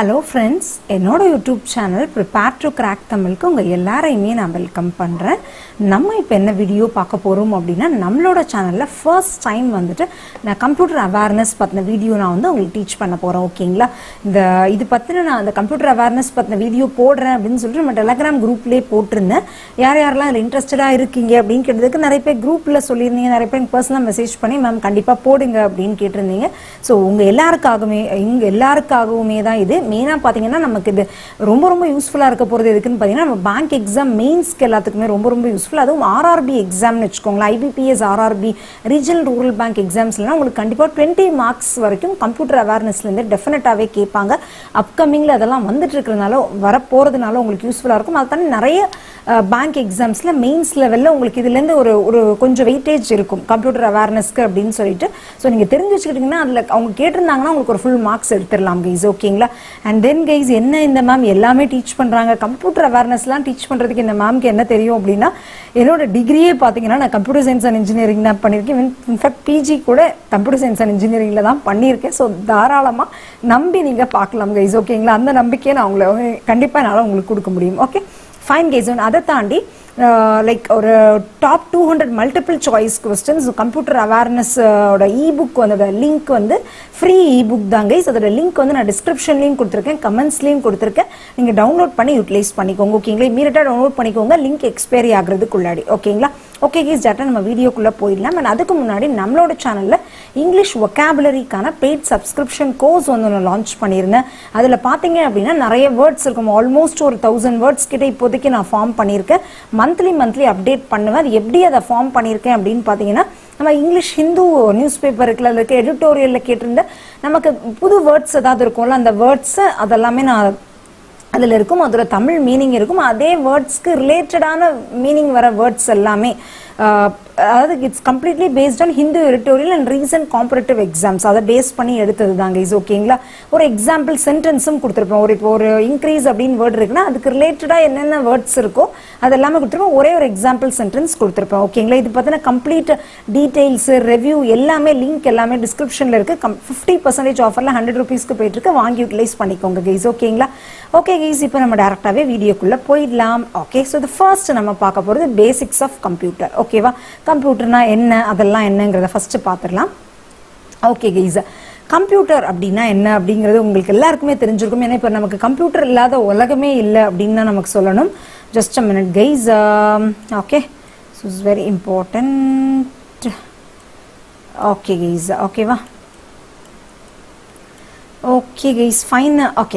Hello friends, என்னோட YouTube channel preparetocrack தமிழுக்கு உங்க எல்லாரையுமே நான் வெல்கம் பண்றேன். நம்ம இப்போ என்ன வீடியோ பார்க்க போறோம் அப்படினா நம்மளோட சேனல்ல ஃபர்ஸ்ட் டைம் வந்துட்டு நான் கம்ப்யூட்டர் அவேர்னஸ் பத்தின வீடியோ நான் வந்து உங்களுக்கு டீச் பண்ண போறேன். ஓகேங்களா? இது பத்தின நான் அந்த கம்ப்யூட்டர் அவேர்னஸ் பத்தின வீடியோ போடுறேன் அப்படினு சொல்லிட்டு நம்ம Telegram குரூப்லயே போட்டுருந்தேன். யாரெல்லாம் இதுல இன்ட்ரஸ்டடா இருக்கீங்க அப்படினு கேட்டதுக்கு நிறைய பேர் குரூப்ல சொல்லிருந்தீங்க, நிறைய பேர் பர்சனலா மெசேஜ் பண்ணி மேம் கண்டிப்பா போடுங்க அப்படினு கேட்டிருந்தீங்க. சோ உங்க எல்லாருக்காகவுமே தான் இது மெயினா பாத்தீங்கன்னா நமக்கு இது ரொம்ப யூஸ்ஃபுல்லா இருக்க போறது எதுக்குன்னு பாத்தீங்கன்னா நம்ம பேங்க் எக்ஸாம் மெயின்ஸ்க்கு எல்லாத்துக்குமே ரொம்ப யூஸ்ஃபுல். அதுவும் ஆர்ஆர்பி எக்ஸாம்னு வெச்சுக்கோங்க, IBPS RRB regional rural bank எக்ஸாம்ஸ்லாம் உங்களுக்கு கண்டிப்பா 20 மார்க்ஸ் வரைக்கும் கம்ப்யூட்டர் அவேர்னஸ்ல இருந்து டெஃபினட்டாவே கேட்பாங்க. அப்கமிங்ல அதெல்லாம் வந்துட்டு இருக்கறனால வர போறதுனால உங்களுக்கு யூஸ்ஃபுல்லா இருக்கும். அதுதான் நிறைய பேங்க் எக்ஸாம்ஸ்ல மெயின்ஸ் லெவல்ல உங்களுக்கு இதுல இருந்து ஒரு கொஞ்சம் வெயிட்டேஜ் இருக்கும் கம்ப்யூட்டர் அவேர்னஸ்க்கு அப்படின்னு சொல்லிட்டு. ஸோ நீங்க தெரிஞ்சு வச்சுக்கிட்டீங்கன்னா அதுல அவங்க கேட்டிருந்தாங்கன்னா உங்களுக்கு ஒரு ஃபுல் மார்க்ஸ் எடுத்துடலாம் கைஸ். ஓகேங்களா? அண்ட் தென் கைஸ் என்ன இந்த மேம் எல்லாமே டீச் பண்றாங்க, கம்ப்யூட்டர் அவேர்னஸ்லாம் டீச் பண்றதுக்கு இந்த மேம்க்கு என்ன தெரியும் அப்படின்னா என்னோட டிகிரியே பாத்தீங்கன்னா நான் கம்ப்யூட்டர் சயின்ஸ் அண்ட் இன்ஜினியரிங் தான் பண்ணியிருக்கேன். இன்ஃபேக்ட் பிஜி கூட கம்ப்யூட்டர் சயின்ஸ் அண்ட் இன்ஜினியரிங்ல தான் பண்ணியிருக்கேன். ஸோ தாராளமா நம்பி நீங்க பார்க்கலாம் கைஸ். ஓகேங்களா? அந்த நம்பிக்கையை நான் உங்களை கண்டிப்பா என்னால் உங்களுக்கு கொடுக்க முடியும். Okay fine guys. அதை தாண்டி லைக் ஒரு top 200 multiple choice questions computer awareness ebook அதோட லிங்க் வந்து ஃப்ரீ இபுக் தான் கைஸ். அதோட லிங்க் வந்து நான் டிஸ்கிரிப்ஷன்லையும் கொடுத்துருக்கேன், கமெண்ட்ஸ்லையும் கொடுத்துருக்கேன். நீங்கள் டவுன்லோட் பண்ணி யூட்டிலைஸ் பண்ணிக்கோங்க. ஓகேங்களா? இமீடியட்டாக டவுன்லோட் பண்ணிக்கோங்க, லிங்க் எக்ஸ்பைரி ஆகிறதுக்குள்ளாடி. ஓகேங்களா? ஓகே கைஸ், டேட்டா நம்ம வீடியோக்குள்ளே போயிடலாம். அண்ட் அதுக்கு முன்னாடி நம்மளோட சேனலில் இங்கிலீஷ் வொக்காபுலரிக்கான பெய்ட் சப்ஸ்கிரிப்ஷன் கோர்ஸ் வந்து நான் லான்ச் பண்ணியிருந்தேன். அதில் பார்த்தீங்க அப்படின்னா நிறைய வேர்ட்ஸ் இருக்கும், ஆல்மோஸ்ட் ஒரு 1000 வேர்ட்ஸ் கிட்ட இப்போதைக்கு நான் ஃபார்ம் பண்ணியிருக்கேன். மந்த்லி அப்டேட் பண்ணுவேன். அது எப்படி அதை ஃபார்ம் பண்ணியிருக்கேன் அப்படின்னு பார்த்தீங்கன்னா நம்ம இங்கிலீஷ் ஹிந்து நியூஸ் பேப்பர் இருக்குல்ல, அதுக்கு எடிட்டோரியலில் கேட்டிருந்த நமக்கு புது வேர்ட்ஸ் ஏதாவது இருக்கும்ல, அந்த வேர்ட்ஸை அதெல்லாமே நான் அதில் இருக்கும். அதோட தமிழ் மீனிங் இருக்கும். அதே வேர்ட்ஸ்க்கு ரிலேட்டடான மீனிங் வர வேர்ட்ஸ் எல்லாமே அதாவது it's completely based on Hindu editorial and recent comparative exams அதை பேஸ் பண்ணி எடுத்தது தான் கைஸ். ஓகேங்களா? ஒரு எக்ஸாம்பிள் சென்டென்ஸும் கொடுத்துருப்போம். இப்போ ஒரு இன்க்ரீஸ் அப்படின்னு வேர்ட் இருக்குன்னா அதுக்கு ரிலேட்டடாக என்னென்ன வேர்ட்ஸ் இருக்கோ அது எல்லாமே கொடுத்துருப்போம். ஒரே ஒரு எக்ஸாம்பிள் சென்டென்ஸ் கொடுத்துருப்போம். ஓகேங்களா? இது பார்த்தீங்கன்னா கம்ப்ளீட் டீடைல்ஸ் ரிவ்யூ எல்லாமே லிங்க் எல்லாமே டிஸ்கிரிப்ஷனில் இருக்கு. 50% ஆஃபரில் 100 ரூபீஸ்க்கு போயிட்டு இருக்கு, வாங்கி யூட்டிலைஸ் பண்ணிக்கோங்க கைஸ். ஓகேங்களா? ஓகே கைஸ், இப்போ நம்ம டேரக்டாகவே வீடியோக்குள்ளே போயிடலாம். ஓகே, ஸோ இது ஃபர்ஸ்ட் நம்ம பார்க்க போகிறது பேசிக்ஸ் ஆஃப் கம்ப்யூட்டர். ஓகேவா? கம்ப்யூட்டர்னா என்ன, அதெல்லாம் என்னங்கிறத ஃபர்ஸ்ட் பார்த்துடலாம். ஓகே கைஸ், கம்ப்யூட்டர் அப்படின்னா என்ன அப்படிங்கிறது உங்களுக்கு எல்லாருக்குமே தெரிஞ்சிருக்கும். ஏன்னா இப்போ நமக்கு கம்ப்யூட்டர் இல்லாத உலகமே இல்லை அப்படின்னு தான் நமக்கு சொல்லணும். Just a minute guys. Okay, so it's very important. Okay guys, ஓகேவா? Okay guys, fine. Okay,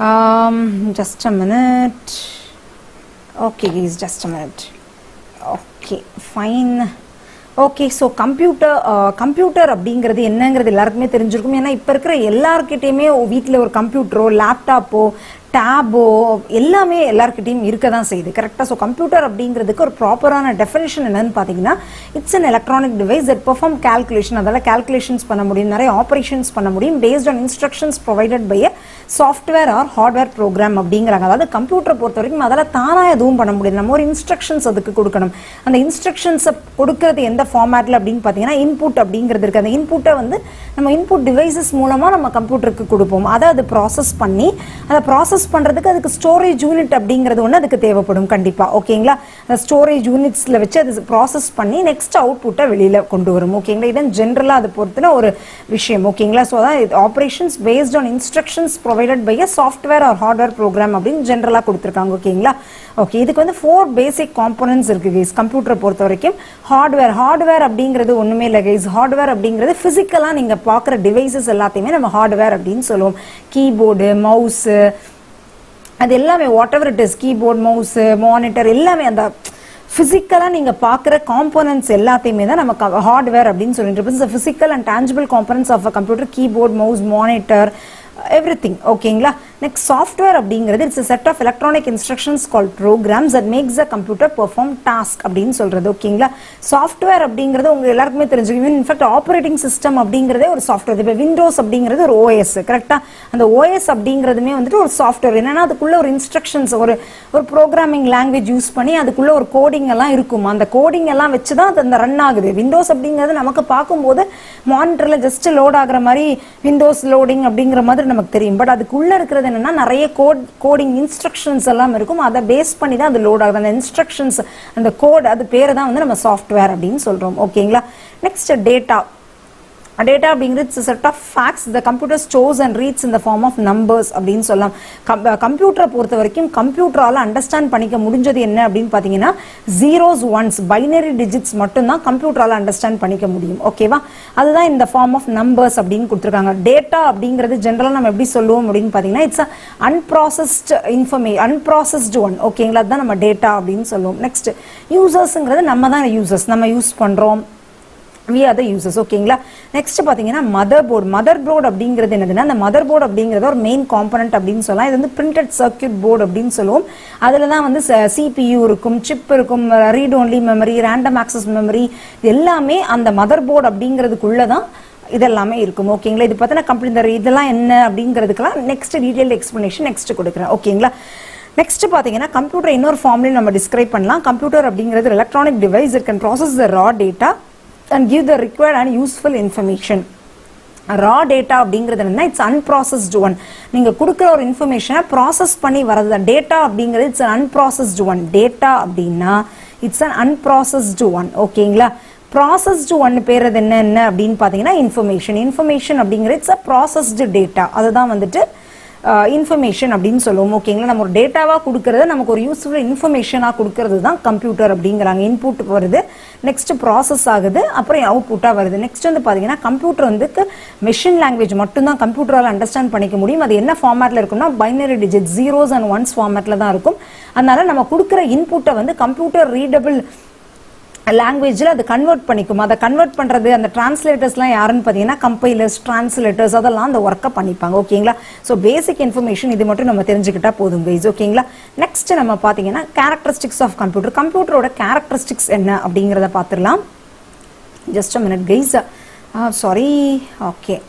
just a minute. Okay guys, just a minute. Okay, fine. Okay, so computer அப்படிங்கிறது என்னங்கிறது எல்லாருக்குமே தெரிஞ்சிருக்கும். ஏன்னா இப்போ இருக்கிற எல்லாருக்கிட்டையுமே வீட்டில் ஒரு கம்ப்யூட்டரோ லேப்டாப்போ டேபோ எல்லாமே எல்லாருக்கிட்டையும் இருக்க தான் செய்யுது. கரெக்டாக? ஸோ கம்ப்யூட்டர் அப்படிங்கிறதுக்கு ஒரு ப்ராப்பரான டெஃபினேஷன் என்னன்னு பார்த்தீங்கன்னா it's an electronic device that perform calculation. அதால் கால்குலேஷன்ஸ் பண்ண முடியும், நிறைய ஆப்ரேஷன்ஸ் பண்ண முடியும் based on instructions provided by a software or hardware program அப்படிங்கிறாங்க. அதாவது கம்ப்யூட்டரை பொறுத்த வரைக்கும் அதில் தானாக எதுவும் பண்ண முடியாது, நம்ம ஒரு இன்ஸ்ட்ரக்ஷன்ஸ் அதுக்கு கொடுக்கணும். அந்த இன்ஸ்ட்ரக்ஷன்ஸை கொடுக்கறது எந்த ஃபார்மேட்டில் அப்படின்னு பார்த்தீங்கன்னா இன்புட் அப்படிங்கிறது இருக்குது. அந்த இன்புட்டை வந்து நம்ம இன்புட் டிவைசஸ் மூலமாக நம்ம கம்ப்யூட்டருக்கு கொடுப்போம். அதை அது ப்ராசஸ் பண்ணி அதை ப்ராசஸ் பண்றதுக்கு அதுக்கு ஸ்டோரேஜ் யூனிட் அப்படிங்கிறது ஒன்று அதுக்கு தேவைப்படும் கண்டிப்பா. ஓகேங்களா? அந்த ஸ்டோரேஜ் யூனிட்ஸ்ல வச்சு அது ப்ராசஸ் பண்ணி நெக்ஸ்ட் அவுட்புட்டை வெளியில கொண்டு வரும். ஓகேங்களா? இதான் ஜென்ரலா அது பொறுத்துன ஒரு விஷயம். ஓகேங்களா? ஸோ அதான் operations based on instructions provided by a software or hardware program அப்படின்னு ஜென்ரலா கொடுத்துருக்காங்க. ஓகேங்களா? ஓகே, இதுக்கு வந்து 4 பேசிக் காம்போனன்ட்ஸ் இருக்கு கைஸ் கம்ப்யூட்டரை பொறுத்த வரைக்கும். ஹார்ட்வேர் அப்படிங்கிறது ஒண்ணுமே இல்லை கைஸ். ஹார்ட்வேர் அப்படிங்கிறது பிசிக்கலா நீங்க பார்க்குற டிவைசஸ் எல்லாத்தையுமே நம்ம ஹார்ட்வேர் அப்படின்னு சொல்லுவோம். கீபோர்டு, மவுஸ், அது எல்லாமே whatever it is, keyboard, mouse, monitor எல்லாமே அந்த பிசிக்கலா நீங்க பாக்குற காம்போனன்ட்ஸ் எல்லாத்தையுமே தான் நம்ம ஹார்ட்வேர் அப்படின்னு சொல்லிட்டு physical and tangible components of a computer, keyboard, mouse, monitor, everything. ஓகேங்களா? நெக்ஸ்ட் சாஃப்ட்வேர் அப்படிங்கிறது it's a set of electronic instructions called programs that makes the computer perform task அப்படின்னு சொல்றது. ஓகேங்களா? சாஃப்ட்வேர் அப்படிங்கிறது உங்க எல்லாருக்குமே தெரிஞ்சுக்கணும். இன்ஃபேக்ட் ஆப்ரேட்டிங் சிஸ்டம் அப்படிங்கிறதே ஒரு சாஃப்ட்வேர். இப்போ விண்டோஸ் அப்படிங்கிறது ஒரு ஓஎஸ். கரெக்டா? அந்த ஓஎஸ் அப்படிங்கிறதுமே வந்துட்டு ஒரு சாஃப்ட்வேர். என்னன்னா அதுக்குள்ள ஒரு இன்ஸ்ட்ரக்ஷன்ஸ் ஒரு ப்ரோக்ராமிங் லாங்குவேஜ் யூஸ் பண்ணி அதுக்குள்ள ஒரு கோடிங் எல்லாம் இருக்கும். அந்த கோடிங் எல்லாம் வச்சுதான் அது அந்த ரன் ஆகுது. விண்டோஸ் அப்படிங்கிறது நமக்கு பார்க்கும்போது மானிட்டர்ல ஜஸ்ட் லோட் ஆகுற மாதிரி விண்டோஸ் லோடிங் அப்படிங்கிற மாதிரி நமக்கு தெரியும். பட் அதுக்குள்ள இருக்கிறது அப்படிங்கிறது என்னன்னா நிறைய கோடிங் இன்ஸ்ட்ரக்ஷன்ஸ் எல்லாம் இருக்கும், அதை பேஸ் பண்ணி தான் அது லோட் ஆகுது. அந்த இன்ஸ்ட்ரக்ஷன்ஸ் அந்த கோட் அது பேர் தான் வந்து நம்ம சாஃப்ட்வேர் அப்படின்னு சொல்றோம். ஓகேங்களா. Next data. டேட்டா அப்படிங்கிறது it's set of facts the computer stores and reads in the form of numbers அப்படின்னு சொல்லலாம். கம்ப்யூட்டரை பொறுத்த வரைக்கும் கம்ப்யூட்டரால் அண்டர்ஸ்டாண்ட் பண்ணிக்க முடிஞ்சது என்ன அப்படின்னு பார்த்தீங்கன்னா ஜீரோஸ் ஒன்ஸ் பைனரி டிஜிட்ஸ் மட்டும்தான் கம்ப்யூட்டரால் அண்டர்ஸ்டாண்ட் பண்ணிக்க முடியும். ஓகேவா. அதுதான் இந்த ஃபார்ம் ஆஃப் நம்பர்ஸ் அப்படின்னு கொடுத்துருக்காங்க. டேட்டா அப்படிங்கிறது ஜென்ரலாக நம்ம எப்படி சொல்லுவோம் அப்படின்னு பார்த்தீங்கன்னா இட்ஸ் அன்ப்ராசஸ்டு ஒன். ஓகேங்களா. அதுதான் நம்ம டேட்டா அப்படின்னு சொல்லுவோம். நெக்ஸ்ட் யூசர்ஸுங்கிறது நம்ம தான் யூசர்ஸ், நம்ம யூஸ் பண்ணுறோம், we are the users. ஓகேங்களா. நெக்ஸ்ட் பாத்தீங்கன்னா மதர் போர்டு அப்படிங்கிறது என்னதுன்னா அந்த மதர் போர்டு அப்படிங்கிறது ஒரு மெயின் காம்பனன்ட் அப்படின்னு சொல்லலாம். இது வந்து பிரிண்டட் சர்க்யூட் போர்டு அப்படின்னு சொல்லுவோம். அதுல தான் வந்து CPU இருக்கும், சிப் இருக்கும், read only memory, random access memory, எல்லாமே அந்த மதர் போர்டு அப்படிங்கிறதுக்குள்ளதான் இதெல்லாமே இருக்கும். ஓகேங்களா. இது பார்த்தீங்கன்னா கம்ப்ளீட் இதெல்லாம் என்ன அப்படிங்கிறதுக்கெல்லாம் நெக்ஸ்ட் டீடைல் எக்ஸ்பிளனேஷன் நெக்ஸ்ட் கொடுக்குறேன். ஓகேங்களா. நெக்ஸ்ட் பாத்தீங்கன்னா கம்ப்யூட்டர் இன்னொரு ஃபார்ம்லயும் நம்ம டிஸ்கிரைப் பண்ணலாம். கம்ப்யூட்டர் அப்படிங்கிறது electronic device, it can process the raw data and give the required and useful information. raw data அப்படிங்கிறது என்னன்னா இட்ஸ் unprocessed one. நீங்க கொடுக்குற ஒரு இன்ஃபர்மேஷனை ப்ராசஸ் பண்ணி வரது டேட்டா அப்படிங்கிறது இட்ஸ் unprocessed one. டேட்டா அப்படின்னா இட்ஸ் an unprocessed one. ஓகேங்களா. ப்ராசஸ்டு ஒன் பேர் என்ன அப்படின்னு பார்த்தீங்கன்னா இன்ஃபர்மேஷன் அப்படிங்கிறது இட்ஸ் அ ப்ராசஸ்டு டேட்டா. அதுதான் வந்துட்டு இன்ஃபர்மேஷன் அப்படின்னு சொல்லுவோம். ஓகேங்களா. நம்ம ஒரு டேட்டாவாக கொடுக்கறது நமக்கு ஒரு யூஸ்ஃபுல் இன்ஃபர்மேஷனாக கொடுக்கறது தான் கம்ப்யூட்டர் அப்படிங்கிறாங்க. இன்புட் வருது, நெக்ஸ்ட் ப்ராசஸ் ஆகுது, அப்புறம் அவுட்புட்டாக வருது. நெக்ஸ்ட் வந்து பார்த்தீங்கன்னா கம்ப்யூட்டர் வந்து மெஷின் லாங்குவேஜ் மட்டும்தான் கம்ப்யூட்டரால் அண்டர்ஸ்டாண்ட் பண்ணிக்க முடியும். அது என்ன ஃபார்மேட்டில் இருக்கும்னா binary digit zeros and ones ஃபார்மேட்டில் தான் இருக்கும். அதனால நம்ம கொடுக்குற இன்புட்டை வந்து கம்ப்யூட்டர் ரீடபிள் லாங்குவேஜில் அது கன்வெர்ட் பண்ணிக்கும். அதை கன்வெர்ட் பண்ணுறது அந்த டிரான்ஸ்லேட்டர்ஸ்லாம் யாருன்னு பார்த்தீங்கன்னா கம்பைலர்ஸ், டிரான்ஸ்லேட்டர்ஸ் அதெல்லாம் அந்த ஒர்க்கை பண்ணிப்பாங்க. ஓகேங்களா. ஸோ பேசிக் இன்ஃபர்மேஷன் இது மட்டும் நம்ம தெரிஞ்சுக்கிட்டா போதும் கைஸ். ஓகேங்களா. நெக்ஸ்ட் நம்ம பார்த்தீங்கன்னா கேரக்டரிஸ்டிக்ஸ் ஆஃப் கம்ப்யூட்டர். கம்ப்யூட்டரோட கேரக்டரிஸ்டிக்ஸ் என்ன அப்படிங்கிறத பார்த்துடலாம். Just a minute guys. Sorry. Okay.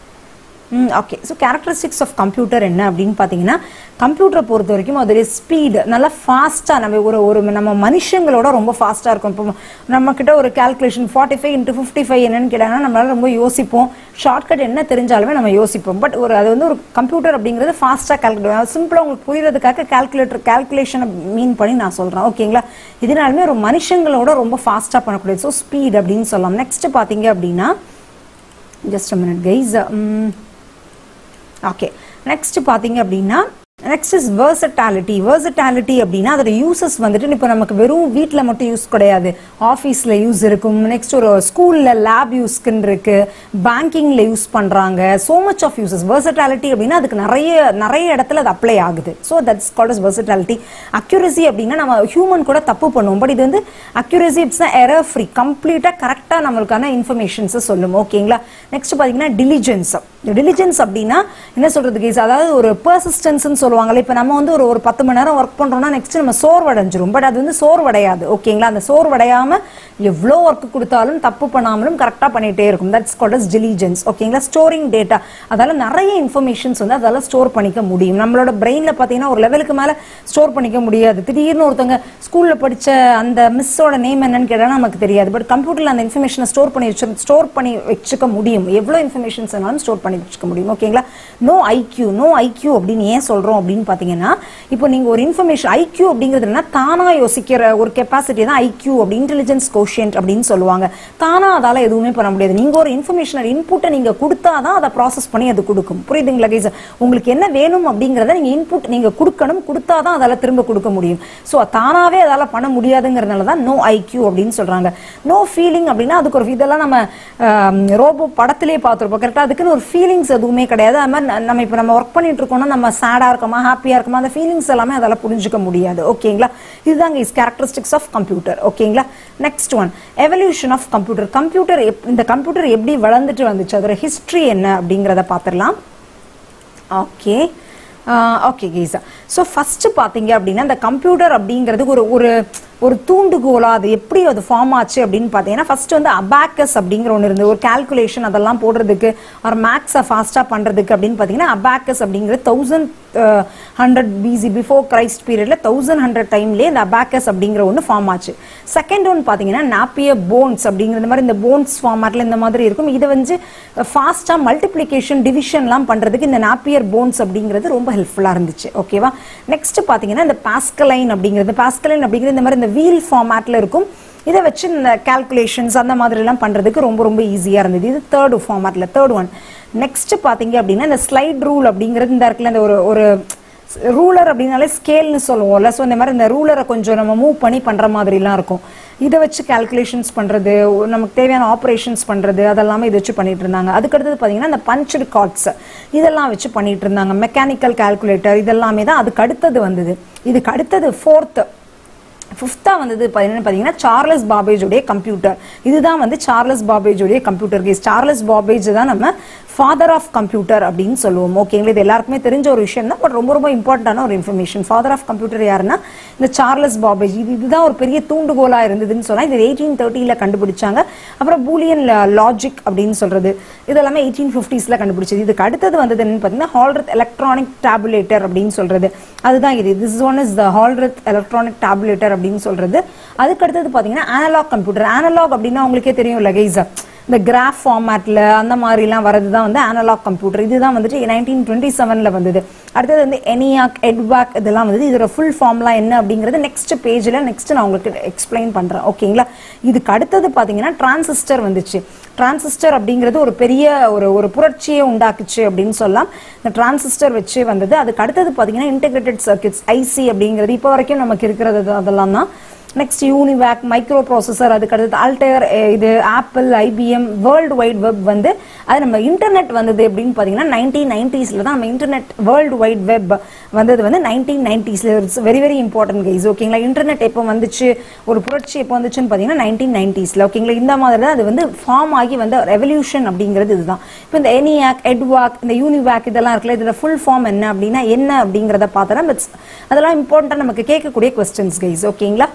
Okay. So characteristics of computer என்ன அப்படின்னு பார்த்தீங்கன்னா கம்ப்யூட்டரை பொறுத்த வரைக்கும் அதோடைய ஸ்பீடு நல்லா ஃபாஸ்ட்டாக நம்ம மனுஷங்களோட ரொம்ப ஃபாஸ்ட்டாக இருக்கும். இப்போ நம்மக்கிட்ட ஒரு கால்குலேஷன் 45 × 55 என்னன்னு கேட்டாங்கன்னா நம்மளால ரொம்ப யோசிப்போம். ஷார்ட்கட் என்ன தெரிஞ்சாலுமே நம்ம யோசிப்போம். பட் அது வந்து ஒரு கம்ப்யூட்டர் அப்படிங்கிறது ஃபாஸ்ட்டாக கால்குலேட் சிம்பிளாக உங்களுக்கு புரியுறதுக்காக கால்குலேஷனை மீன் பண்ணி நான் சொல்கிறேன். ஓகேங்களா. இதனாலுமே ஒரு மனுஷங்களோட ரொம்ப ஃபாஸ்ட்டாக பண்ணக்கூடியது. ஸோ ஸ்பீட் அப்படின்னு சொல்லலாம். நெக்ஸ்ட் பார்த்தீங்க அப்படின்னா just a minute guys. Okay. Next பார்த்தீங்க அப்படின்னா நெக்ஸ்ட் இஸ் வெர்சட்டாலிட்டி அப்படின்னா அதோட யூசஸ் வந்துட்டு இப்போ நமக்கு வெறும் வீட்டில் மட்டும் யூஸ் கிடையாது, ஆஃபீஸில் யூஸ் இருக்கும், நெக்ஸ்ட் ஒரு ஸ்கூலில் லேப் யூஸ்க்குன்னு இருக்கு, பேங்கிங்கில் யூஸ் பண்ணுறாங்க. So much of uses. Versatility அப்படின்னா அதுக்கு நிறைய இடத்துல அது அப்ளை ஆகுது. So that's called as versatility. Accuracy அப்படின்னா நம்ம ஹியூமன் கூட தப்பு பண்ணுவோம், பட் இது வந்து அக்யூரசி இட்ஸ் எரர் ஃப்ரீ, கம்ப்ளீட்டாக கரெக்டாக நம்மளுக்கான இன்ஃபர்மேஷன்ஸை சொல்லும். ஓகேங்களா. நெக்ஸ்ட் பார்த்தீங்கன்னா டிலிஜென்ஸ் அப்படின்னா என்ன சொல்றது கேஸ், அதாவது ஒரு பர்சிஸ்டன்ஸ்ன்னு சொல்லுவாங்கல்ல. இப்போ நம்ம வந்து ஒரு 10 மணி நேரம் ஒர்க் பண்ணுறோம்னா நெக்ஸ்ட் நம்ம சோர்வடைஞ்சிரும். பட் அது வந்து சோர்வடையாது. ஓகேங்களா. அந்த சோர்வடையாமல் எவ்வளோ ஒர்க் கொடுத்தாலும் தப்பு பண்ணாமலும் கரெக்டாக பண்ணிகிட்டே இருக்கும். That's called as diligence. ஓகேங்களா. ஸ்டோரிங் டேட்டா, அதால நிறைய இன்ஃபர்மேஷன்ஸ் வந்து அதால ஸ்டோர் பண்ணிக்க முடியும். நம்மளோட பிரெயினில் பார்த்தீங்கன்னா ஒரு லெவலுக்கு மேலே ஸ்டோர் பண்ணிக்க முடியாது. திடீர்னு ஒருத்தவங்க ஸ்கூலில் படித்த அந்த மிஸ்ஸோட நேம் என்னன்னு கேட்டால் நமக்கு தெரியாது. பட் கம்ப்யூட்டரில் அந்த இன்ஃபர்மேஷனை ஸ்டோர் பண்ணி வச்சுக்க முடியும். எவ்வளோ இன்ஃபர்மேஷன்ஸ் வேணாலும் ஸ்டோர் பண்ணி வச்சுக்க முடியும். ஓகேங்களா. நோ ஐக்யூ அப்படின்னு ஏன் சொல்கிறோம் அப்படின்னு பார்த்தீங்கன்னா இப்போ நீங்கள் ஒரு இன்ஃபர்மேஷன் ஐக்யூ அப்படிங்கிறது என்ன, தானாக யோசிக்கிற ஒரு கெப்பாசிட்டி தான் ஐக்யூ அப்படி இன்டெலிஜென்ஸ் கோஷியன்ட் அப்படின்னு சொல்லுவாங்க. தானாக அதால் எதுவுமே பண்ண முடியாது. நீங்கள் ஒரு இன்ஃபர்மேஷன் இன்புட்டை நீங்கள் கொடுத்தா தான் அதை ப்ராசஸ் பண்ணி அது கொடுக்கும். புரியுதுங்களா கைஸ். உங்களுக்கு என்ன வேணும் அப்படிங்கிறத நீங்கள் இன்புட் நீங்கள் கொடுக்கணும், கொடுத்தா தான் அதால் திரும்ப கொடுக்க முடியும். ஸோ தானாகவே அதால் பண்ண முடியாதுங்கிறதுனால தான் நோ ஐக்யூ அப்படின்னு சொல்கிறாங்க. நோ ஃபீலிங் அப்படின்னா அதுக்கு ஒரு இதெல்லாம் நம்ம ரோபோ படத்திலே பார்த்துருப்போம். கரெக்டாக அதுக்குன்னு ஒரு ஃபீலிங்ஸ் எதுவுமே கிடையாது. அது மாதிரி நம்ம ஒர்க் பண்ணிட்டு இருக்கோம்னா நம்ம சேடாக இருக்கோமா ஹாப்பியாக இருக்குமா அந்த ஃபீலிங்ஸ் எல்லாமே அதால் புரிஞ்சுக்க முடியாது. ஓகேங்களா. இதுதாங்க இஸ் கேரக்டரிஸ்டிக்ஸ் ஆஃப் கம்ப்யூட்டர். ஓகேங்களா. Next one evolution of computer. இந்த கம்ப்யூட்டர் எப்படி வளர்ந்துட்டு வந்துச்சு, அதோட ஹிஸ்ட்ரி என்ன அப்படிங்கிறத பார்த்துடலாம். ஓகே. ஓகே கைஸா. ஸோ ஃபஸ்ட்டு பார்த்தீங்க அப்படின்னா இந்த கம்ப்யூட்டர் அப்படிங்கிறது ஒரு தூண்டுகோலா அது எப்படி அது ஃபார்ம் ஆச்சு அப்படின்னு பார்த்தீங்கன்னா ஃபர்ஸ்ட் வந்து அபாக்கஸ் அப்படிங்கிற ஒன்று இருந்து ஒரு கால்குலேஷன் அதெல்லாம் போடுறதுக்கு ஒரு மேக்ஸை ஃபாஸ்ட்டாக பண்ணுறதுக்கு அப்படின்னு பார்த்தீங்கன்னா அபாக்கஸ் அப்படிங்கிறது 1100 BC பிஃபோர் கிரைஸ்ட் பீரியட்ல 1100 டைம்லேயே இந்த அபாக்கஸ் அப்படிங்கிற ஒன்று ஃபார்ம் ஆச்சு. செகண்ட் ஒன் பார்த்தீங்கன்னா நாப்பியர் போன்ஸ் அப்படிங்கிற மாதிரி இந்த போன்ஸ் ஃபார்மேட்டில் இந்த மாதிரி இருக்கும். இதை வந்து ஃபாஸ்ட்டாக மல்டிப்ளிகேஷன் டிவிஷன்லாம் பண்ணுறதுக்கு இந்த நாப்பியர் போன்ஸ் அப்படிங்கிறது ரொம்ப ஹெல்ப்ஃபுல்லாக இருந்துச்சு. ஓகேவா. நெக்ஸ்ட் பார்த்தீங்கன்னா இந்த பாஸ்கலைன் அப்படிங்கிறது இந்த மாதிரி இந்த வீல் ஃபார்மேட்டில் இருக்கும். இதை வச்சு இந்த கால்குலேஷன்ஸ் அந்த மாதிரிலாம் பண்ணுறதுக்கு ரொம்ப ரொம்ப ஈஸியாக இருந்தது. இது தேர்ட் ஒன். நெக்ஸ்ட் பார்த்தீங்க அப்படின்னா இந்த ஸ்லைட் ரூல் அப்படிங்கிறது இந்த இருக்குல்ல, இந்த ஒரு ரூலர் அப்படின்னாலே ஸ்கேல்னு சொல்லுவோம்ல. ஸோ இந்த மாதிரி இந்த ரூலரை கொஞ்சம் நம்ம மூவ் பண்ணி பண்ணுற மாதிரிலாம் இருக்கும். இதை வச்சு கால்குலேஷன்ஸ் பண்ணுறது, நமக்கு தேவையான ஆப்ரேஷன்ஸ் பண்ணுறது, அதெல்லாமே இதை வச்சு பண்ணிட்டு இருந்தாங்க. அதுக்கடுத்தது பார்த்தீங்கன்னா இந்த பஞ்ச்டு கார்ட்ஸ் இதெல்லாம் வச்சு பண்ணிட்டு இருந்தாங்க. மெக்கானிக்கல் கால்குலேட்டர் இதெல்லாமே தான் அதுக்கு அடுத்தது வந்தது. இதுக்கு அடுத்தது ஃபிஃப்த்தா வந்தது பார்த்தீங்கன்னா சார்லஸ் பாபேஜோடைய கம்ப்யூட்டர். இதுதான் வந்து சார்லஸ் பாபேஜோடைய கம்ப்யூட்டர் கேஸ். சார்லஸ் பாபேஜ் தான் நம்ம ஃபாதர் ஆஃப் கம்ப்யூட்டர் அப்படின்னு சொல்லுவோம். ஓகேங்களா. இது எல்லாருக்குமே தெரிஞ்ச ஒரு விஷயம் தான், பட் ரொம்ப ரொம்ப இம்பார்ட்டண்டான ஒரு இன்ஃபர்மேஷன். ஃபாதர் ஆஃப் கம்ப்யூட்டர் யாருன்னா இந்த சார்லஸ் பாபேஜ். இதுதான் ஒரு பெரிய தூண்டுகோலாக இருந்ததுன்னு சொன்னால் இது 1830 கண்டுபிடிச்சாங்க. அப்புறம் பூலியன் லாஜிக் அப்படின்னு சொல்றது இதெல்லாமே 1850s கண்டுபிடிச்சது. இதுக்கு அடுத்தது வந்தது என்னன்னு பார்த்தீங்கன்னா ஹால்ரத் எலக்ட்ரானிக் டேபுலேட்டர் அப்படின்னு சொல்றது. அதுதான் இது. This one is the Hollerith electronic tabulator அப்படின்னு சொல்றது. அதுக்கு அடுத்தது பார்த்தீங்கன்னா அனலாக் கம்ப்யூட்டர். அனலாக் அப்படின்னா உங்களுக்கே தெரியும் லகைஸ், இந்த கிராஃப் ஃபார்மேட்டில் அந்த மாதிரிலாம் வரது தான் வந்து அனலாக் கம்ப்யூட்டர். இதுதான் வந்துட்டு 1927 வந்தது. அடுத்தது வந்து எனியாக், எட்வாக் இதெல்லாம் வந்து இதோட ஃபுல் ஃபார்ம்லாம் என்ன அப்படிங்கிறது நெக்ஸ்ட் பேஜில் நான் உங்களுக்கு எக்ஸ்பிளைன் பண்ணுறேன். ஓகேங்களா. இதுக்கு அடுத்தது பார்த்தீங்கன்னா டிரான்சிஸ்டர் வந்துச்சு. டிரான்சிஸ்டர் அப்படிங்கிறது ஒரு பெரிய ஒரு புரட்சியை உண்டாக்குச்சு அப்படின்னு சொல்லலாம். இந்த டிரான்சிஸ்டர் வச்சு வந்தது. அதுக்கு அடுத்தது பார்த்தீங்கன்னா இன்டெகிரேட்டட் சர்க்கியூட்ஸ், ஐசி அப்படிங்கிறது இப்போ வரைக்கும் நமக்கு இருக்கிறது அதெல்லாம் தான். நெக்ஸ்ட் யூனிவேக், மைக்ரோ ப்ராசஸர், அதுக்கு அடுத்தது அல்டேர், இது Apple, IBM, world wide web வந்து அது நம்ம இன்டர்நெட் வந்தது அப்படின்னு பார்த்தீங்கன்னா 1990s தான் நம்ம இன்டர்நெட் வேர்ல்டு வைட் வெப் வந்தது வந்து 1990s. It's very very important guys. ஓகேங்களா. இன்டர்நெட் எப்போ வந்துச்சு, ஒரு புரட்சி எப்போ வந்துச்சுன்னு பார்த்தீங்கன்னா 1990s. ஓகேங்களா. இந்த மாதிரி தான் அது வந்து ஃபார்ம் ஆகி வந்த ரெவல்யூஷன் அப்படிங்கிறது இதுதான். இப்போ இந்த எனியாக், எட்வாக், இந்த யூனிவேக் இதெல்லாம் இருக்குல்ல, இதோட ஃபுல் ஃபார்ம் என்ன அப்படின்னா என்ன அப்படிங்கிறத பார்த்தோன்னா அதெல்லாம் இம்பார்ட்டன்ட்டாக நமக்கு கேட்கக்கூடிய கொஸ்டின்ஸ் கைஸ். ஓகேங்களா.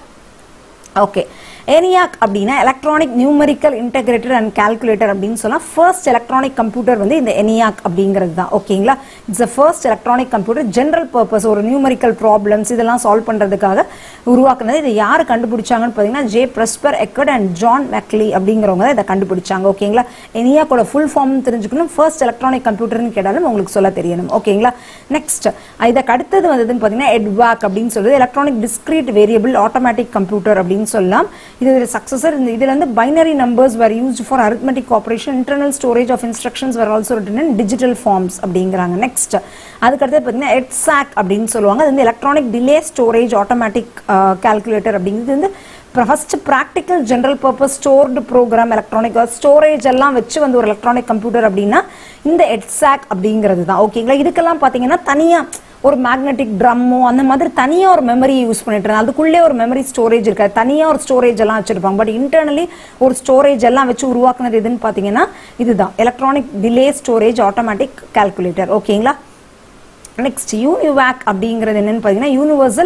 ஓகே. ENIAC அப்படின்னா electronic numerical integrator and calculator அப்படின்னு சொல்லலாம். ஃபர்ஸ்ட் எலக்ட்ரானிக் கம்ப்யூட்டர் வந்து இந்த ENIAC அப்படிங்கிறது தான். ஓகேங்களா. It's a first electronic computer, general purpose, ஒரு நியூமரிக்கல் ப்ராப்ளம்ஸ் இதெல்லாம் சால்வ் பண்ணுறதுக்காக உருவாக்குனது. இதை யார் கண்டுபிடிச்சாங்கன்னு பார்த்தீங்கன்னா J Presper Eckert and John Mauchly அப்படிங்கிறவங்க தான் இதை கண்டுபிடிச்சாங்க. ஓகேங்களா. ENIACோட ஃபுல் ஃபார்ம் தெரிஞ்சுக்கணும், ஃபர்ஸ்ட் எலக்ட்ரானிக் கம்ப்யூட்டர்னு கேட்டாலும் உங்களுக்கு சொல்ல தெரியணும். ஓகேங்களா. நெக்ஸ்ட் இதுக்கு அடுத்தது வந்ததுன்னு பார்த்தீங்கன்னா எட்வாக் அப்படின்னு சொல்றது electronic discrete variable automatic computer அப்படின்னு சொல்லலாம். இது சக்சஸர். இதுல வந்து binary numbers were used for arithmetic operation, internal storage of instructions were also written in digital forms அப்படிங்கறாங்க. நெக்ஸ்ட் அதுக்கு அடுத்து பார்த்தீங்கன்னா EDSAC அப்படின்னு சொல்லுவாங்க. அது வந்து electronic delay storage automatic calculator அப்படிங்கிறது வந்து first practical general purpose stored program electronic storage எல்லாம் வச்சு வந்து ஒரு எலக்ட்ரானிக் கம்ப்யூட்டர் அப்படின்னா இந்த EDSAC அப்படிங்கிறது தான். ஓகேங்களா. இதுக்கெல்லாம் பார்த்தீங்கன்னா தனியா ஒரு மேக்னெட்டிக் ட்ரம்மோ அந்த மாதிரி தனியாக ஒரு மெமரி யூஸ் பண்ணிட்டு இருந்தாங்க. அதுக்குள்ளே ஒரு மெமரி ஸ்டோரேஜ் இருக்காது, தனியாக ஒரு ஸ்டோரேஜ் எல்லாம் வச்சிருப்பாங்க. பட் இன்டர்னலி ஒரு ஸ்டோரேஜ் எல்லாம் வச்சு உருவாக்குனது எதுன்னு பார்த்தீங்கன்னா இதுதான் electronic delay storage automatic calculator. ஓகேங்களா. நெக்ஸ்ட் யூனிவேக் அப்படிங்கிறது என்னன்னு பார்த்தீங்கன்னா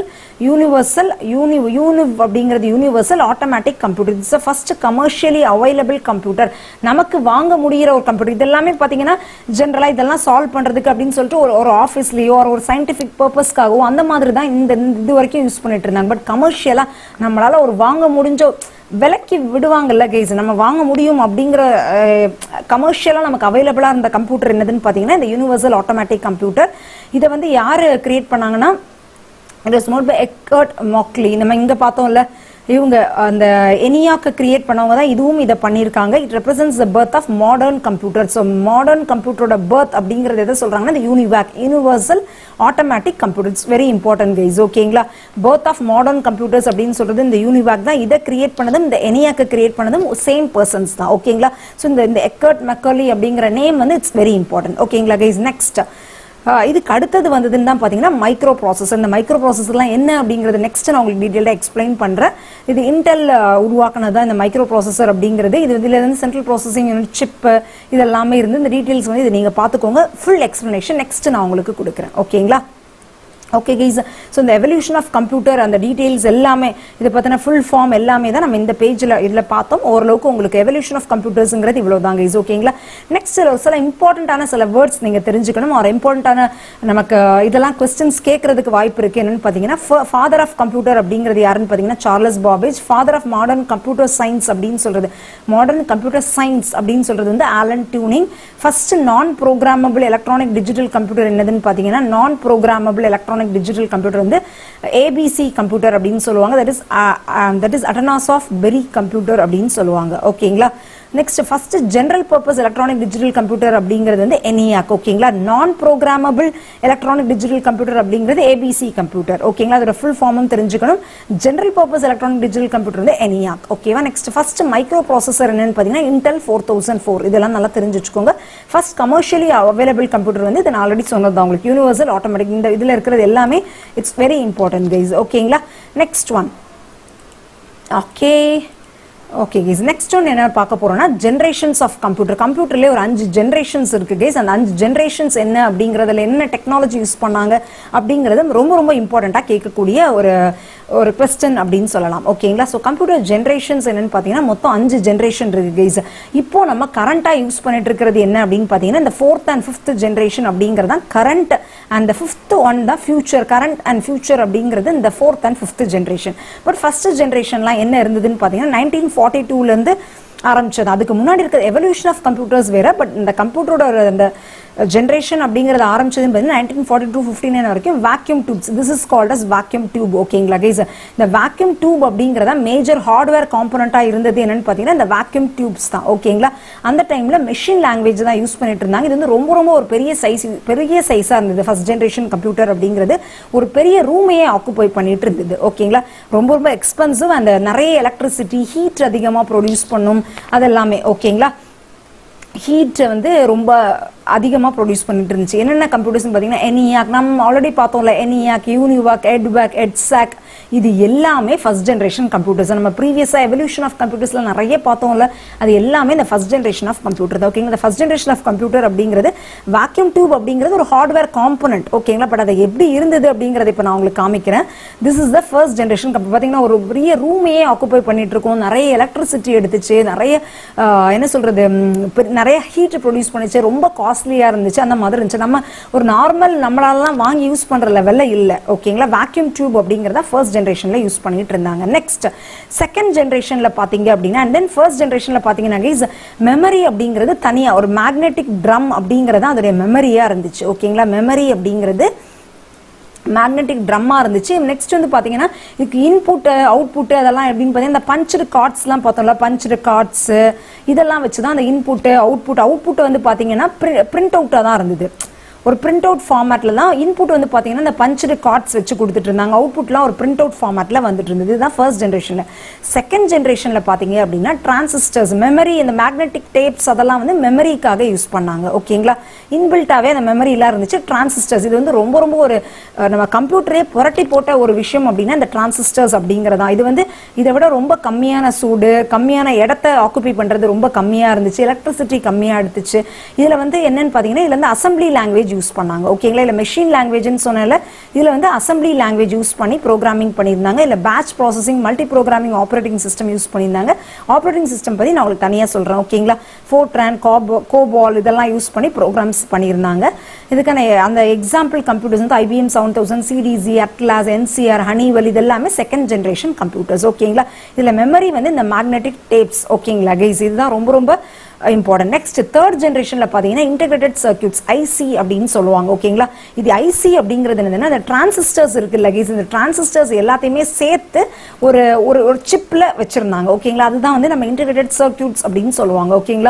யூனிவர்சல் அப்படிங்கிறது universal automatic computer. It's first commercially available computer, நமக்கு வாங்க முடிகிற ஒரு கம்ப்யூட்டர். இதெல்லாமே பார்த்தீங்கன்னா ஜென்ரலாக இதெல்லாம் சால்வ் பண்ணுறதுக்கு அப்படின்னு சொல்லிட்டு ஒரு ஆஃபீஸ்லேயோ ஒரு சயின்டிஃபிக் பர்பஸ்க்காகவோ அந்த மாதிரி தான் இது வரைக்கும் யூஸ் பண்ணிட்டு இருந்தாங்க. பட் கமர்ஷியலாக நம்மளால ஒரு வாங்க முடிஞ்ச விலைக்கு விடுவாங்கல்ல கைஸ், நம்ம வாங்க முடியும் அப்படிங்கிற கமர்ஷியலாக நமக்கு அவைலபிளாக இருந்த கம்ப்யூட்டர் என்னதுன்னு பார்த்தீங்கன்னா இந்த யூனிவர்சல் ஆட்டோமேட்டிக் கம்ப்யூட்டர். இதை வந்து யார் கிரியேட் பண்ணாங்கன்னா it was made by Eckert Mauchly. நம்ம இங்கே பார்த்தோம்ல இவங்க அந்த ENIAC கிரியேட் பண்ணவங்க தான் இதுவும் இதை பண்ணியிருக்காங்க. It represents the birth of modern computer. So modern கம்ப்யூட்டரோட பர்த் அப்படிங்கிறது எதை சொல்றாங்கன்னா இந்த UNIVAC universal automatic computer. It's very important guys. ஓகேங்களா. பர்த் ஆஃப் மாடர்ன் கம்ப்யூட்டர்ஸ் அப்படின்னு சொல்றது இந்த யூனிவேக் தான். இதை கிரியேட் பண்ணதும் இந்த ENIAC கிரியேட் பண்ணதும் சேம் பர்சன்ஸ் தான். ஓகேங்களா. ஸோ இந்த எக்கர்ட் மெக்கர்லி அப்படிங்கிற நேம் வந்து இட்ஸ் வெரி இம்பார்ட்டன்ட். ஓகேங்களா கைஸ். நெக்ஸ்ட் இதுக்கு அடுத்தது வந்ததுன்னு தான் பார்த்தீங்கன்னா மைக்ரோ ப்ராசஸர். இந்த மைக்ரோ ப்ராசஸர்லாம் என்ன அப்படிங்கிறது நெக்ஸ்ட் நான் உங்களுக்கு டீட்டெயிலாக எக்ஸ்பிளைன் பண்ணுறேன். இது இன்டெல் உருவாக்குனது தான் இந்த மைக்ரோ ப்ராசஸர் அப்படிங்கிறது. இது இதில் இருந்து சென்ட்ரல் ப்ராசஸிங் யூனிட், சிப்பு இதெல்லாமே இருந்து இந்த டீட்டெயில்ஸ் வந்து இதை நீங்கள் பார்த்துக்கோங்க. ஃபுல் எக்ஸ்பிளனேஷன் நெக்ஸ்ட் நான் உங்களுக்கு கொடுக்குறேன். ஓகேங்களா. Okay guys, so the evolution of computer and the details எல்லாமே இது பத்தின full form எல்லாமே தான் நம்ம இந்த பேஜ்ல இதுல பார்த்தோம். ஓரளவுக்கு உங்களுக்கு evolution of computersங்கிறது இவ்வளவுதான் guys. ஓகேங்களா? நெக்ஸ்ட் சில இம்பார்ட்டன்ட்டான சில வேர்ட்ஸ் நீங்க தெரிஞ்சுக்கணும். ஒரு இம்பார்ட்டன்ட்டான நமக்கு இதெல்லாம் क्वेश्चंस கேக்குறதுக்கு வாய்ப்பு இருக்கு. என்னன்னு பாத்தீங்கன்னா ஃாதர் ஆஃப் கம்ப்யூட்டர் அப்படிங்கிறது யாருன்னு பாத்தீங்கன்னா Charles Babbage. Father of modern computer science அப்படின்னு சொல்றது மாடர்ன் கம்ப்யூட்டர் சயின்ஸ் அப்படின்னு சொல்றது வந்து ஆலன் டியூனிங். ஃபர்ஸ்ட் நான் ப்ரோகிராமபிள் எலக்ட்ரானிக் டிஜிட்டல் கம்ப்யூட்டர் என்னதுன்னு பாத்தீங்கன்னா non programmable electronic digital computer வந்து ABC கம்ப்யூட்டர் அப்படின்னு சொல்லுவாங்க. that is Atchaya V computer அப்படின்னு சொல்லுவாங்க. ஓகேங்களா? Next first general purpose electronic digital computer அப்படிங்கிறது வந்து ENIAC. ஓகேங்களா? Non programmable electronic digital computer அப்படிங்கிறது ABC கம்ப்யூட்டர். ஓகேங்களா? அதோட ஃபுல் ஃபார்மும் தெரிஞ்சுக்கணும். General purpose electronic digital computer வந்து ENIAC. ஓகேவா? நெக்ஸ்ட் ஃபர்ஸ்ட் மைக்ரோ ப்ராசஸர் என்னன்னு பாத்தீங்கன்னா Intel 4004. இதெல்லாம் நல்லா தெரிஞ்சு வச்சுக்கோங்க. ஃபர்ஸ்ட் கமர்ஷியலி அவைலபிள் கம்ப்யூட்டர் வந்து இது நான் ஆல்ரெடி சொன்னது உங்களுக்கு யூனிவர்சல் ஆட்டோமேட்டிக். இந்த இதுல இருக்கிறது எல்லாமே இட்ஸ் வெரி இம்பார்ட்டன்ட் கைஸ். ஓகேங்களா? Next one okay guys, next one என்ன பார்க்க போறோம்னா ஜெனரேஷன்ஸ் ஆஃப் கம்ப்யூட்டர். கம்ப்யூட்டர்லேயே ஒரு 5 ஜெனரேஷன்ஸ் இருக்கு கைஸ். அந்த 5 ஜெனரேஷன்ஸ் என்ன அப்படிங்கிறதுல என்ன டெக்னாலஜி யூஸ் பண்ணாங்க அப்படிங்கிறது ரொம்ப ரொம்ப இம்பார்ட்டண்ட்டாக கேட்கக்கூடிய ஒரு கொஸ்டின் அப்படின்னு சொல்லலாம். ஓகேங்களா? ஸோ கம்ப்யூட்டர் ஜென்ரேஷன்ஸ் என்னன்னு பார்த்தீங்கன்னா மொத்தம் 5 ஜென்ரேஷன் இருக்கு கைஸ். இப்போ நம்ம கரண்டாக யூஸ் பண்ணிட்டு இருக்கிறது என்ன அப்படின்னு பார்த்தீங்கன்னா இந்த 4th and 5th ஜென்ரேஷன் அப்படிங்கிறது தான் கரண்ட், அண்ட் 5th ஒன் தான் ஃபியூச்சர். கரண்ட் அண்ட் ஃபியூச்சர் அப்படிங்கிறது இந்த 4th and 5th generation. But first ஜென்ரேஷன்லாம் என்ன இருந்ததுன்னு பார்த்தீங்கன்னா 1942லேருந்து ஆரம்பிச்சது. அதுக்கு முன்னாடி இருக்கிற எவல்யூஷன் ஆஃப் கம்ப்யூட்டர்ஸ் வேற. பட் இந்த கம்ப்யூட்டரோட அந்த ஜென்ரேஷன் அப்படிங்கிறது ஆரம்பிச்சதுன்னு பார்த்தீங்கன்னா 1942-59 வரைக்கும் vacuum tubes. This is called as vacuum tube. ஓகேங்களா கைஸ்? இந்த வேக்யூம் டியூப் அப்படிங்கிறத மேஜர் ஹார்ட்வேர் காம்பனண்ட்டாக இருந்தது என்னன்னு பார்த்தீங்கன்னா இந்த வேக்யூம் டியூப்ஸ் தான். ஓகேங்களா? அந்த டைமில் மெஷின் லாங்குவேஜ் தான் யூஸ் பண்ணிட்டு இருந்தாங்க. இது வந்து ரொம்ப ஒரு பெரிய சைஸாக இருந்தது. ஃபர்ஸ்ட் ஜென்ரேஷன் கம்ப்யூட்டர் அப்படிங்கிறது ஒரு பெரிய ரூமையே ஆக்குபை பண்ணிட்டு இருந்தது. ஓகேங்களா? ரொம்ப எக்ஸ்பென்சிவ் அண்ட் நிறைய எலக்ட்ரிசிட்டி ஹீட் அதிகமாக ப்ரொடியூஸ் பண்ணும் அதெல்லாமே. ஓகேங்களா? ஹீட் வந்து ரொம்ப அதிகமாக ப்ரொடியூஸ் பண்ணிட்டு இருந்துச்சு. என்னென்ன கம்ப்யூட்டர்ஸ்னு பார்த்தீங்கன்னா ENIAC, நம்ம ஆல்ரெடி பார்த்தோம்ல ENIAC, யூனிவாக், எட்வாக், எட்சாக், இது எல்லாமே ஃபர்ஸ்ட் ஜென்ரேஷன் கம்ப்யூட்டர்ஸ். நம்ம ப்ரீவியஸாக எவல்யூஷன் ஆஃப் கம்ப்யூட்டர்ஸ்ல நிறைய பார்த்தோம்ல, அது எல்லாமே இந்த ஃபர்ஸ்ட் ஜென்ரேஷன் ஆஃப் கம்ப்யூட்டர் தான். ஓகேங்களா? இந்த ஃபர்ஸ்ட் ஜென்ரேஷன் ஆஃப் கம்ப்யூட்டர் அப்படிங்கிறது வேக்யூம் டியூப் அப்படிங்கிறது ஒரு ஹார்ட்வேர் காம்பனண்ட். ஓகேங்களா? பட் அது எப்படி இருந்தது அப்படிங்கிறத இப்போ நான் உங்களுக்கு காமிக்கிறேன். This is the first generation computer. பார்த்தீங்கன்னா ஒரு பெரிய ரூமையே ஆக்குபை பண்ணிட்டு இருக்கோம். நிறைய எலக்ட்ரிசிட்டி எடுத்துச்சு, நிறைய என்ன சொல்றது, நிறைய ஹீட் ப்ரொடியூஸ் பண்ணிச்சு, ரொம்ப காஸ்ட்லியா இருந்துச்சு, அந்த மாதிரி இருந்துச்சு. நம்ம ஒரு நார்மல் நம்மளாலாம் வாங்கி யூஸ் பண்ற லெவல்ல இல்ல. ஓகேங்களா? வேக்யூம் டியூப் அப்படிங்கறத ஃபர்ஸ்ட் ஜெனரேஷன்ல யூஸ் பண்ணிட்டு இருந்தாங்க. நெக்ஸ்ட் செகண்ட் ஜெனரேஷன்ல பாத்தீங்க அப்படின்னா அண்ட் தென் ஃபர்ஸ்ட் ஜெனரேஷன்ல பாத்தீங்கன்னா கைஸ் மெமரி அப்படிங்கிறது தனியா ஒரு மேக்னெட்டிக் ட்ரம் அப்படிங்கறது அதோட மெமரியா இருந்துச்சு. ஓகேங்களா? மெமரி அப்படிங்கிறது மேக்னெட்டிக் ட்ரம்மா இருந்துச்சு. நெக்ஸ்ட் வந்து பாத்தீங்கன்னா இதுக்கு இன்புட் அவுட்புட் அதெல்லாம் எப்படின்னு பார்த்தீங்கன்னா இந்த பஞ்ச்டு கார்ட்ஸ்லாம் பார்த்தோம்ல, பஞ்ச்டு கார்ட்ஸ் இதெல்லாம் வச்சுதான் அந்த இன்புட் அவுட்புட் வந்து பாத்தீங்கன்னா பிரிண்ட் அவுட்டாக தான் இருந்தது. ஒரு பிரிண்ட் அவுட் ஃபார்மேட்ல தான் இன்புட் வந்து பாத்தீங்கன்னா இந்த பஞ்ச்டு கார்ட்ஸ் வச்சு கொடுத்துட்டு இருந்தாங்க. அவுட்புட்லாம் ஒரு பிரிண்ட் அவுட் ஃபார்மேட்ல வந்துட்டு இருந்தது. இதுதான் ஃபர்ஸ்ட் ஜென்ரேஷன்ல. செகண்ட் ஜென்ரேஷன்ல பாத்தீங்க அப்படின்னா டிரான்சிஸ்டர்ஸ், மெமரி, இந்த மேக்னெட்டிக் டேப்ஸ் அதெல்லாம் வந்து மெமரிக்காக யூஸ் பண்ணாங்க. ஓகேங்களா? இன்பில்ட்டாவே அந்த மெமரி எல்லாம் இருந்துச்சு. டிரான்சிஸ்டர்ஸ் இது வந்து ரொம்ப ஒரு நம்ம கம்ப்யூட்டரே புரட்டி போட்ட ஒரு விஷயம் அப்படின்னா இந்த டிரான்சிஸ்டர்ஸ் அப்படிங்கறதா. இது வந்து இதை விட ரொம்ப கம்மியான சூடு, கம்மியான இடத்தை ஆக்குபை பண்றது ரொம்ப கம்மியா இருந்துச்சு, எலக்ட்ரிசிட்டி கம்மியா எடுத்துச்சு. இதுல வந்து என்னன்னு பாத்தீங்கன்னா இதுல வந்து அசம்பிளி லாங்குவேஜ் யூஸ் பண்ணாங்க. ஓகேங்களா? இல்ல மெஷின் லாங்குவேஜ்னு சொன்னல, இதுல வந்து அசம்பிளி லாங்குவேஜ் யூஸ் பண்ணி ப்ரோகிராமிங் பண்ணியிருந்தாங்க. இல்ல batch processing, multi programming operating system use பண்ணியிருந்தாங்க. ஆப்ரேட்டிங் சிஸ்டம் பத்தி நான் உங்களுக்கு தனியா சொல்றேன். ஓகேங்களா? ஃபோர்ட்ரான், கோபால் இதெல்லாம் யூஸ் பண்ணி ப்ரோக்ராம்ஸ் பண்ணியிருந்தாங்க. இதுக்கான அந்த எக்ஸாம்பிள் கம்ப்யூட்டர்ஸ் வந்து IBM 7000, CDZ, Atlas, NCR, Honeywell இதெல்லாமே செகண்ட் ஜென்ரேஷன் கம்ப்யூட்டர்ஸ். ஓகேங்களா? இதுல மெமரி வந்து இந்த மேக்னெட்டிக் டேப்ஸ். ஓகேங்களா கைஸ்? இதுதான் ரொம்ப இம்பார்ட்டன்ட். நெக்ஸ்ட் தேர்ட் ஜென்ரேஷன்ல பாத்தீங்கன்னா இன்டெகிரேட்டட் சர்க்யூட்ஸ், IC அப்படின்னு சொல்லுவாங்க. ஓகேங்களா? இது IC அப்படிங்கிறது என்னன்னா இந்த டிரான்சிஸ்டர்ஸ் இருக்குல்ல கைஸ், இந்த டிரான்சிஸ்டர்ஸ் எல்லாத்தையுமே சேர்த்து ஒரு ஒரு சிப்ல வச்சிருந்தாங்க. ஓகேங்களா? அதுதான் வந்து நம்ம இன்டெகிரேட்டட் சர்க்யூட்ஸ் அப்படின்னு சொல்லுவாங்க. ஓகேங்களா?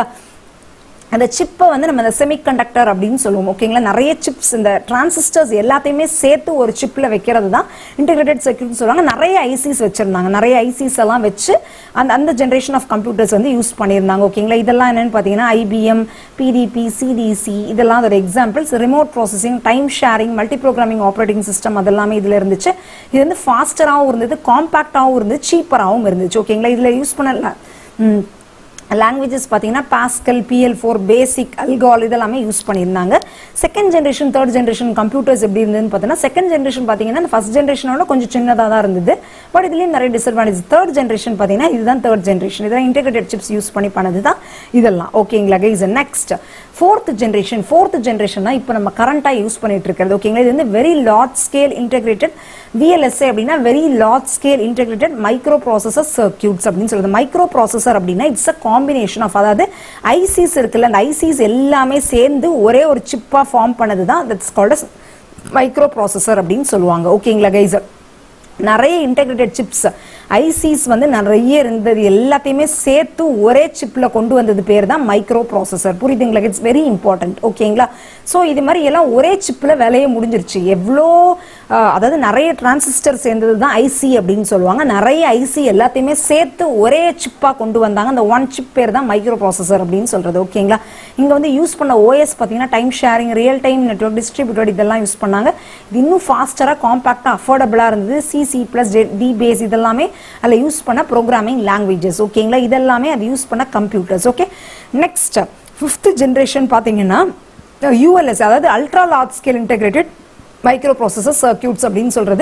அந்த சிப்பை வந்து நம்ம செமிகண்டக்டர் அப்படின்னு சொல்லுவோம். ஓகேங்களா? நிறைய சிப்ஸ், இந்த டிரான்சிஸ்டர்ஸ் எல்லாத்தையுமே சேர்த்து ஒரு சிப்ல வைக்கிறது தான் இன்டெகிரேட்டட் சர்க்யூட் சொல்லுவாங்க. நிறைய ஐசிஸ் வச்சிருந்தாங்க. நிறைய ஐசிஸ் எல்லாம் வச்சு அந்த ஜென்ரேஷன் ஆஃப் கம்ப்யூட்டர்ஸ் வந்து யூஸ் பண்ணியிருந்தாங்க. ஓகேங்களா? இதெல்லாம் என்னன்னு பார்த்தீங்கன்னா IBM, PDP, CDC இதெல்லாம் அதோட examples. Remote processing, time sharing, multi programming operating system அதெல்லாமே இதுல இருந்துச்சு. இது வந்து ஃபாஸ்டராகவும் இருந்தது, காம்பாக்டாகவும் இருந்தது, சீப்பராகவும் இருந்துச்சு. ஓகேங்களா? இதுல யூஸ் பண்ணல languages பார்த்தீங்கன்னா பாஸ்கல் PL4 பேசிக் அல்கால் இதெல்லாமே யூஸ் பண்ணியிருந்தாங்க. Second generation third generation computers எப்படி இருந்ததுன்னு பார்த்தீங்கன்னா செகண்ட் ஜென்ரேஷன் பார்த்தீங்கன்னா இந்த ஃபர்ஸ்ட் ஜென்ரேஷனோட கொஞ்சம் சின்னதாக தான் இருந்தது. பட் இதுலேயும் நிறைய டிஸ்அட்வான்டேஜ். தேர்ட் ஜென்ரேஷன் பார்த்தீங்கன்னா இதுதான் தேர்ட் ஜென்ரேஷன். இதெல்லாம் இன்டெகிரேட்டட் சிப்ஸ் யூஸ் பண்ணி பண்ணது தான் இதெல்லாம். ஓகேங்களா கைஸ். நெக்ஸ்ட் ஃபோர்த் ஜென்ரேஷன் தான் இப்போ நம்ம கரண்டாக யூஸ் பண்ணிட்டு இருக்கிறது. ஓகேங்களா. இது வந்து very large scale integrated VLSI அப்படின்னா very large scale integrated micro processor circuits அப்படின்னு சொல்லுது. மைக்ரோ ப்ராசஸர் அப்படின்னா இட்ஸ் அ காம்பினேஷன் ஆஃப், அதாவது ஐசிஸ் இருக்குல்ல, அந்த ஐசிஸ் எல்லாமே சேர்ந்து ஒரே ஒரு சிப்பா ஃபார்ம் பண்ணது தான் தட்ஸ் கால்ட் மைக்ரோ ப்ராசஸர் அப்படின்னு சொல்லுவாங்க. ஓகேங்களா கைஸ். நிறைய இன்டெகிரேட்டட் சிப்ஸ் ஐசிஸ் வந்து நிறைய இருந்தது, எல்லாத்தையுமே சேர்த்து ஒரே சிப்ல கொண்டு வந்தது பேர் தான் மைக்ரோ ப்ராசஸர். புரியுதுங்களா? It's very important. ஓகேங்களா. ஸோ இது மாதிரி எல்லாம் ஒரே சிப்ல வேலையை முடிஞ்சிருச்சு. எவ்வளோ அதாவது நிறைய டிரான்சிஸ்டர் சேர்ந்தது தான் ஐசி அப்படின்னு சொல்லுவாங்க. நிறைய ஐசி எல்லாத்தையுமே சேர்த்து ஒரே சிப்பா கொண்டு வந்தாங்க. அந்த ஒன் சிப் பேர் தான் மைக்ரோ ப்ராசஸர் அப்படின்னு சொல்றது. ஓகேங்களா. இங்க வந்து யூஸ் பண்ண ஓஎஸ் பார்த்தீங்கன்னா time sharing, real time network, distributed இதெல்லாம் யூஸ் பண்ணாங்க. இது இன்னும் ஃபாஸ்டரா காம்பாக்டா அஃபோர்டபுளா இருந்தது. C++, D-Base இதெல்லாமே அதில் யூஸ் பண்ண ப்ரோக்ராமிங் லாங்குவேஜஸ். ஓகேங்களா. இதெல்லாமே அது யூஸ் பண்ண computers. Okay. Next fifth generation பார்த்தீங்கன்னா ULS, அதாவது ultra large scale integrated micro processor circuits அப்படின்னு சொல்றது.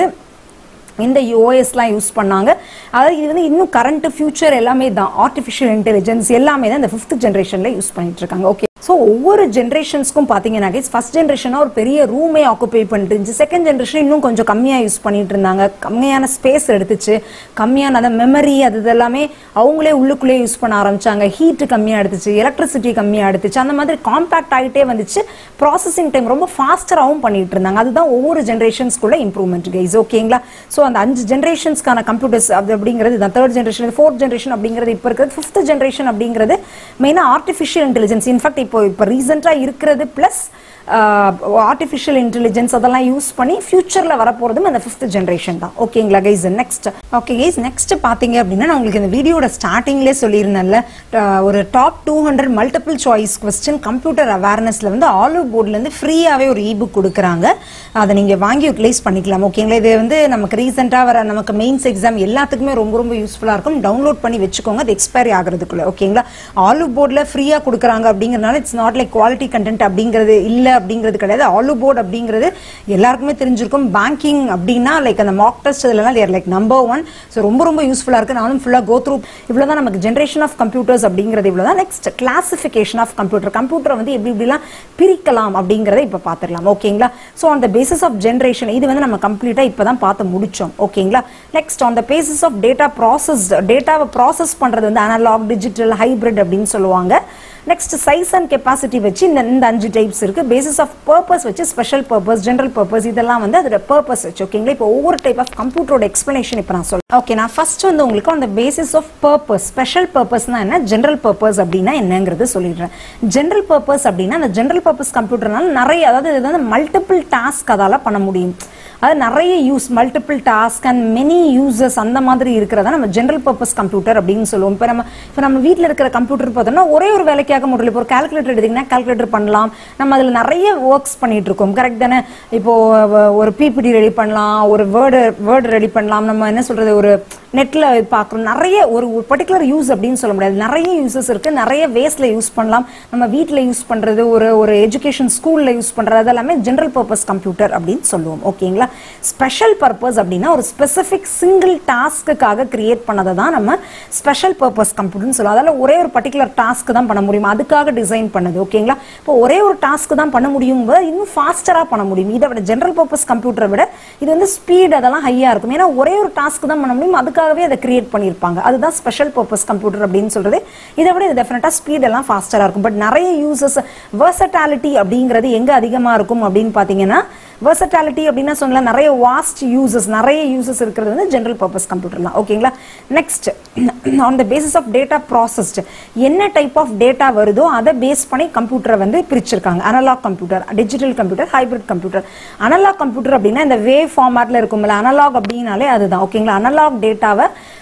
இந்த ஓஎஸ்லாம் யூஸ் பண்ணாங்க. அதாவது இது வந்து இன்னும் கரண்ட் ஃபியூச்சர் எல்லாமே தான், ஆர்டிஃபிஷியல் இன்டெலிஜென்ஸ் எல்லாமே தான் இந்த ஃபிஃப்த் ஜென்ரேஷன்ல யூஸ் பண்ணிட்டு இருக்காங்க. ஓகே. ஸோ ஒவ்வொரு ஜென்ரேஷன்ஸ்க்கும் பார்த்தீங்கன்னா ஃபர்ஸ்ட் ஜென்ரேஷனாக ஒரு பெரிய ரூமே ஆக்குபை பண்ணிட்டு இருந்துச்சு. செகண்ட் ஜென்ரேஷன் இன்னும் கொஞ்சம் கம்மியாக யூஸ் பண்ணிட்டு இருந்தாங்க, கம்மியான ஸ்பேஸ் எடுத்துச்சு, கம்மியான அந்த மெமரி அது எல்லாமே அவங்களே உள்ளுக்குள்ளே யூஸ் பண்ண ஆரம்பிச்சாங்க. ஹீட்டு கம்மியாக எடுத்துச்சு, எலக்ட்ரிசிட்டி கம்மியாக எடுத்துச்சு, அந்த மாதிரி காம்பேக்ட் ஆகிட்டே வந்துச்சு. ப்ராசஸிங் டைம் ரொம்ப ஃபாஸ்டராகவும் பண்ணிட்டு இருந்தாங்க. அதுதான் ஒவ்வொரு ஜென்ரேஷன்ஸ்குள்ள இம்ப்ரூவ்மெண்ட் கைஸ். ஓகேங்களா. ஸோ அந்த 5 ஜென்ரேஷன்ஸ்க்கான கம்ப்யூட்டர்ஸ் அப்படிங்கிறது தான் தேர்ட் ஜென்ரேஷன். ஃபோர்த் ஜென்ரேஷன் அப்படிங்கிறது இப்போ இருக்கிறது. ஃபிஃப்த் ஜென்ரேஷன் அப்படிங்கிறது மெயினாக ஆர்டிஃபிஷியல் இன்டெலிஜென்ஸ். இன்ஃபேக்ட் இப்போ ரீசெண்டாக இருக்கிறது பிளஸ் ஆர்டிஃபிஷியல் இன்டெலிஜென்ஸ் அதெல்லாம் யூஸ் பண்ணி ஃபியூச்சர்ல வரப்போறதும் அந்த ஃபிஃப்த் ஜென்ரேஷன் தான். ஓகேங்களா கைஸ். நெக்ஸ்ட் நெக்ஸ்ட் பாத்தீங்க அப்படின்னா நான் உங்களுக்கு இந்த வீடியோட ஸ்டார்டிங்லேயே சொல்லியிருந்தேன்ல, ஒரு top 200 multiple choice question computer அவேர்னஸ்ல வந்து ஆலிவ் போர்ட்ல இருந்து ஃப்ரீயாவே ஒரு இபுக் கொடுக்குறாங்க. அதை நீங்க வாங்கி யூட்டிலைஸ் பண்ணிக்கலாம். ஓகேங்களா. இது வந்து நமக்கு ரீசெண்டா வர நமக்கு மெயின்ஸ் எக்ஸாம் எல்லாத்துக்குமே ரொம்ப ரொம்ப யூஸ்ஃபுல்லா இருக்கும். டவுன்லோட் பண்ணி வச்சுக்கோங்க, அது எக்ஸ்பைரி ஆகிறதுக்குள்ள. ஓகேங்களா. ஆலிவ் போர்ட்ல ஃப்ரீயா கொடுக்குறாங்க அப்படிங்கறதுனால it's not like quality content அப்படிங்கிறது இல்ல அப்படிங்கிறது கிடையாது. ஆலிவ் போர்ட் அப்படிங்கிறது எல்லாருக்குமே தெரிஞ்சிருக்கும். பேங்கிங் அப்படின்னா லைக் அந்த மாக் டெஸ்ட் இதெல்லாம் லைக் நம்பர் 1. ஸோ ரொம்ப ரொம்ப யூஸ்ஃபுல்லா இருக்கு. நானும் ஃபுல்லா கோ த்ரூ. இவ்வளவுதான் நமக்கு ஜென்ரேஷன் ஆஃப் கம்ப்யூட்டர்ஸ் அப்படிங்கிறது இவ்வளவுதான். நெக்ஸ்ட் கிளாசிஃபிகேஷன் ஆஃப் கம்ப்யூட்டரை வந்து எப்படி எப்படிலாம் பிரிக்கலாம் அப்படிங்கறத இப்ப பாத்துடலாம். ஓகேங்களா. ஸோ அந்த பேசிஸ் ஆஃப் ஜென்ரேஷன் இது வந்து நம்ம கம்ப்ளீட்டா இப்பதான் பார்த்து முடிச்சோம். ஓகேங்களா. Next on the basis of டேட்டாவை ப்ராசஸ் பண்றது வந்து அனலாக், டிஜிட்டல், ஹைபிரிட் அப்படின்னு சொல்லுவாங்க. நெக்ஸ்ட் சைஸ் அண்ட் கெப்பாசிட்டி வச்சு இந்த 5 டைப்ஸ் இருக்கு. பேசிஸ் ஆஃப் பர்பஸ் வச்சு ஸ்பெஷல் பர்பஸ், ஜெனரல் பர்பஸ் இதெல்லாம் வந்து அதோட பர்பஸ் வச்சு. ஓகேங்களா. இப்போ ஒவ்வொரு டைப் ஆஃப் கம்ப்யூட்டரோட எக்ஸ்பிளனேஷன் இப்போ நான் சொல்றேன். ஓகே. நான் ஃபர்ஸ்ட் வந்து உங்களுக்கு அந்த பேசிஸ் ஆஃப் பர்பஸ், ஸ்பெஷல் பர்பஸ்னா என்ன, ஜெனரல் பர்பஸ் அப்படின்னா என்னங்கிறது சொல்லிடுறேன். ஜெனரல் பர்பஸ் அப்படின்னா அந்த ஜெனரல் பர்பஸ் கம்ப்யூட்டர்னால நிறைய, அதாவது இது வந்து மல்டிபிள் டாஸ்க் அதால பண்ண முடியும். அது நிறைய use, multiple task and many users அந்த மாதிரி இருக்கிறதா நம்ம ஜெனரல் பர்பஸ் கம்ப்யூட்டர் அப்படின்னு சொல்லுவோம். இப்போ நம்ம வீட்டில் இருக்கிற கம்ப்யூட்டர் பார்த்தோம்னா ஒரே ஒரு வேலைக்காக முடியல. இப்போ ஒரு கால்குலேட்டர் எடுத்தீங்கன்னா கால்குலேட்டர் பண்ணலாம். நம்ம அதில் நிறைய ஒர்க்ஸ் பண்ணிட்டு இருக்கோம். கரெக்ட் தானே? இப்போ ஒரு பிபிடி ரெடி பண்ணலாம், ஒரு வேர்டு ரெடி பண்ணலாம். நம்ம என்ன சொல்றது, ஒரு நெட்ல பார்க்குறோம். நிறைய ஒரு பர்டிகுலர் யூஸ் அப்படின்னு சொல்ல முடியாது, நிறைய யூசஸ் இருக்கு. நிறைய வேஸ்ல யூஸ் பண்ணலாம். நம்ம வீட்டில் யூஸ் பண்றது, ஒரு எஜுகேஷன் ஸ்கூல்ல யூஸ் பண்றது, அதெல்லாமே ஜெனரல் பர்பஸ் கம்ப்யூட்டர் அப்படின்னு சொல்லுவோம். ஓகேங்களா. ஸ்பெஷல் பர்பஸ் அப்படின்னா ஒரு ஸ்பெசிபிக் சிங்கிள் டாஸ்க்குக்காக கிரியேட் பண்ணதை தான் நம்ம ஸ்பெஷல் பர்பஸ் கம்ப்யூட்டர்னு சொல்லுவோம். அதால ஒரே ஒரு பர்டிகுலர் டாஸ்க் தான் பண்ண முடியும், அதுக்காக டிசைன் பண்ணது. ஓகேங்களா. இப்போ ஒரே ஒரு டாஸ்க் தான் பண்ண முடியும், இன்னும் ஃபாஸ்டரா பண்ண முடியும். இதை விட ஜெனரல் பர்பஸ் கம்ப்யூட்டரை விட இது வந்து ஸ்பீட் அதெல்லாம் ஹையா இருக்கும். ஏன்னா ஒரே ஒரு டாஸ்க் தான் பண்ண முடியும், அதுக்காகவே அதை கிரியேட் பண்ணியிருப்பாங்க. அதுதான் ஸ்பெஷல் பர்பஸ் கம்ப்யூட்டர் அப்படின்னு சொல்றது. இதை விட இது டெஃபினட்டா ஸ்பீட் எல்லாம் ஃபாஸ்டரா இருக்கும். பட் நிறைய யூசஸ், வெர்சட்டாலிட்டி அப்படிங்கிறது எங்க அதிகமா இருக்கும் அப்படின்னு பாத்தீங்கன்னா, வெர்சட்டாலிட்டி அப்படின்னா சொல்லலாம் நிறைய வாஸ்ட் யூசஸ், நிறைய யூசஸ் இருக்கிறது வந்து ஜெனரல் பர்பஸ் கம்ப்யூட்டர் தான். ஓகேங்களா. Next on the basis of data processed, என்ன டைப் ஆஃப் டேட்டா வருதோ அதை பேஸ் பண்ணி கம்ப்யூட்டரை வந்து பிரிச்சிருக்காங்க. Analog computer, digital computer, hybrid computer. Analog computer அப்படின்னா இந்த வேவ் ஃபார்மேட்ல இருக்கும்ல, அனலாக் அப்படின்னாலே அதுதான். ஓகேங்களா. அனலாக் டேட்டாவை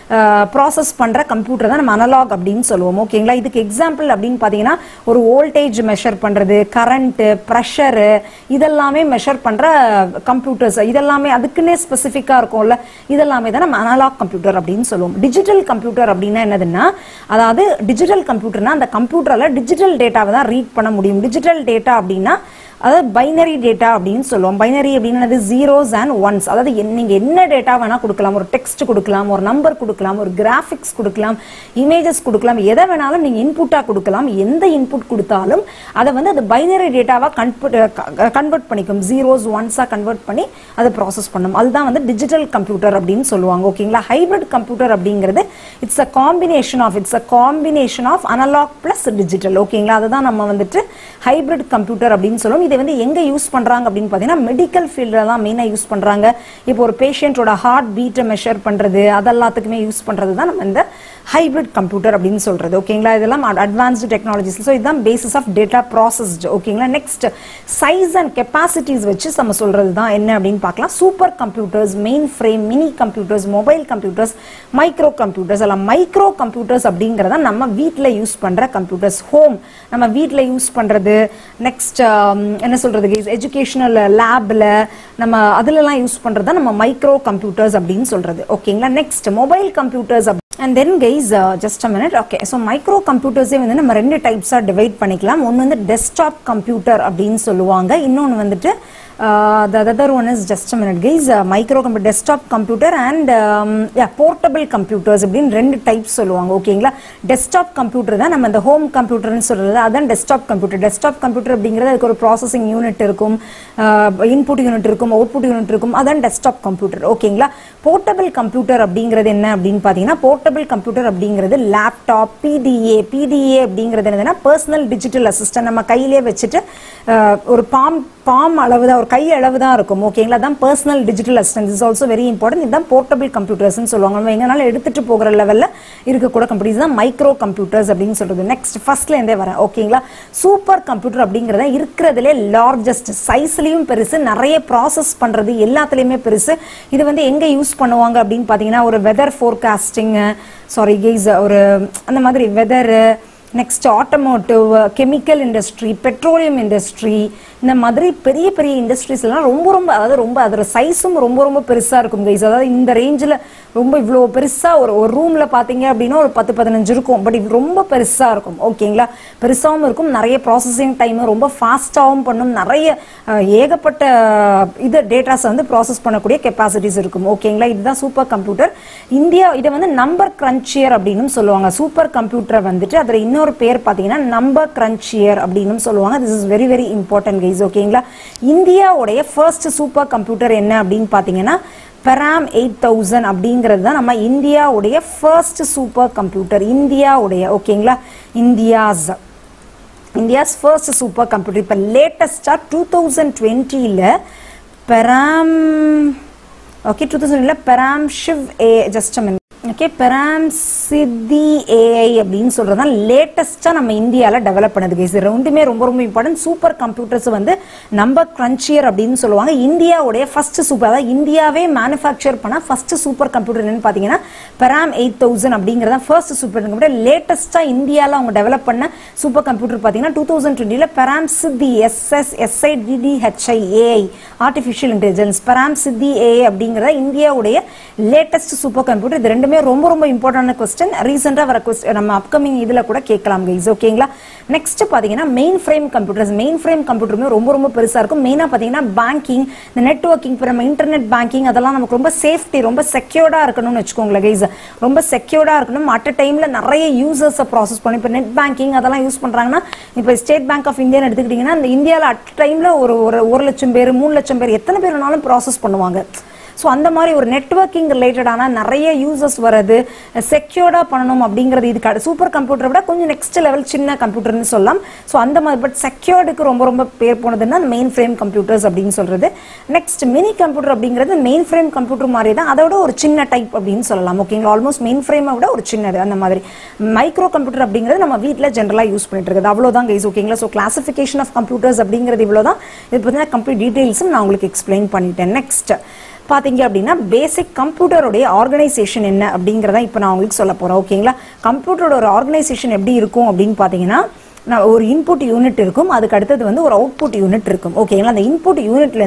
ப்ராசஸ் பண்ணுற கம்ப்யூட்டர் தான் நம்ம அனலாக் அப்படின்னு சொல்லுவோம். ஓகேங்களா? இதுக்கு எக்ஸாம்பிள் அப்படின்னு பார்த்தீங்கன்னா ஒரு வோல்டேஜ் மெஷர் பண்ணுறது, கரண்ட்டு, ப்ரெஷரு, இதெல்லாமே மெஷர் பண்ணுற கம்ப்யூட்டர்ஸ், இதெல்லாமே அதுக்குன்னே ஸ்பெசிஃபிக்காக இருக்கும்ல, இதெல்லாமே தான் நம்ம அனலாக் கம்ப்யூட்டர் அப்படின்னு சொல்லுவோம். டிஜிட்டல் கம்ப்யூட்டர் அப்படின்னா என்னதுன்னா, அதாவது டிஜிட்டல் கம்ப்யூட்டர்னா அந்த கம்ப்யூட்டரில் டிஜிட்டல் டேட்டாவை தான் ரீட் பண்ண முடியும். டிஜிட்டல் டேட்டா அப்படின்னா அதாவது பைனரி டேட்டா அப்படின்னு சொல்லுவோம். பைனரி அப்படின்னா ஜீரோஸ் அண்ட் ஒன்ஸ். அதாவது நீங்கள் என்ன டேட்டா வேணால் கொடுக்கலாம், ஒரு டெக்ஸ்ட் கொடுக்கலாம், ஒரு நம்பர் கொடுக்கலாம், ஒரு கிராஃபிக்ஸ் கொடுக்கலாம், இமேஜஸ் கொடுக்கலாம், எதை வேணாலும் நீங்கள் இன்புட்டாக கொடுக்கலாம். எந்த இன்புட் கொடுத்தாலும் அதை வந்து அது பைனரி டேட்டாவாக கன்வெர்ட் பண்ணிக்கும், ஜீரோஸ் ஒன்ஸாக கன்வெர்ட் பண்ணி அதை ப்ராசஸ் பண்ணும். அதுதான் வந்து டிஜிட்டல் கம்ப்யூட்டர் அப்படின்னு சொல்லுவாங்க. ஓகேங்களா? ஹைபிரிட் கம்ப்யூட்டர் அப்படிங்கிறது it's a combination of analog plus digital. ஓகேங்களா? அதுதான் நம்ம வந்துட்டு ஹைபிரிட் கம்ப்யூட்டர் அப்படின்னு சொல்லுவோம். இதை வந்து எங்க யூஸ் பண்றாங்க அப்படின்னு பார்த்தீங்கன்னா மெடிக்கல் ஃபீல்டில் தான் மெயினாக யூஸ் பண்றாங்க. இப்போ ஒரு பேஷண்டோட ஹார்ட் பீட்டை மெஷர் பண்றது, அதெல்லாத்துக்குமே யூஸ் பண்றது தான் நம்ம இந்த ஹைபிரிட் கம்ப்யூட்டர் அப்படின்னு சொல்றது. ஓகேங்களா? இதெல்லாம் அட்வான்ஸ்டு டெக்னாலஜிஸ். ஸோ இதுதான் பேசிஸ் ஆஃப் டேட்டா ப்ராசஸ்டு. ஓகேங்களா? நெக்ஸ்ட் சைஸ் அண்ட் கெப்பாசிட்டிஸ் வச்சு நம்ம சொல்றது தான் என்ன அப்படின்னு பார்க்கலாம். Super computers, main frame, mini computers, mobile computers, micro computers. எல்லாம் மைக்ரோ கம்ப்யூட்டர்ஸ் அப்படிங்கிறத நம்ம வீட்டில் யூஸ் பண்ற கம்ப்யூட்டர்ஸ், ஹோம் நம்ம வீட்டில் யூஸ் பண்றது. நெக்ஸ்ட் என்ன சொல்றது, எஜுகேஷனல் லேப்ல நம்ம அதுலலாம் யூஸ் பண்றது தான் நம்ம மைக்ரோ கம்ப்யூட்டர்ஸ் அப்படின்னு சொல்றது. ஓகேங்களா? Next mobile computers. And then guys, just a minute. Okay, so micro computers வந்து நம்ம ரெண்டு டைப்ஸா டிவைட் பண்ணிக்கலாம். ஒன்னு வந்து டெஸ்க்டாப் கம்ப்யூட்டர் அப்படின்னு சொல்லுவாங்க. இன்னொன்னு வந்துட்டு the other one is just a minute guys, micro computer, desktop computer and portable computers அப்படின்னு ரெண்டு டைப்ஸ் சொல்லுவாங்க. ஓகேங்களா? டெஸ்க்டாப் கம்ப்யூட்டர் தான் நம்ம இந்த ஹோம் கம்ப்யூட்டர்னு சொல்றது, அதான் டெஸ்க்டாப் கம்ப்யூட்டர். டெஸ்க்டாப் கம்ப்யூட்டர் அப்படிங்கிறது அதுக்கு ஒரு ப்ராசஸிங் யூனிட் இருக்கும், இன்புட் யூனிட் இருக்கும், அவுட்புட் யூனிட் இருக்கும், அதான் டெஸ்க்டாப் கம்ப்யூட்டர். ஓகேங்களா? போர்ட்டபிள் கம்ப்யூட்டர் அப்படிங்கிறது என்ன அப்படின்னு பார்த்தீங்கன்னா, போர்ட்டபிள் கம்ப்யூட்டர் அப்படிங்கிறது லேப்டாப், பிடிஏ அப்படிங்கிறது என்னதுன்னா பர்சனல் டிஜிட்டல் அசிஸ்டன்ட். நம்ம கையிலே வச்சுட்டு ஒரு பாம் அளவு தான், ஒரு கை அளவு தான் இருக்கும். ஓகேங்களா? தான் personal digital assistant. Is also very important. இதுதான் போர்ட்டபிள் கம்ப்யூட்டர்ஸ்னு சொல்லுவாங்க. நம்ம எங்கனாலும் எடுத்துட்டு போகிற லெவலில் இருக்கக்கூட கம்ப்யூட்டர்ஸ் தான் மைக்ரோ கம்ப்யூட்டர்ஸ் அப்படின்னு சொல்றது. நெக்ஸ்ட் ஃபர்ஸ்ட்ல இருந்தே வரேன். ஓகேங்களா? சூப்பர் கம்ப்யூட்டர் அப்படிங்கிறத இருக்கிறதுலே லார்ஜஸ்ட், சைஸ்லயும் பெருசு, நிறைய ப்ராசஸ் பண்றது எல்லாத்துலயுமே பெருசு. இது வந்து எங்க யூஸ் பண்ணுவாங்க அப்படின்னு பார்த்தீங்கன்னா, ஒரு வெதர் ஃபோர்காஸ்டிங், சாரி கைஸ், ஒரு அந்த மாதிரி weather, next automotive, chemical industry, petroleum industry, இந்த மாதிரி பெரிய பெரிய இண்டஸ்ட்ரீஸ் எல்லாம் ரொம்ப அதோட சைஸும் ரொம்ப பெருசா இருக்கும் கைஸ். அதாவது இந்த ரேஞ்சில் ரொம்ப இவ்வளோ பெருசா ஒரு ரூம்ல பாத்தீங்க அப்படின்னா ஒரு 10-15 இருக்கும். பட் இது ரொம்ப பெருசா இருக்கும். ஓகேங்களா? பெருசாவும் இருக்கும், நிறைய ப்ராசஸிங் டைம் ரொம்ப ஃபாஸ்டாகவும் பண்ணும், நிறைய ஏகப்பட்ட இது டேட்டாஸ் வந்து ப்ராசஸ் பண்ணக்கூடிய கெப்பாசிட்டிஸ் இருக்கும். ஓகேங்களா? இதுதான் சூப்பர் கம்ப்யூட்டர். இந்தியா இதை வந்து நம்பர் கிரன்ச்சியர் அப்படின்னு சொல்லுவாங்க. சூப்பர் கம்ப்யூட்டரை வந்துட்டு அதில் இன்னொரு பேர் பார்த்தீங்கன்னா நம்பர் கிரன்ச்சியர் அப்படின்னு சொல்லுவாங்க. This is very very important guys. ஓகேங்களா? இந்தியாவுடைய ஃபர்ஸ்ட் சூப்பர் கம்ப்யூட்டர் என்ன அப்படின்னு பார்த்தீங்கன்னா பெராம் 8000 அப்படிங்கிறது தான் நம்ம இந்தியாவுடைய ஃபர்ஸ்ட் சூப்பர் கம்ப்யூட்டர். இந்தியாவுடைய, ஓகேங்களா, இந்தியாஸ் ஃபர்ஸ்ட் சூப்பர் கம்ப்யூட்டர். இப்போ லேட்டஸ்டா 2020ல பெராம், ஓகே 2020ல Param Shivay, just a minute, okay, Param Siddhi AI அப்படின்னு சொல்றது தான் லேட்டஸ்டா நம்ம இந்தியாவில் டெவலப் பண்ணது கைஸ். ரெண்டுமே ரொம்ப இம்பார்ட்டன்ட். சூப்பர் கம்ப்யூட்டர்ஸ் வந்து நம்பர் கிரன்ச்சியர் அப்படின்னு சொல்லுவாங்க. இந்தியாவுடைய ஃபர்ஸ்ட் சூப்பர், அதாவது இந்தியாவே மேனுஃபேக்சர் பண்ண ஃபர்ஸ்ட் சூப்பர் கம்ப்யூட்டர் என்னன்னு பார்த்தீங்கன்னா பெராம் 8000 அப்படிங்கிறத ஃபர்ஸ்ட் சூப்பர் கம்ப்யூட்டர். லேட்டஸ்டா இந்தியாவில் அவங்க டெவலப் பண்ண சூப்பர் கம்ப்யூட்டர் பார்த்தீங்கன்னா 2020ல பெராம் சித்தி SSIDDHI artificial intelligence, பெராம் Siddhi AI அப்படிங்கிறத இந்தியாவுடைய லேட்டஸ்ட் சூப்பர் கம்ப்யூட்டர். இது ரெண்டுமே ரொம்ப இம்பார்ட்டன்ட் क्वेश्चन. ரீசெண்டா வர क्वेश्चन நம்ம அப்கமிங் இதுல கூட கேட்கலாம் கைஸ். ஓகேங்களா? நெக்ஸ்ட் பாத்தீங்கன்னா main frame computers. Main frame கம்ப்யூட்டருமே ரொம்ப பெருசா இருக்கும். மெயினா பாத்தீங்கன்னா பேங்கிங், இந்த நெட்வொர்க்கிங், இப்போ நம்ம இன்டர்நெட் பேங்கிங் அதெல்லாம் நமக்கு ரொம்ப சேஃப்டி, ரொம்ப செக்யூர்டா இருக்கணும்னு வச்சுக்கோங்களேன் கைஸ். ரொம்ப செக்யூர்டா இருக்கணும். அட் அ டைம்ல நிறைய யூசர்ஸை ப்ராசஸ் பண்ணணும். இப்போ நெட் பேங்கிங் அதெல்லாம் யூஸ் பண்றாங்கன்னா, இப்போ ஸ்டேட் பேங்க் ஆஃப் இந்தியான்னு எடுத்துக்கிட்டீங்கன்னா, இந்த இந்தியாவில் அட் டைம்ல ஒரு 1 லட்சம் பேர் 3 லட்சம் பேர் எத்தனை பேர் வேணாலும் ப்ராசஸ் பண்ணுவாங்க. ஸோ அந்த மாதிரி ஒரு நெட்வொர்க்கிங் ரிலேட்டடான நிறைய யூசர்ஸ் வரது, செக்யூர்டா பண்ணணும் அப்படிங்கிறது இது சூப்பர் கம்ப்யூட்டரை விட கொஞ்சம் நெக்ஸ்ட் லெவல் சின்ன கம்ப்யூட்டர்னு சொல்லலாம். ஸோ அந்த மாதிரி பட் செக்யூர்டுக்கு ரொம்ப பேர் போனதுன்னா மெயின் ஃப்ரேம் கம்ப்யூட்டர்ஸ் அப்படின்னு சொல்றது. நெக்ஸ்ட் மினி கம்ப்யூட்டர் அப்படிங்கிறது மெயின் ஃப்ரேம் கம்ப்யூட்டர் மாதிரி தான், அதோட ஒரு சின்ன டைப் அப்படின்னு சொல்லலாம். ஓகேங்களா? ஆல்மோஸ்ட் மெயின் ஃப்ரேமை விட ஒரு சின்னது அந்த மாதிரி. மைக்ரோ கம்ப்யூட்டர் அப்படிங்கிறது நம்ம வீட்டில் ஜென்ரலாக யூஸ் பண்ணிட்டு இருக்குது. அவ்வளோதான் கைஸ். ஓகேங்களா? ஸோ கிளாசிஃபிகேஷன் ஆஃப் கம்ப்யூட்டர்ஸ் அப்படிங்கிறது இவ்வளோதான். இது பார்த்தீங்கன்னா கம்ப்ளீட் டீடைல்ஸும் நான் உங்களுக்கு எக்ஸ்பிளைன் பண்ணிட்டேன். நெக்ஸ்ட் பாத்தீங்க அப்படின்னா பேசிக் கம்ப்யூட்டருடைய ஆர்கனைசேஷன் என்ன அப்படிங்கறத இப்போ நான் உங்களுக்கு சொல்ல போறேன். ஓகேங்களா? கம்ப்யூட்டரோட ஒரு ஆர்கனைசேஷன் எப்படி இருக்கும் அப்படின்னு பாத்தீங்கன்னா, ஒரு இன்புட் யூனிட் இருக்கும், அதுக்கு அடுத்தது வந்து ஒரு அவுட்புட் யூனிட் இருக்கும். ஓகேங்களா? அந்த இன்புட்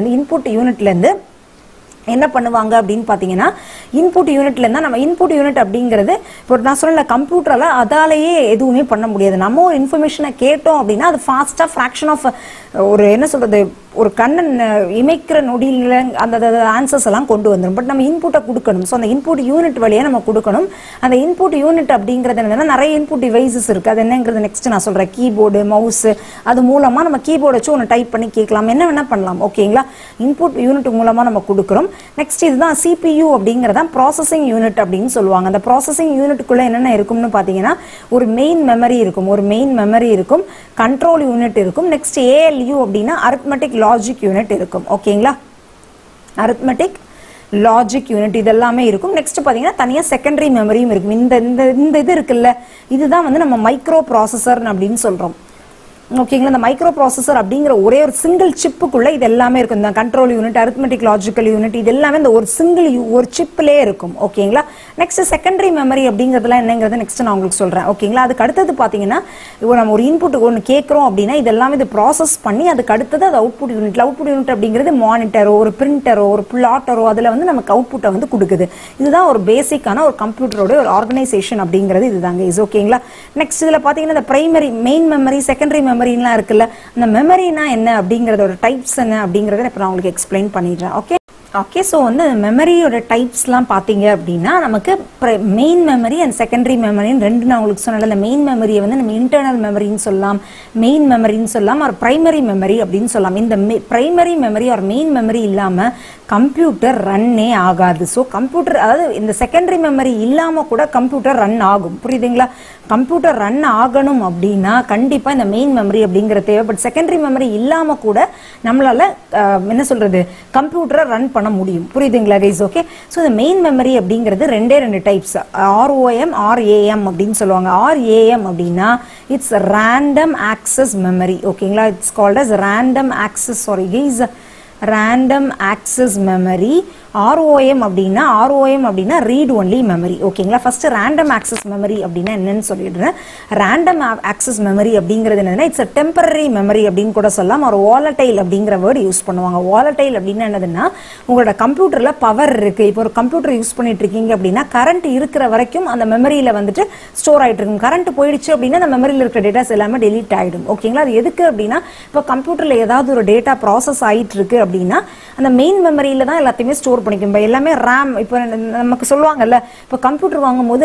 யூனிட்ல இருந்து என்ன பண்ணுவாங்க அப்படின்னு பாத்தீங்கன்னா, இன்புட் யூனிட்ல இருந்தா நம்ம இன்புட் யூனிட் அப்படிங்கிறது இப்போ நான் சொன்ன கம்ப்யூட்டர்ல அதாலேயே எதுவுமே பண்ண முடியாது. நம்ம ஒரு இன்ஃபர்மேஷனை கேட்டோம் அப்படின்னா அது ஃபாஸ்டா ஃபிராக்ஷன் ஆஃப் ஒரு என்ன சொல்றது ஒரு கண்ணன் இமைக்கிற நொடியில் அந்த ஆன்சர்ஸ் எல்லாம் கொண்டு வந்துடும். பட் நம்ம இன்புட்டை கொடுக்கணும். ஸோ அந்த இன்புட் யூனிட் வழியாக நம்ம கொடுக்கணும். அந்த இன்புட் யூனிட் அப்படிங்கிறது என்னன்னா நிறைய இன்புட் டிவைசஸ் இருக்கு. அது என்னங்கிறது நெக்ஸ்ட் நான் சொல்றேன். கீபோர்டு, மவுஸ், அது மூலமா நம்ம கீபோர்டு வச்சு ஒன்று டைப் பண்ணி கேட்கலாம், என்ன வேணா பண்ணலாம். ஓகேங்களா? இன்புட் யூனிட் மூலமா நம்ம கொடுக்குறோம். நெக்ஸ்ட் இதுதான் CPU அப்படிங்கிறதா ப்ராசஸிங் யூனிட் அப்படின்னு சொல்லுவாங்க. அந்த ப்ராசஸிங் யூனிட்டுக்குள்ள என்னென்ன இருக்கும்னு பார்த்தீங்கன்னா, ஒரு மெயின் மெமரி இருக்கும், கண்ட்ரோல் யூனிட் இருக்கும். நெக்ஸ்ட் ALU அப்படின்னா அரித்மெட்டிக் லாஜிக் யூனிட் இருக்கும். ஓகேங்களா? அரித்மெட்டிக் லாஜிக் யூனிட் இதெல்லாமே இருக்கும். நெக்ஸ்ட் பாத்தீங்கன்னா தனியா செகண்டரி மெமரியும் இருக்கும். இந்த இது இருக்குல்ல, இதுதான் வந்து நம்ம மைக்ரோ ப்ராசஸர் அப்படின்னு சொல்றோம். ஓகேங்களா? இந்த மைக்ரோ ப்ராசஸர் அப்படிங்கிற ஒரே ஒரு சிங்கிள் சிப்புக்குள்ள இது எல்லாமே இருக்கும். இந்த control unit, arithmetic logical unit, இது எல்லாமே இந்த ஒரு ஒரு சிப்லேயே இருக்கும். ஓகேங்களா? நெக்ஸ்ட் செகண்டரி மெமரி அப்படிங்கிறதுலாம் என்னங்கிறது நெக்ஸ்ட் நான் உங்களுக்கு சொல்றேன். ஓகேங்களா? அதுக்கு அடுத்தது பாத்தீங்கன்னா, இப்போ நம்ம ஒரு இன்புட் ஒன்று கேட்கிறோம் அப்படின்னா இதெல்லாம் இது ப்ராசஸ் பண்ணி அதுக்கு அடுத்தது அது அவுட்புட் யூனிட் அப்படிங்கிறது மானிட்டரோ, ஒரு பிரிண்டரோ, ஒரு பிளாட்டரோ, அதுல வந்து நமக்கு அவுட்புட்டை வந்து கொடுக்குது. இதுதான் ஒரு பேசிக்கான ஒரு கம்ப்யூட்டரோட ஒரு ஆர்கனைசேஷன் அப்படிங்கிறது இதுதாங்க. ஓகேங்களா? நெக்ஸ்ட் இதுல பாத்தீங்கன்னா இந்த பிரைமரி, மெயின் மெமரி, செகண்டரி மெமரிலாம் இருக்குல்ல, அந்த மெமரினா என்ன அப்படிங்கறதோட டைப்ஸ் என்ன அப்படிங்கறத இப்ப நான் உங்களுக்கு எக்ஸ்பிளைன் பண்ணிடுறேன். ஓகே, ஸோ வந்து மெமரியோட டைப்ஸ்லாம் பார்த்தீங்க அப்படின்னா நமக்கு மெயின் மெமரி அண்ட் செகண்டரி மெமரின்னு ரெண்டு நான் உங்களுக்கு சொன்னேன். அந்த மெயின் மெமரியை வந்து நம்ம இன்டர்னல் மெமரின்னு சொல்லலாம், மெயின் மெமரின்னு சொல்லலாம், ஒரு பிரைமரி மெமரி அப்படின்னு சொல்லலாம். இந்த பிரைமரி மெமரி ஒரு மெயின் மெமரி இல்லாமல் கம்ப்யூட்டர் ரன்னே ஆகாது. ஸோ கம்ப்யூட்டர், அதாவது இந்த செகண்டரி மெமரி இல்லாமல் கூட கம்ப்யூட்டர் ரன் ஆகும். புரியுதுங்களா? கம்ப்யூட்டர் ரன் ஆகணும் அப்படின்னா கண்டிப்பாக இந்த மெயின் மெமரி அப்படிங்கிற தேவை. பட் செகண்டரி மெமரி இல்லாமல் கூட நம்மளால என்ன சொல்றது கம்ப்யூட்டரை ரன் பண்ண முடியும். புரியுதுங்களா கைஸ்? ஓகே, ஸோ இந்த மெயின் மெமரி அப்படிங்கிறது ரெண்டு டைப்ஸ், ROM, RAM அப்படின்னு சொல்லுவாங்க. RAM அப்படின்னா இட்ஸ் ரேண்டம் ஆக்சஸ் மெமரி. ஓகேங்களா? It's called as random access, sorry guys, random access memory. ROM அப்படின்னா ரீட் ஒன்லி மெமரி. ஓகேங்களா? ஃபர்ஸ்ட் ரேண்டம் ஆக்சஸ் மெமரி அப்படின்னா என்னன்னு சொல்லிடுறேன். ரேண்டம் ஆக்சஸ் மெமரி அப்படிங்கிறது என்னன்னா இட்ஸ் a டெம்பரரி மெமரி அப்படின்னு கூட சொல்லலாம். ஒரு வாலடைல் அப்படிங்கிற வேர்டு யூஸ் பண்ணுவாங்க. வாலடைல் அப்படின்னா என்னதுன்னா, உங்களோட கம்ப்யூட்டர்ல பவர் இருக்கு. இப்போ ஒரு கம்ப்யூட்டர் யூஸ் பண்ணிட்டு இருக்கீங்க அப்படின்னா கரண்ட் இருக்கிற வரைக்கும் அந்த மெமரியில வந்துட்டு ஸ்டோர் ஆயிட்டு இருக்கும். கரண்ட் போயிடுச்சு அப்படின்னா அந்த மெமரியில் இருக்கிற டேட்டாஸ் எல்லாமே டெலீட் ஆயிடும். ஓகேங்களா? அது எதுக்கு அப்படின்னா, இப்போ கம்ப்யூட்டர்ல ஏதாவது ஒரு டேட்டா ப்ராசஸ் ஆயிட்டு இருக்கு அப்படின்னா அந்த மெயின் மெமரியில தான் எல்லாத்தையுமே ஸ்டோர் பண்ணிக்கும். எல்லாமே RAM, இப்போ நமக்கு சொல்லுவாங்கல்ல, இப்போ கம்ப்யூட்டர் வாங்கும்போது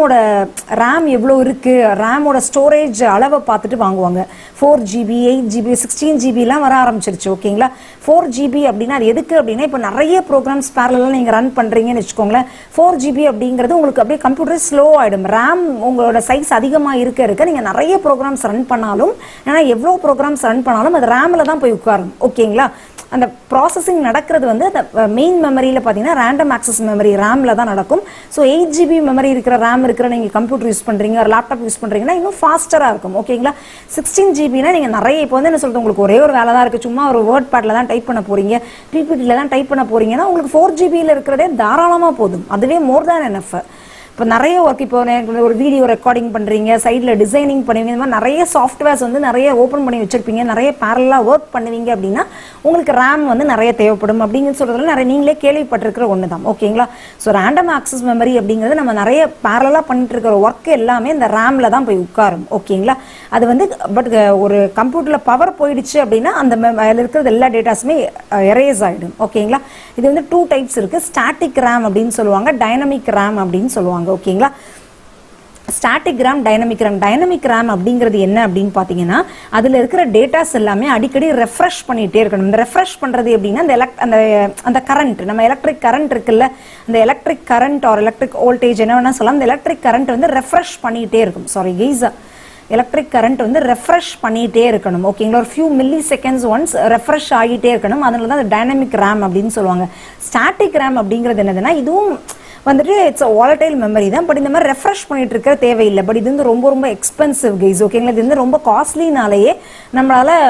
ரேம் எவ்வளோ இருக்கு, ரேமோட ஸ்டோரேஜ் அளவை பார்த்துட்டு வாங்குவாங்க. 4GB, 8GB, 16GB எல்லாம் வர ஆரம்பிச்சிருச்சு. ஓகேங்களா? 4GB அப்படின்னா அது எதுக்கு அப்படின்னா, இப்போ நிறைய ப்ரோக்ராம்ஸ் பேரலா நீங்க ரன் பண்றீங்கன்னு வச்சுக்கோங்களேன். 4GB அப்படிங்கிறது உங்களுக்கு அப்படியே கம்ப்யூட்டர் ஸ்லோ ஆயிடும். ரேம் உங்களோட சைஸ் அதிகமா இருக்க நீங்க நிறைய ப்ரோக்ராம்ஸ் ரன் பண்ணாலும், ஏன்னா எவ்வளோ ப்ரோக்ராம்ஸ் ரன் பண்ணாலும் அது ரேம்ல தான் போய் உட்காரும். ஓகேங்களா? அந்த ப்ராசஸிங் நடக்கிறது வந்து அந்த மெயின் மெமரியில் பார்த்தீங்கன்னா ரேண்டம் ஆக்சஸ் மெமரி ரேம்ல தான் நடக்கும். ஸோ 8GB மெமரி இருக்கிற ரேம் இருக்கிற நீங்கள் கம்ப்யூட்டர் யூஸ் பண்ணுறீங்க, ஒரு லேப்டாப் யூஸ் பண்ணுறீங்கன்னா இன்னும் ஃபாஸ்டராக இருக்கும். ஓகேங்களா? 16GBனா நீங்கள் நிறைய, இப்போ வந்து என்ன சொல்றது, உங்களுக்கு ஒரே ஒரு வேலை தான் இருக்குது, சும்மா ஒரு வேர்ட் பேட்ல தான் டைப் பண்ண போறீங்க, PPTல தான் டைப் பண்ண போறீங்கன்னா உங்களுக்கு 4GBயில் இருக்கிறதே தாராளமாக போதும். அதுவே மோர் தேன் எனஃப். இப்போ நிறைய ஒர்க், இப்போ ஒரு வீடியோ ரெக்கார்டிங் பண்ணுறீங்க, சைடில் டிசைனிங் பண்ணுவீங்க, இந்த மாதிரி நிறைய சாஃப்ட்வேர்ஸ் வந்து நிறைய ஓப்பன் பண்ணி வச்சிருப்பீங்க, நிறைய பேரலாக ஒர்க் பண்ணுவீங்க அப்படின்னா உங்களுக்கு ரேம் வந்து நிறைய தேவைப்படும் அப்படிங்கிறது சொல்றதுல நிறைய நீங்களே கேள்விப்பட்டிருக்கிற ஒன்று தான். ஓகேங்களா? ஸோ ரேண்டம் ஆக்சஸ் மெமரி அப்படிங்கிறது நம்ம நிறைய பேரலாக பண்ணிட்டு இருக்கிற ஒர்க் எல்லாமே இந்த ரேம்ல தான் போய் உட்காரும். ஓகேங்களா? அது வந்து பட் ஒரு கம்ப்யூட்டர்ல பவர் போயிடுச்சு அப்படின்னா அந்த அதில் இருக்கிறது எல்லா டேட்டாஸுமே எரேஸ் ஆகிடும். ஓகேங்களா? இது வந்து 2 டைப்ஸ் இருக்கு. ஸ்டாட்டிக் ரேம் அப்படின்னு சொல்லுவாங்க, டைனமிக் ரேம் அப்படின்னு சொல்லுவாங்க. ஓகேங்களா? ஸ்டாட்டிக் ரேம், டைனமிக் ரேம் அப்படிங்கிறது என்ன அப்படின்னு பார்த்தீங்கன்னா, அதில் இருக்கிற டேட்டாஸ் எல்லாமே அடிக்கடி ரெஃப்ரெஷ் பண்ணிகிட்டே இருக்கணும். இந்த ரெஃப்ரெஷ் பண்ணுறது எப்படின்னா, அந்த கரண்ட், நம்ம எலக்ட்ரிக் கரண்ட் இருக்குல்ல, அந்த electric current or electric voltage என்ன வேணா சொல்லலாம், இந்த எலக்ட்ரிக் கரண்ட் வந்து ரெஃப்ரெஷ் பண்ணிகிட்டே இருக்கும். சாரி கெய்ஸா, எலக்ட்ரிக் கரண்ட் வந்து ரெஃப்ரெஷ் பண்ணிகிட்டே இருக்கணும். ஓகேங்களா? ஒரு few milliseconds once refresh ஆகிட்டே இருக்கணும். அதனால தான் டைனமிக் ரேம் அப்படின்னு சொல்லுவாங்க. ஸ்டாட்டிக் ரேம் அப்படிங்கிறது என்னதுன்னா, இதுவும் வந்துட்டு இட்ஸ் அ வாலடைல் மெமரி தான். பட் இந்த மாதிரி ரெஃப்ரெஷ் பண்ணிட்டு இருக்க தேவையில்லை. பட் இது வந்து ரொம்ப ரொம்ப எக்ஸ்பென்சிவ் கைஸ். ஓகேங்களா? இது வந்து ரொம்ப காஸ்ட்லினாலேயே நம்மளால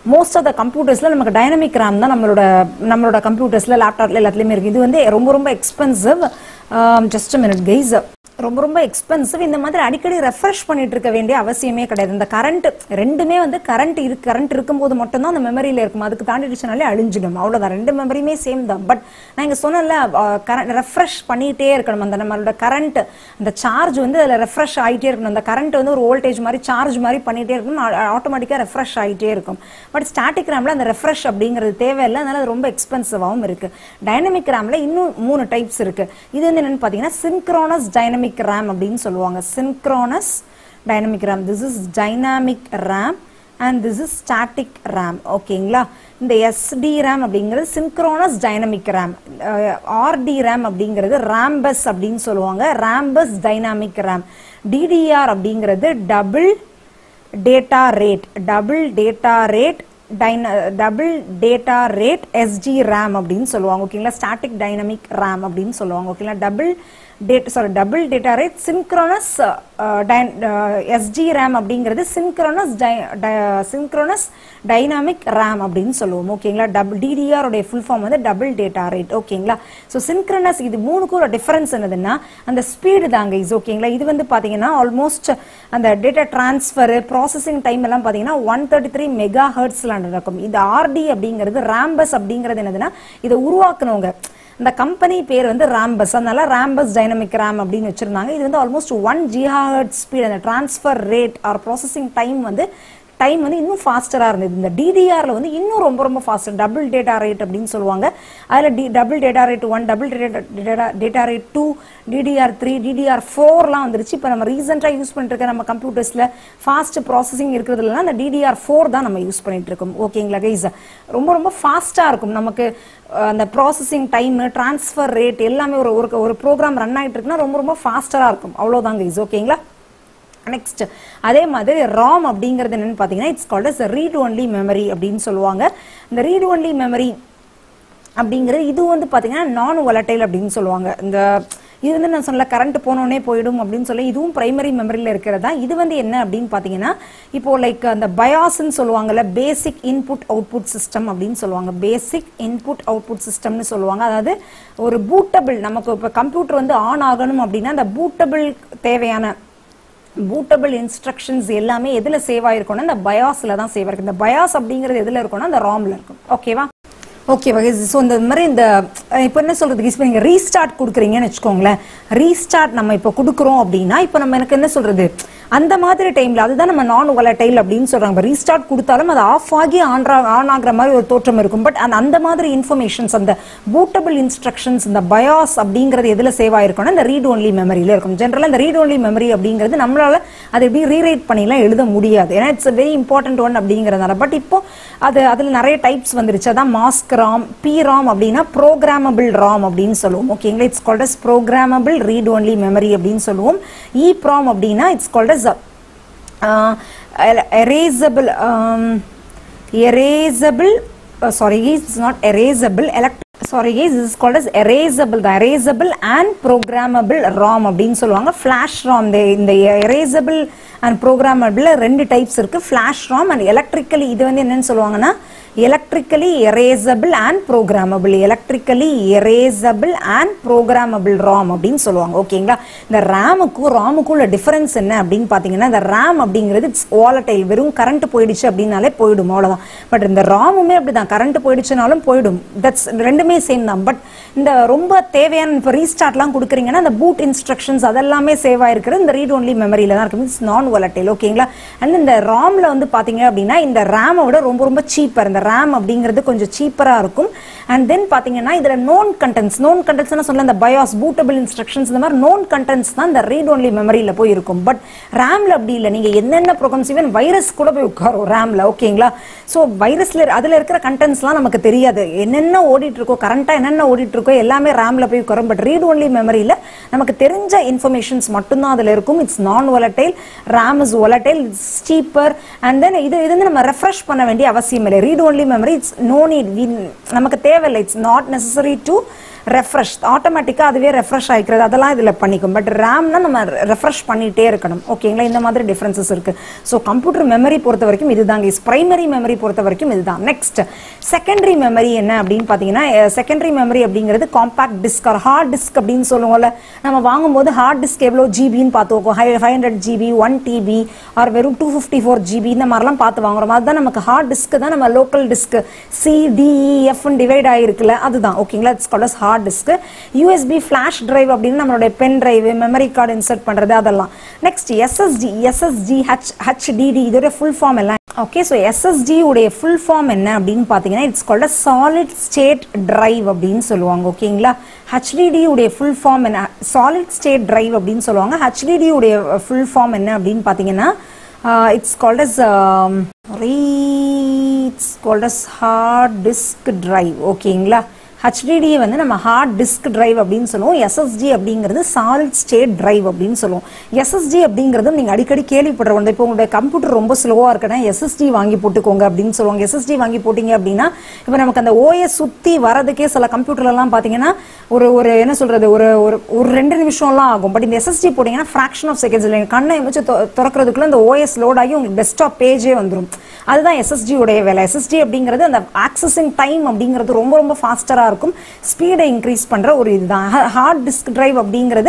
மோஸ்ட் ஆஃப் த கம்ப்யூட்டர்ஸ்ல நமக்கு டைனமிக் ரேம் தான் நம்மளோட கம்ப்யூட்டர்ஸ்ல லேப்டாப்ல எல்லாத்துலயுமே இருக்கு. இது வந்து ரொம்ப expensive. Just a minute guys. ரொம்ப எக்ஸ்பென்சிவ். இந்த மாதிரி அடிக்கடி ரெஃப்ரெஷ் பண்ணிட்டு இருக்க வேண்டிய அவசியமே கிடையாது. இந்த கரண்ட் ரெண்டுமே வந்து கரண்ட் இருக்கும்போது மட்டும்தான் அந்த மெமரியில இருக்கும். அதுக்கு தாண்டிடுச்சுனாலே அழிஞ்சிடும், அவ்வளவுதான். ரெண்டு மெமரியுமே சேம் தான். பட் நான் இங்க சொன்னல ரெஃப்ரெஷ் பண்ணிட்டே இருக்கணும். அந்த நம்மளோட கரண்ட் அந்த சார்ஜ் வந்து அதில் ரெஃப்ரெஷ் ஆகிட்டே இருக்கணும். அந்த கரண்ட் வந்து ஒரு வோல்டேஜ் மாதிரி சார்ஜ் மாதிரி பண்ணிட்டே இருக்கணும், ஆட்டோமேட்டிக்காக ரெஃப்ரெஷ் ஆகிட்டே இருக்கும். பட் ஸ்டாட்டிக் ரேம்ல அந்த ரெஃப்ரெஷ் அப்படிங்கிறது தேவையில்லை, அதனால அது ரொம்ப எக்ஸ்பென்சிவாகவும் இருக்கு. டைனமிக் ரேம்ல இன்னும் 3 டைப்ஸ் இருக்கு. இது வந்து என்னன்னு பார்த்தீங்கன்னா சின்க்ரோனஸ் டைனமிக் RAM அப்படின்னு சொல்லுவாங்க. synchronous dynamic RAM. This is dynamic RAM and this is static RAM. ஓகேங்களா? இந்த SDRAM அப்படிங்கிறது synchronous dynamic RAM. RDRAM அப்படிங்கிறது rambus அப்படின்னு சொல்லுவாங்க, rambus dynamic RAM. DDR அப்படிங்கிறது double data rate SDRAM அப்படின்னு சொல்லுவாங்க. ஓகேங்களா? ஸ்டாட்டிக் டைனமிக் RAM அப்படின்னு சொல்லுவாங்க. ஓகேங்களா? Double data rate synchronous SDRAM அப்படிங்கிறது சின்க்ரோனஸ் டைனாமிக் RAM அப்படின்னு சொல்லுவோம். ஓகேங்களா? DDR உடைய ஃபுல் ஃபார்ம் வந்து டபுள் டேட்டா ரேட். ஓகேங்களா? ஸோ சின்க்ரோனஸ் இது மூணுக்கும் ஒரு டிஃபரன்ஸ் என்னதுன்னா அந்த ஸ்பீடு தாங்க இஸ். ஓகேங்களா? இது வந்து பார்த்தீங்கன்னா ஆல்மோஸ்ட் அந்த டேட்டா டிரான்ஸ்ஃபர் ப்ராசஸிங் டைம் எல்லாம் பார்த்தீங்கன்னா 133 மெகாஹெர்ட்ஸ்ல நடக்கும். இது RD அப்படிங்கிறது ராம்பஸ் அப்படிங்கிறது என்னதுன்னா இதை உருவாக்குனவங்க இந்த கம்பெனி பேர் வந்து ராம்பஸ், அதனால ராம்பஸ் டைனமிக் RAM அப்படின்னு வச்சிருந்தாங்க. இது வந்து ஆல்மோஸ்ட் 1 GHz ஸ்பீட். அந்த transfer rate or processing time வந்து இன்னும் ஃபாஸ்டரா இருந்தது. இந்த DDRல வந்து இன்னும் ரொம்ப ஃபாஸ்டர், டபுள் டேட்டா ரேட் அப்படின்னு சொல்லுவாங்க. அதுல double data rate 1, double data rate 2, DDR3, DDR4லாம் வந்துருச்சு. இப்போ நம்ம ரீசெண்டா யூஸ் பண்ணிட்டு இருக்க நம்ம கம்ப்யூட்டர்ஸ்ல ஃபாஸ்ட் ப்ராசஸிங் இருக்கிறதுல அந்த DDR4 தான் நம்ம யூஸ் பண்ணிட்டு இருக்கோம். ஓகேங்களா கைஸ்? ரொம்ப ஃபாஸ்டா இருக்கும் நமக்கு அந்த ப்ராசஸிங் டைம், டிரான்ஸ்ஃபர் ரேட் எல்லாமே ஒரு ப்ரோக்ராம் ரன் ஆகிட்டு இருக்குன்னா ரொம்ப ஃபாஸ்டரா இருக்கும். அவ்வளோதான் கைஸ். ஓகேங்களா? நெக்ஸ்ட் அதே மாதிரி ROM அப்படிங்கிறது என்னன்னு பார்த்தீங்கன்னா it's called as read only memory அப்படின்னு சொல்லுவாங்க. இந்த ரீட் ஒன்லி மெமரி அப்படிங்கிறது இது வந்து பார்த்தீங்கன்னா நான் வாலடைல் அப்படின்னு சொல்லுவாங்க. இந்த இது வந்து நான் சொன்ன கரண்ட் போனோடனே போயிடும் அப்படின்னு சொல்லி இதுவும் பிரைமரி மெமரியில் இருக்கிறதா. இது வந்து என்ன அப்படின்னு பார்த்தீங்கன்னா இப்போ லைக் அந்த பயாஸ்ன்னு சொல்லுவாங்கல்ல, பேசிக் இன்புட் அவுட்புட் சிஸ்டம் அப்படின்னு சொல்லுவாங்க. பேசிக் இன்புட் அவுட்புட் சிஸ்டம்னு சொல்லுவாங்க. அதாவது ஒரு பூட்டபிள், நமக்கு இப்போ கம்ப்யூட்டர் வந்து ஆன் ஆகணும் அப்படின்னா அந்த பூட்டபிள் தேவையான பூட்டபிள் இன்ஸ்ட்ரக்ஷன்ஸ் எல்லாமே எதுல சேவ் ஆயிருக்கும்னா இந்த பயாஸ்ல தான் சேவ் ஆயிருக்கு. இந்த பயாஸ் அப்படிங்கிறது எதுல இருக்கும்னா அந்த ROMல இருக்கும். ஓகேவா? ஓகேவா? ஸோ இந்த மாதிரி இந்த இப்போ என்ன சொல்றது, இப்போ நீங்கள் ரீஸ்டார்ட் கொடுக்குறீங்கன்னு வச்சுக்கோங்களேன். ரீஸ்டார்ட் நம்ம இப்போ கொடுக்குறோம் அப்படின்னா இப்போ நம்ம எனக்கு என்ன சொல்றது அந்த மாதிரி டைம்ல அதுதான் நம்ம நான் வாலடைல் அப்படின்னு சொல்றாங்க. ரீஸ்டார்ட் கொடுத்தாலும் அது ஆஃப் ஆகி ஆன் ஆகிற மாதிரி ஒரு தோற்றம் இருக்கும். பட் அந்த மாதிரி இன்ஃபர்மேஷன்ஸ் அந்த பூட்டபிள் இன்ஸ்ட்ரக்ஷன்ஸ் இந்த பயாஸ் அப்படிங்கிறது எதுல சேவ் ஆயிருக்கும்னா இந்த ரீட் ஒன்லி மெமரியில இருக்கும். ஜென்ரலாக இந்த ரீட் ஒன்லி மெமரி அப்படிங்கிறது நம்மளால அதை எப்படி ரீரைட் பண்ணிலாம் எழுத முடியாது, ஏன்னா இட்ஸ் வெரி இம்பார்ட்டன்ட் ஒன் அப்படிங்கிறதுனால. பட் இப்போ அதில் நிறைய டைப்ஸ் வந்துருச்சு. அதான் மாஸ்க் ROM, PROM அப்படின்னா ப்ரோக்ராமபிள் ROM அப்படின்னு சொல்லுவோம். ஓகேங்களா? It's called as programmable read only memory அப்படின்னு சொல்லுவோம். EPROM அப்படின்னா it's called as erasable sorry it's not erasable sorry guys, this is called as erasable and programmable ROM அப்படின்னு சொல்லுவாங்க. flash ROM, இந்த erasable and programmable ரெண்டு types இருக்கு. flash ROM and electrically இது வந்து என்னன்னு சொல்லுவாங்கன்னா electrically erasable and programmable ROM அப்படின்னு சொல்லுவாங்க. ஓகேங்களா? இந்த ரேமுக்கும் ROMக்கும் உள்ள டிஃபரன்ஸ் என்ன அப்படின்னு பார்த்தீங்கன்னா இந்த RAM அப்படிங்கிறது இட்ஸ் வாலடைல், வெறும் கரண்ட் போயிடுச்சு அப்படின்னாலே போயிடும், அவ்வளோதான். பட் இந்த ROMுமே அப்படிதான், கரண்ட் போயிடுச்சுனாலும் போயிடும். தட்ஸ் ரெண்டுமே சேம் தான். பட் இந்த ரொம்ப தேவையான இப்போ ரீஸ்டார்ட்லாம் கொடுக்குறீங்கன்னா அந்த பூட் இன்ஸ்ட்ரக்ஷன்ஸ் அதெல்லாமே சேவ் ஆயிருக்கிறது இந்த ரீட் ஒன்லி மெமரியில தான் இருக்கு. It's non volatile. ஓகேங்களா? அண்ட் இந்த ROMல வந்து பார்த்தீங்க அப்படின்னா இந்த ரேமை விட ரொம்ப சீப்பர். இந்த RAM அப்படிங்கிறது கொஞ்சம் சீப்பரா இருக்கும். அண்ட் தென் பாத்தீங்கன்னா இதுல நோன் கண்டென்ட்ஸ் சொல்ல இந்த பயாஸ், பூட்டபிள் இன்ஸ்ட்ரக்ஷன்ஸ், இந்த மாதிரி நோன் கண்டென்ட்ஸ் தான் இந்த ரீட் ஒன்லி மெமரியில போய் இருக்கும். பட் ரேம்ல அப்படி இல்லை. நீங்க என்னென்ன ப்ரோக்ராம்ஸ், ஈவன் வைரஸ் கூட போய் உட்காரும் ரேம்ல. ஓகேங்களா? ஸோ வைரஸ்ல அதுல இருக்கிற கண்டென்ட்ஸ்லாம் நமக்கு தெரியாது, என்னென்ன ஓடிட்டு இருக்கோ, கரண்டா என்னென்ன ஓடிட்டு இருக்கோ எல்லாமே ரேம்ல போய் உட்காரும். பட் ரீட் ஒன்லி மெமரியில நமக்கு தெரிஞ்ச இன்ஃபர்மேஷன்ஸ் மட்டும்தான் அதுல இருக்கும். It's non volatile, RAM is volatile, it's cheaper. And then இது வந்து நம்ம ரெஃப்ரெஷ் பண்ண வேண்டிய அவசியம் இல்லை. Read only memory it's no need, நமக்கு தேவையில்லை. It's not necessary to refresh ஆட்டோமேட்டிக்காக அதுவே ரெஃப்ரெஷ் ஆகிக்கிறது அதெல்லாம் இதில் பண்ணிக்கும். பட் ரேம்னா நம்ம ரெஃப்ரெஷ் பண்ணிகிட்டே இருக்கணும். ஓகேங்களா, இந்த மாதிரி டிஃப்ரென்சஸ் இருக்குது. ஸோ கம்ப்யூட்டர் மெமரி பொறுத்த வரைக்கும் இதுதாங்க. பிரைமரி மெமரி பொறுத்த வரைக்கும் இதுதான். நெக்ஸ்ட் செகண்டரி மெமரி என்ன அப்படின்னு பார்த்தீங்கன்னா, செகண்டரி மெமரி அப்படிங்கிறது compact disc or hard disk அப்படின்னு சொல்லுவோம்ல. நம்ம வாங்கும்போது ஹார்ட் டிஸ்க் எவ்வளோ ஜிபின்னு பார்த்துக்கோ, 500 GB 1 TB ஆர் வெறும் 254 GB இந்த மாதிரிலாம் பார்த்து வாங்குறோம். அதுதான் நமக்கு ஹார்ட் டிஸ்க் தான். நம்ம லோக்கல் டிஸ்க் CDEF டிவைட் ஆகிருக்குல்ல, அதுதான். ஓகேங்களா, it's called as hard disk. USB flash drive அப்படின்னு நம்மளுடைய pen drive memory card insert பண்ணுறது அதெல்லாம். நெக்ஸ்ட் SSD HDD இதோட ஃபுல் ஃபார்ம் எல்லாம். ஓகே, ஸோ SSD உடைய ஃபுல் ஃபார்ம் என்ன அப்படின்னு பார்த்தீங்கன்னா, it's called as solid state drive அப்படின்னு சொல்லுவாங்க. ஓகேங்களா, HDD உடைய ஃபுல் ஃபார்ம் என்ன, சாலிட் ஸ்டேட் டிரைவ் அப்படின்னு சொல்லுவாங்க. HDD உடைய ஃபுல் ஃபார்ம் என்ன அப்படின்னு பார்த்தீங்கன்னா, it's called as hard disk drive. ஓகேங்களா, HDD வந்து நம்ம ஹார்ட் டிஸ்க் டிரைவ் அப்படின்னு சொல்லுவோம். SSD அப்படிங்கிறது சாலிட் ஸ்டேட் டிரைவ் அப்படின்னு சொல்லுவோம். SSD அப்படிங்கிறது நீங்கள் அடிக்கடி கேள்விப்படுற ஒன்று. இப்போ உங்களுடைய கம்ப்யூட்டர் ரொம்ப ஸ்லோவாக இருக்குன்னா SSD வாங்கி போட்டுக்கோங்க அப்படின்னு சொல்லுவாங்க. SSD வாங்கி போட்டிங்க அப்படின்னா இப்போ நமக்கு அந்த OS சுற்றி வரதுக்கே சில கம்ப்யூட்டர்லாம் பார்த்தீங்கன்னா ஒரு என்ன சொல்கிறது, ஒரு 2 நிமிஷம்லாம் ஆகும். பட் இந்த SSD போட்டிங்கன்னா ஃப்ராக்ஷன் ஆஃப் செகண்ட்ஸ் இல்லை, கண்ணை வச்சு திறக்கிறதுக்குள்ள இந்த OS லோட் ஆகி உங்களுக்கு டெஸ்க்டாப் பேஜே வந்துடும். அதுதான் SSD உடைய வேலை. SSD அப்படிங்கிறது அந்த ஆக்சஸிங் டைம் அப்படிங்கிறது ரொம்ப ரொம்ப ஃபாஸ்டராக இருக்கும், ஸ்பீடை இன்க்ரீஸ் பண்ணுற ஒரு இதுதான். ஹார்ட் டிஸ்க் டிரைவ் அப்படிங்கிறது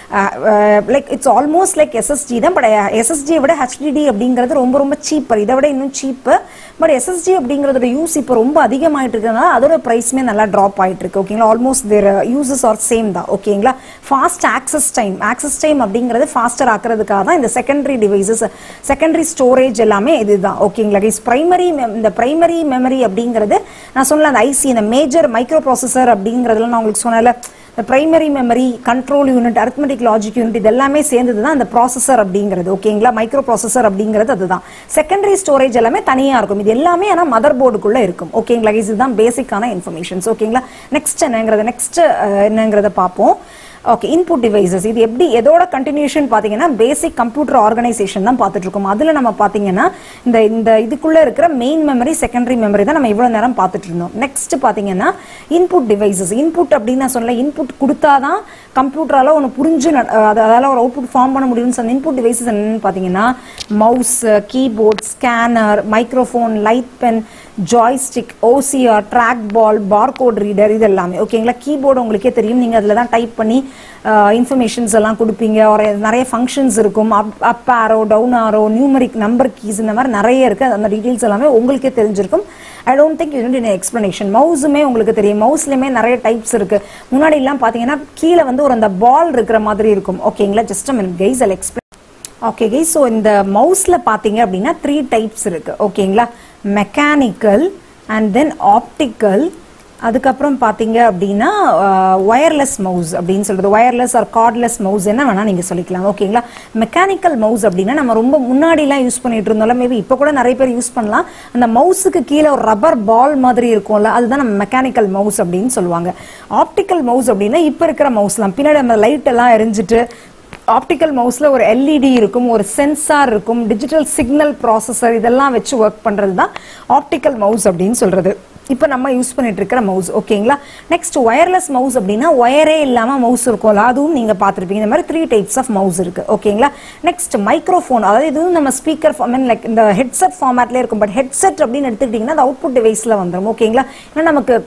like it's almost like SSD தான். பட் SSD விட HDD அப்படிங்கிறது ரொம்ப ரொம்ப சீப்பர், இதை விட இன்னும் சீப்பு. பட் SSD அப்படிங்கிறதோட யூஸ் இப்போ ரொம்ப அதிகமாகிட்டு இருக்கிறதுனால அதோட ப்ரைஸுமே நல்லா ட்ராப் ஆகிட்டு இருக்கு. ஓகேங்களா, almost their uses are same தான். ஓகேங்களா, ஃபாஸ்ட் ஆக்சஸ் டைம் அப்படிங்கிறது ஃபாஸ்டர் ஆக்கிறதுக்காக தான் இந்த செகண்டரி டிவைசஸ், செகண்டரி ஸ்டோரேஜ் எல்லாமே இதுதான். ஓகேங்களா, இந்த பிரைமரி மெமரி அப்படிங்கிறது நான் சொன்னல, அந்த ஐசி, இந்த மேஜர் மைக்ரோ ப்ராசஸர் அப்படிங்கிறதுல நான் உங்களுக்கு சொன்னல, இந்த primary memory, control unit, arithmetic logic unit இது எல்லாமே சேர்ந்தது தான் இந்த ப்ராசஸர் அப்படிங்கிறது. ஓகேங்களா, மைக்ரோ ப்ராசஸர் அப்படிங்கிறது அதுதான். செகண்டரி ஸ்டோரேஜ் எல்லாமே தனியாக இருக்கும். இது எல்லாமே ஆனால் மதர் போர்டுக்குள்ளே இருக்கும். ஓகேங்களா, இதுதான் பேசிக்கான இன்ஃபர்மேஷன்ஸ். ஓகேங்களா, நெக்ஸ்ட் என்னங்கிறத பார்ப்போம். ஓகே, இன்புட் டிவைசஸ் இது எப்படி எதோட கண்டினியூஷன் பார்த்தீங்கன்னா பேசிக் கம்ப்யூட்டர் ஆர்கனைசேஷன் தான் பார்த்துட்டு இருக்கோம். அதில் நம்ம பார்த்தீங்கன்னா இந்த இதுக்குள்ளே இருக்கிற மெயின் மெமரி, செகண்டரி மெமரி தான் நம்ம இவ்வளோ நேரம் பார்த்துட்டு இருந்தோம். நெக்ஸ்ட் பார்த்தீங்கன்னா இன்புட் டிவைசஸ். இன்புட் அப்படின்னு நான் சொல்லலை, இன்புட் கொடுத்தாதான் கம்ப்யூட்டரால் ஒன்று புரிஞ்சு அதால் ஒரு அவுட்புட் ஃபார்ம் பண்ண முடியும்னு சொன்ன இன்புட் டிவைசஸ் என்னென்னு பார்த்தீங்கன்னா mouse, keyboard, scanner, microphone, light pen, joystick, OCR, track ball, barcode reader, இது எல்லாமே. ஓகேங்களா, கீபோர்டு உங்களுக்கே தெரியும், நீங்கள் அதில் தான் டைப் பண்ணி இன்ஃபர்மேஷன்ஸ் எல்லாம் கொடுப்பீங்க. ஒரு நிறைய ஃபங்க்ஷன்ஸ் இருக்கும், up arrow, down arrow, numeric, number keys, இந்த மாதிரி நிறைய இருக்குது. அந்த டீட்டெயில்ஸ் எல்லாமே உங்களுக்கே தெரிஞ்சிருக்கும். I don't think you need an explanation. மவுஸுமே உங்களுக்கு தெரியும், மவுஸ்லையுமே நிறைய டைப்ஸ் இருக்குது. முன்னாடிலாம் பார்த்தீங்கன்னா கீழே வந்து ஒரு அந்த பால் இருக்கிற மாதிரி இருக்கும். ஓகேங்களா, just a minute guys, I'll explain. Okay guys, so இந்த மவுஸில் பார்த்தீங்க அப்படின்னா 3 டைப்ஸ் இருக்குது. ஓகேங்களா, மெக்கானிக்கல் அண்ட் தென் ஆப்டிக்கல், அதுக்கப்புறம் பார்த்தீங்க அப்படின்னா ஒயர்லெஸ் மவுஸ் அப்படின்னு சொல்கிறது, ஒயர்லெஸ் ஆர் கார்ட்லெஸ் மவுஸ் என்ன வேணால் நீங்கள் சொல்லிக்கலாம். ஓகேங்களா, மெக்கானிக்கல் மவுஸ் அப்படின்னா நம்ம ரொம்ப முன்னாடிலாம் யூஸ் பண்ணிட்டு இருந்தோம்ல, மேபி இப்போ கூட நிறைய பேர் யூஸ் பண்ணலாம். அந்த மவுஸுக்கு கீழே ஒரு ரப்பர் பால் மாதிரி இருக்கும்ல, அதுதான் நம்ம மெக்கானிக்கல் மவுஸ் அப்படின்னு சொல்லுவாங்க. ஆப்டிக்கல் மவுஸ் அப்படின்னா இப்போ இருக்கிற மவுஸ்லாம் பின்னாடி நம்ம லைட் எல்லாம் எரிஞ்சிட்டு ஆப்டிக்கல் மவுஸில் ஒரு LED இருக்கும், ஒரு சென்சார் இருக்கும், டிஜிட்டல் சிக்னல் ப்ராசஸர் இதெல்லாம் வச்சு ஒர்க் பண்ணுறது தான் ஆப்டிக்கல் மவுஸ் அப்படின்னு சொல்கிறது. இப்போ நம்ம யூஸ் பண்ணிட்டு இருக்கிற மவுஸ். ஓகேங்களா, நெக்ஸ்ட் ஒயர்லெஸ் மவுஸ் அப்படின்னா ஒயரே இல்லாமல் மவுஸ் இருக்கும்ல, அதுவும் நீங்கள் பார்த்துருப்பீங்க. இந்த மாதிரி 3 டைப்ஸ் ஆஃப் மவுஸ் இருக்குது. ஓகேங்களா, நெக்ஸ்ட் மைக்ரோஃபோன், அதாவது இதுவும் நம்ம ஸ்பீக்கர் லைக் இந்த ஹெட்செட் ஃபார்மேட்லேயே இருக்கும். பட் ஹெட்செட் அப்படின்னு எடுத்துக்கிட்டிங்கன்னா அது அவுட்புட் டிவைஸில் வந்துடும். ஓகேங்களா, ஏன்னா நமக்கு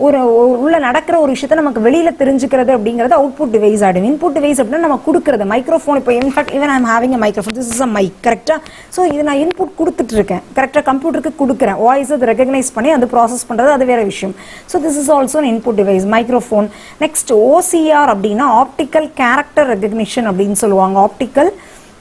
உள்ள நடக்கிற ஒரு விஷயத்தை நமக்கு வெளியில் தெரிஞ்சுக்கிறது அப்படிங்கிறது அவுட்புட் டிவைஸ் ஆகிடும். இன்புட் டிவைஸ் அப்படின்னா நம்ம கொடுக்குறது மைக்ரோஃபோன். இப்போ in fact even I'm having a microphone, this is a mic, கரெக்டாக. ஸோ இது நான் இன்புட் கொடுத்துட்டு இருக்கேன், கரெக்டாக கம்ப்யூட்டருக்கு கொடுக்குறேன், வாய்ஸ் அது ரெகக்னைஸ் பண்ணி அது ப்ராசஸ் பண்ணுறது அது வேறு விஷயம். So this is also an input device, microphone. Next OCR அப்படின்னா ஆப்டிக்கல் கேரக்டர் ரெகக்னிஷன் அப்படின்னு சொல்லுவாங்க. ஆப்டிக்கல்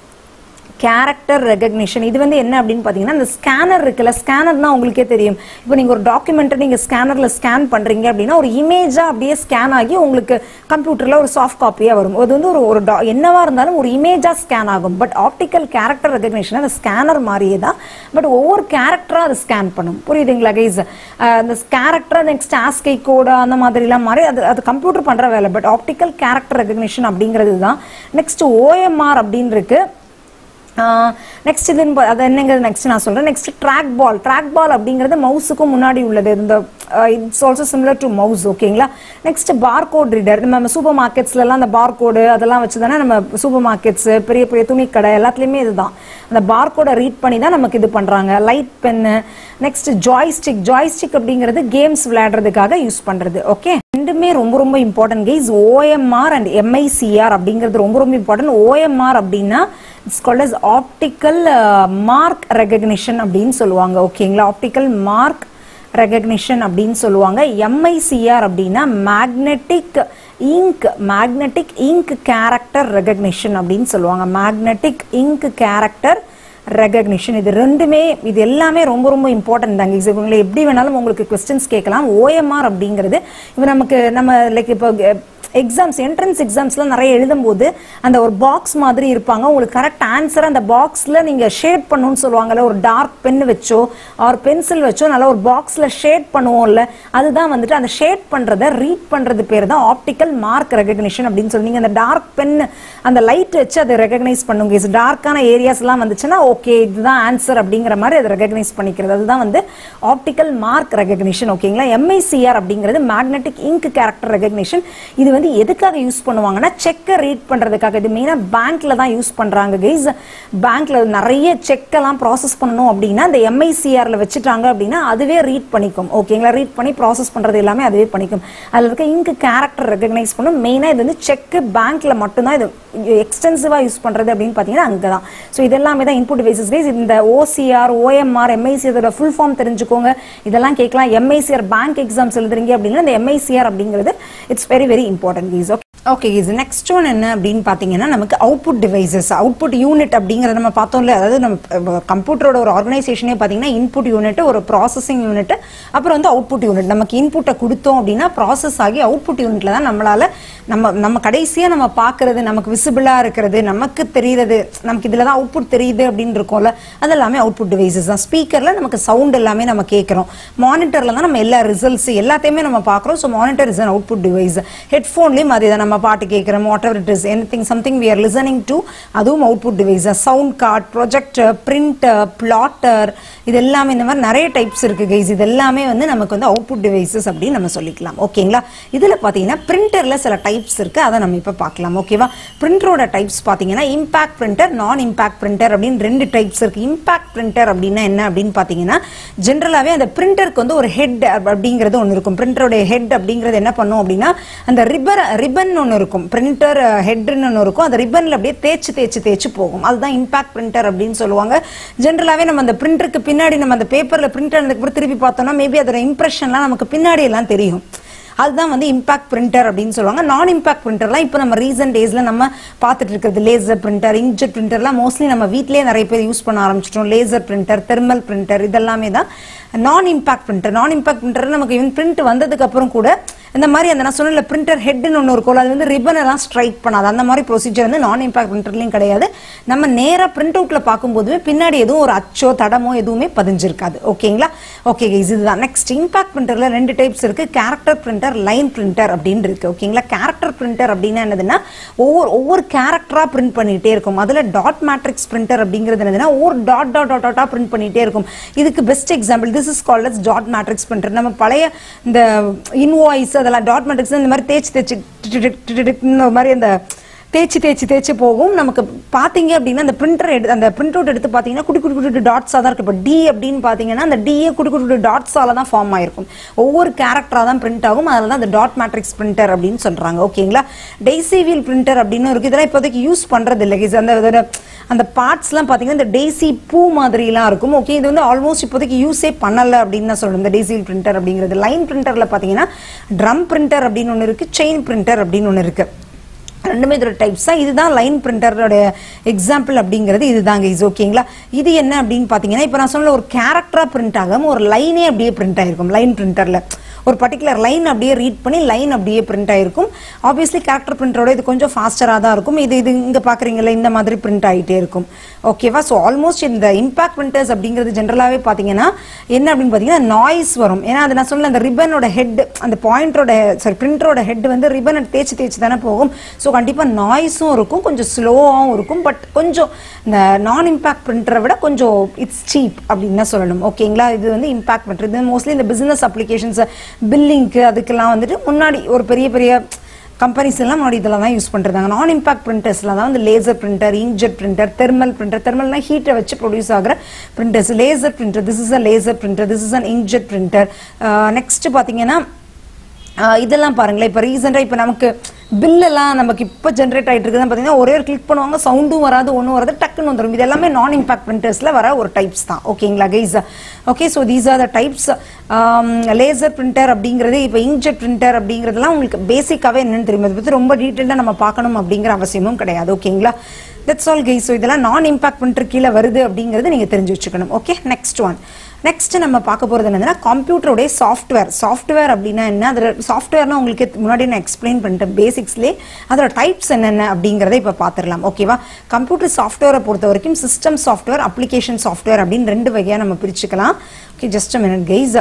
கேரக்டர் ரெகக்னிஷன் இது வந்து என்ன அப்படின்னு பார்த்தீங்கன்னா, இந்த ஸ்கேனர் இருக்குல்ல, ஸ்கேனர்னா உங்களுக்கே தெரியும். இப்போ நீங்கள் ஒரு டாக்குமெண்ட்டை நீங்கள் ஸ்கேனரில் ஸ்கேன் பண்ணுறீங்க அப்படின்னா ஒரு இமேஜாக அப்படியே ஸ்கேன் ஆகி உங்களுக்கு கம்ப்யூட்டரில் ஒரு சாஃப்ட் காப்பியாக வரும். அது வந்து ஒரு என்னவாக இருந்தாலும் ஒரு இமேஜாக ஸ்கேன் ஆகும். பட் ஆப்டிக்கல் கேரக்டர் ரெகக்னிஷன் அந்த ஸ்கேனர் மாதிரியே தான், பட் ஒவ்வொரு கேரக்டராக அது ஸ்கேன் பண்ணும். புரியுதுங்களா கைஸ்? அந்த கேரக்டர் நெக்ஸ்ட் ஆஸ்கை கோடு அந்த மாதிரிலாம் மாதிரி அது கம்ப்யூட்டர் பண்ணுற வேலை. பட் ஆப்டிக்கல் கேரக்டர் ரெகக்னிஷன் அப்படிங்கிறது தான். நெக்ஸ்ட் OMR அப்படின்னு இருக்கு. நெக்ஸ்ட் இது அது என்னங்கிறது நெக்ஸ்ட் நான் சொல்கிறேன். நெக்ஸ்ட் ட்ராக் பால் அப்படிங்கிறது மவுஸுக்கும் முன்னாடி உள்ளது. இந்த it's also similar to mouse. ஓகேங்களா. Next barcode reader. நம்ம சூப்பர் மார்க்கெட்ஸ்லாம் அந்த பார்கோடு அதெல்லாம் வச்சு தானே நம்ம சூப்பர் மார்க்கெட்ஸ் பெரிய பெரிய துணிக்கடை எல்லாத்துலேயுமே இதுதான் அந்த பார்கோடை ரீட் பண்ணி தான் நமக்கு இது பண்ணுறாங்க. Light pen. நெக்ஸ்ட் ஜாய்ஸ்டிக் அப்படிங்கிறது கேம்ஸ் விளையாடுறதுக்காக யூஸ் பண்ணுறது. ஓகே, ரெண்டுமே ரொம்ப ரொம்ப important guys. OMR and MICR அப்படிங்கிறது ரொம்ப ரொம்ப இம்பார்ட்டன்ட். OMR அப்படின்னா it's called as optical mark recognition அப்படின்னு சொல்லுவாங்க. ஓகேங்களா. ஆப்டிக்கல் மார்க் ரெகக்னிஷன் அப்படின்னு சொல்லுவாங்க. MICR அப்படின்னா மேக்னெட்டிக் இங்க் கேரக்டர் ரெகக்னிஷன் அப்படின்னு சொல்லுவாங்க. Magnetic ink character recognition. இது எல்லாமே ரொம்ப ரொம்ப இம்பார்ட்டன்ட் தாங்க. உங்களை எப்படி வேணாலும் உங்களுக்கு கொஸ்டின்ஸ் கேட்கலாம். OMR அப்படிங்கிறது இப்போ நம்ம லைக் இப்போ எக்ஸாம்ஸ் என்ட்ரன்ஸ் எக்ஸாம்ஸ்லாம் நிறைய எழுதும்போது அந்த ஒரு பாக்ஸ் மாதிரி இருப்பாங்க. உங்களுக்கு கரெக்ட் ஆன்சர் அந்த பாக்ஸில் நீங்கள் ஷேட் பண்ணணும்னு சொல்லுவாங்கல்ல. ஒரு டார்க் பென் வச்சோ ஒரு பென்சில் வச்சோ நல்லா ஒரு பாக்ஸில் ஷேட் பண்ணுவோம்ல. அதுதான் வந்துட்டு அந்த ஷேட் பண்ணுறதை ரீட் பண்ணுறது பேர் தான் ஆப்டிக்கல் மார்க் ரெகக்னிஷன் அப்படின்னு சொல்லி. நீங்கள் அந்த டார்க் பென் அந்த லைட் வச்சு அதை ரெகக்னைஸ் பண்ணுங்க. டார்க்கான ஏரியாஸ்லாம் வந்துச்சுன்னா ஓகே இதுதான் ஆன்சர் அப்படிங்கிற மாதிரி அதை ரெகக்னைஸ் பண்ணிக்கிறது. அதுதான் வந்து ஆப்டிக்கல் மார்க் ரெகக்னிஷன். ஓகேங்களா. MICR அப்படிங்கிறது மேக்னெட்டிக் இங்க் கேரக்டர் ரெகக்னிஷன். இது வந்து எதுக்காக யூஸ் பண்ணுவாங்கன்னா செக்கை ரீட் பண்றதுக்காக. இது மெயினா பேங்க்ல தான் யூஸ் பண்றாங்க கைஸ். பேங்க்ல நிறைய செக்கெல்லாம் ப்ராசஸ் பண்ணணும் அப்படின்னா இந்த MICRல வச்சுட்டாங்க அப்படின்னா அதுவே ரீட் பண்ணிக்கும். ஓகேங்களா. ரீட் பண்ணி ப்ராசஸ் பண்றது எல்லாமே அதுவே பண்ணிக்கும். அதில் இருக்க இங்க் கேரக்டர் ரெகக்னைஸ் பண்ணும். மெயினா இது வந்து செக்கு பேங்க்ல மட்டும்தான் இது எக்ஸ்டென்சிவா யூஸ் பண்றது அப்படின்னு பாத்தீங்கன்னா அங்கதான். ஸோ இதெல்லாமே தான் இன்புட் டிவைசஸ் கைஸ். இந்த OCR OMR MICR full form தெரிஞ்சுக்கோங்க. இதெல்லாம் கேட்கலாம். MICR பேங்க் எக்ஸாம்ஸ் எழுதுறீங்க அப்படின்னா இந்த MICR அப்படிங்கிறது it's very very important. Okay guys, next one என்ன அப்படின்னு பார்த்தீங்கன்னா நமக்கு அவுட்புட் டிவைசஸ், அவுட்புட் யூனிட் அப்படிங்கிறத நம்ம பார்த்தோம்ல. அதாவது நம்ம கம்ப்யூட்டரோட ஒரு ஆர்கனைசேஷனே பார்த்தீங்கன்னா இன்புட் யூனிட், ஒரு ப்ராசஸிங் யூனிட், அப்புறம் வந்து அவுட்புட் யூனிட். நமக்கு இன்புட்டை கொடுத்தோம் அப்படின்னா ப்ராசஸ் ஆகி அவுட்புட் யூனிட்ல தான் நம்மளால நம்ம கடைசியாக நம்ம பார்க்கறது, நமக்கு விசிபிளாக இருக்கிறது, நமக்கு தெரியுறது, நமக்கு இதில் தான் அவுட்புட் தெரியுது அப்படின்னு இருக்கோம்ல, அது எல்லாமே அவுட்புட் டிவைசஸ் தான். ஸ்பீக்கரில் நமக்கு சவுண்ட் எல்லாமே நம்ம கேட்குறோம். மானிட்டரில் தான் நம்ம எல்லா ரிசல்ட்ஸ் எல்லாத்தையுமே நம்ம பார்க்குறோம். So monitor is an output device. ஹெட்ஃபோன்லேயும் அதே தான், நம்ம பாட்டு கேட்குறோம், whatever it is, anything something we are listening to, அதுவும் output device. Sound card, projector, printer, plotter, இது எல்லாமே இந்த மாதிரி நிறைய டைப்ஸ் இருக்கு கைஸ். இது எல்லாமே வந்து நமக்கு வந்து அவுட்புட் டிவைசஸ் அப்படின்னு நம்ம சொல்லிக்கலாம். ஓகேங்களா. இதில் பார்த்தீங்கன்னா பிரிண்டரில் சில டைப்ஸ் இருக்கு, அதை நம்ம இப்போ பார்க்கலாம். ஓகேவா. பிரிண்டரோட டைப்ஸ் பார்த்தீங்கன்னா impact printer, non impact printer அப்படின்னு ரெண்டு டைப்ஸ் இருக்கு. இம்பாக்ட் பிரிண்டர் அப்படின்னா என்ன அப்படின்னு பார்த்தீங்கன்னா ஜென்ரலாகவே அந்த பிரிண்டருக்கு வந்து ஒரு ஹெட் அப்படிங்கிறது ஒன்று இருக்கும். பிரிண்டரோட ஹெட் அப்படிங்கிறது என்ன பண்ணும் அப்படின்னா அந்த ரிப்பன் ஒன்று இருக்கும். பிரிண்டர் ஹெட்னு ஒன்று இருக்கும். அந்த ரிப்பனில் அப்படியே தேய்ச்சி போகும். அதுதான் இம்பாக்ட் பிரிண்டர் அப்படின்னு சொல்லுவாங்க. ஜென்ரலாகவே நம்ம அந்த பிரிண்டருக்கு பின்னாடி நம்ம அந்த பேப்பரில் பிரிண்ட் ஆனதுக்கு திருப்பி பார்த்தோம்னா மேபி அதோட இம்ப்ரெஷன்லாம் நமக்கு பின்னாடி எல்லாம் தெரியும். அதுதான் வந்து இம்பாக்ட் பிரிண்டர் அப்படின்னு சொல்லுவாங்க. நான் இம்பாக்ட் பிரிண்டர்லாம் இப்போ நம்ம ரீசன்ட் டேஸ்ல நம்ம பார்த்துட்டு இருக்கிறது லேசர் பிரிண்டர், இங்க்ஜெட் பிரிண்டர்லாம் மோஸ்ட்லி நம்ம வீட்டிலேயே நிறைய பேர் யூஸ் பண்ண ஆரம்பிச்சிட்டோம். லேசர் பிரிண்டர், தெர்மல் பிரிண்டர், இதெல்லாமே தான் non impact printer. Non impact printer நமக்கு இவன் பிரிண்ட் வந்ததுக்கு அப்புறம் கூட இந்த மாதிரி அந்த நான் சொன்ன பிரிண்டர் ஹெட்னு ஒன்று இருக்கும், அது வந்து ரிப்பன் எல்லாம் ஸ்ட்ரைக் பண்ணாது. அந்த மாதிரி ப்ரொசீஜர் வந்து நான் இம்பாக்ட் பிரிண்டர்லையும் கிடையாது. நம்ம நேராக பிரிண்ட் அவுட்ல பார்க்கும்போதுமே பின்னாடி எதுவும் ஒரு அச்சோ தடமோ எதுவுமே பதிஞ்சிருக்காது. ஓகேங்களா. ஓகே கைஸ், இதுதான். நெக்ஸ்ட் இம்பாக்ட் பிரிண்டர்ல ரெண்டு டைப்ஸ் இருக்கு. கேரக்டர் பிரிண்டர், லைன் பிரிண்டர் அப்படின்னு இருக்கு. ஓகேங்களா. கேரக்டர் பிரிண்டர் அப்படின்னா என்னதுன்னா ஒவ்வொரு கேரக்டரா பிரிண்ட் பண்ணிட்டே இருக்கும். அதுல டாட் மேட்ரிக்ஸ் பிரிண்டர் அப்படிங்கிறது என்னதுன்னா ஒரு டாட்டா பிரிண்ட் பண்ணிட்டே இருக்கும். இதுக்கு best example this is called as dot matrix printer. நம்ம பழைய இந்த இன்வாய்ஸ் அதெல்லாம் டாட் மேட்ரிக்ஸ் இந்த மாதிரி தேய்ச்சி மாதிரி அந்த தேய்ச்சி போகும். நமக்கு பார்த்தீங்க அப்படின்னா அந்த பிரிண்ட் அவுட் எடுத்து பார்த்தீங்கன்னா குட்டி டாட்ஸாக தான் இருக்கு. இப்போ டி அப்படின்னு பார்த்தீங்கன்னா அந்த டிஏ குட்டி டாட்ஸால தான் ஃபார்ம் ஆயிருக்கும். ஒவ்வொரு கேரக்டராக தான் பிரிண்ட் ஆகும். அதில் தான் அந்த டாட் மேட்ரிக்ஸ் பிரிண்டர் அப்படின்னு சொல்றாங்க. ஓகேங்களா. டெய்சி வீல் பிரிண்டர் அப்படின்னு இருக்கு. இதெல்லாம் இப்போதைக்கு யூஸ் பண்றது இல்லை. அந்த பார்ட்ஸ்லாம் பார்த்தீங்கன்னா இந்த டெய்சி பூ மாதிரிலாம் இருக்கும். ஓகே, இது வந்து ஆல்மோஸ்ட் இப்போதைக்கு யூஸே பண்ணலை அப்படின்னு தான் சொல்லணும் இந்த டெய்சி வீல் பிரிண்டர் அப்படிங்கிறது. லைன் பிரிண்டர்ல பார்த்தீங்கன்னா ட்ரம் பிரிண்டர் அப்படின்னு ஒன்று இருக்கு, செயின் பிரிண்டர் அப்படின்னு ஒன்று இருக்கு. ரெண்டுமே இதோட டைப்ஸ் தான். இதுதான் லைன் பிரிண்டரோட எக்ஸாம்பிள் அப்படிங்கிறது இதுதாங்க இது. ஓகேங்களா. இது என்ன அப்படின்னு பார்த்தீங்கன்னா இப்போ நான் சொன்ன ஒரு கேரக்டரா பிரிண்ட் ஆகாம ஒரு லைனே அப்படியே பிரிண்ட் ஆயிருக்கும் லைன் பிரிண்டர்ல. ஒரு பர்டிகுலர் லைன் அப்படியே ரீட் பண்ணி லைன் அப்படியே பிரிண்ட் ஆயிருக்கும். ஆப்வியஸ்லி கேரக்டர் பிரிண்டரோட இது கொஞ்சம் ஃபாஸ்டராக தான் இருக்கும். இது இங்கே பார்க்குறீங்களா இந்த மாதிரி பிரிண்ட் ஆகிட்டே இருக்கும். ஓகேவா? ஸோ ஆல்மோஸ்ட் இந்த இம்பாக்ட் பிரிண்டர்ஸ் அப்படிங்கிறது ஜென்ரலாகவே பார்த்தீங்கன்னா என்ன அப்படின்னு பார்த்தீங்கன்னா நாய்ஸ் வரும். ஏன்னா அது நான் சொன்ன அந்த ரிப்பனோட ஹெட் அந்த பாயிண்டரோட பிரிண்டரோட ஹெட் வந்து ரிப்பனை தேய்ச்சி தானே போகும். ஸோ கண்டிப்பாக நாய்ஸும் இருக்கும், கொஞ்சம் ஸ்லோவாகவும் இருக்கும். பட் கொஞ்சம் இந்த நான் இம்பாக்ட் பிரிண்டரை விட கொஞ்சம் இட்ஸ் சீப் அப்படின்னு தான் சொல்லணும். ஓகேங்களா? இது வந்து இம்பாக்ட் பிரிண்டர் இது மோஸ்ட்லி இந்த பிஸ்னஸ் அப்ளிகேஷன்ஸ் பில்லிங்க்கு அதுக்கெல்லாம் வந்துட்டு முன்னாடி ஒரு பெரிய கம்பெனிஸ் எல்லாம் முன்னாடி இதெல்லாம் தான் யூஸ் பண்ணுறாங்க. நான் இம்பாக்ட் பிரிண்டர்ஸ்ல தான் வந்து லேசர் பிரிண்டர், இங்க்ஜெட் பிரிண்டர், தெர்மல்னா ஹீட்டை வச்சு ப்ரொடியூஸ் ஆகிற printers. Laser printer, this is a laser printer, this is an inkjet printer. Next பார்த்தீங்கன்னா இதெல்லாம் பாருங்களேன். இப்போ ரீசெண்டாக இப்போ நமக்கு பில்லெல்லாம் நமக்கு இப்போ ஜென்ரேட் ஆகிட்டு இருக்குதுன்னு பார்த்தீங்கன்னா ஒரே ஒரு கிளிக் பண்ணுவாங்க, சவுண்டும் வராது, ஒன்றும் வராது, டக்குன்னு வந்துடும். இது எல்லாமே நான் இம்பாக்ட் பிரிண்டர்ஸில் வர ஒரு டைப்ஸ் தான். ஓகேங்களா கைஸ்? Okay, so these are the types. Laser printer அப்படிங்கிறது இப்போ இங்க்ஜெட் பிரிண்டர் அப்படிங்கிறதுலாம் உங்களுக்கு பேசிக்காகவே என்னென்னு தெரியும். அதை பற்றி ரொம்ப டீட்டெயிலாக நம்ம பார்க்கணும் அப்படிங்கிற அவசியமும் கிடையாது. ஓகேங்களா? That's all guys. ஸோ இதெல்லாம் நான் இம்பாக்ட் பிரிண்டர் கீழே வருது அப்படிங்கிறது நீங்கள் தெரிஞ்சு வச்சுக்கணும். ஓகே, நெக்ஸ்ட் நம்ம பார்க்க போகிறது என்னன்னா கம்ப்யூட்டருடைய சாஃப்ட்வேர் அப்படின்னா என்ன, அதில் சாஃப்ட்வேர்னா உங்களுக்கு முன்னாடி நான் எக்ஸ்பிளைன் பண்ணிட்டேன் பேசிக்ஸ்லேயே. அதோட டைப்ஸ் என்னென்ன அப்படிங்கிறத இப்போ பார்த்துடலாம். ஓகேவா? கம்ப்யூட்டர் சாஃப்ட்வேரை பொறுத்த வரைக்கும் சிஸ்டம் சாஃப்ட்வேர், அப்ளிகேஷன் சாஃப்ட்வேர் அப்படின்னு 2 வகையாக நம்ம பிரிச்சுக்கலாம். Okay, just a minute guys.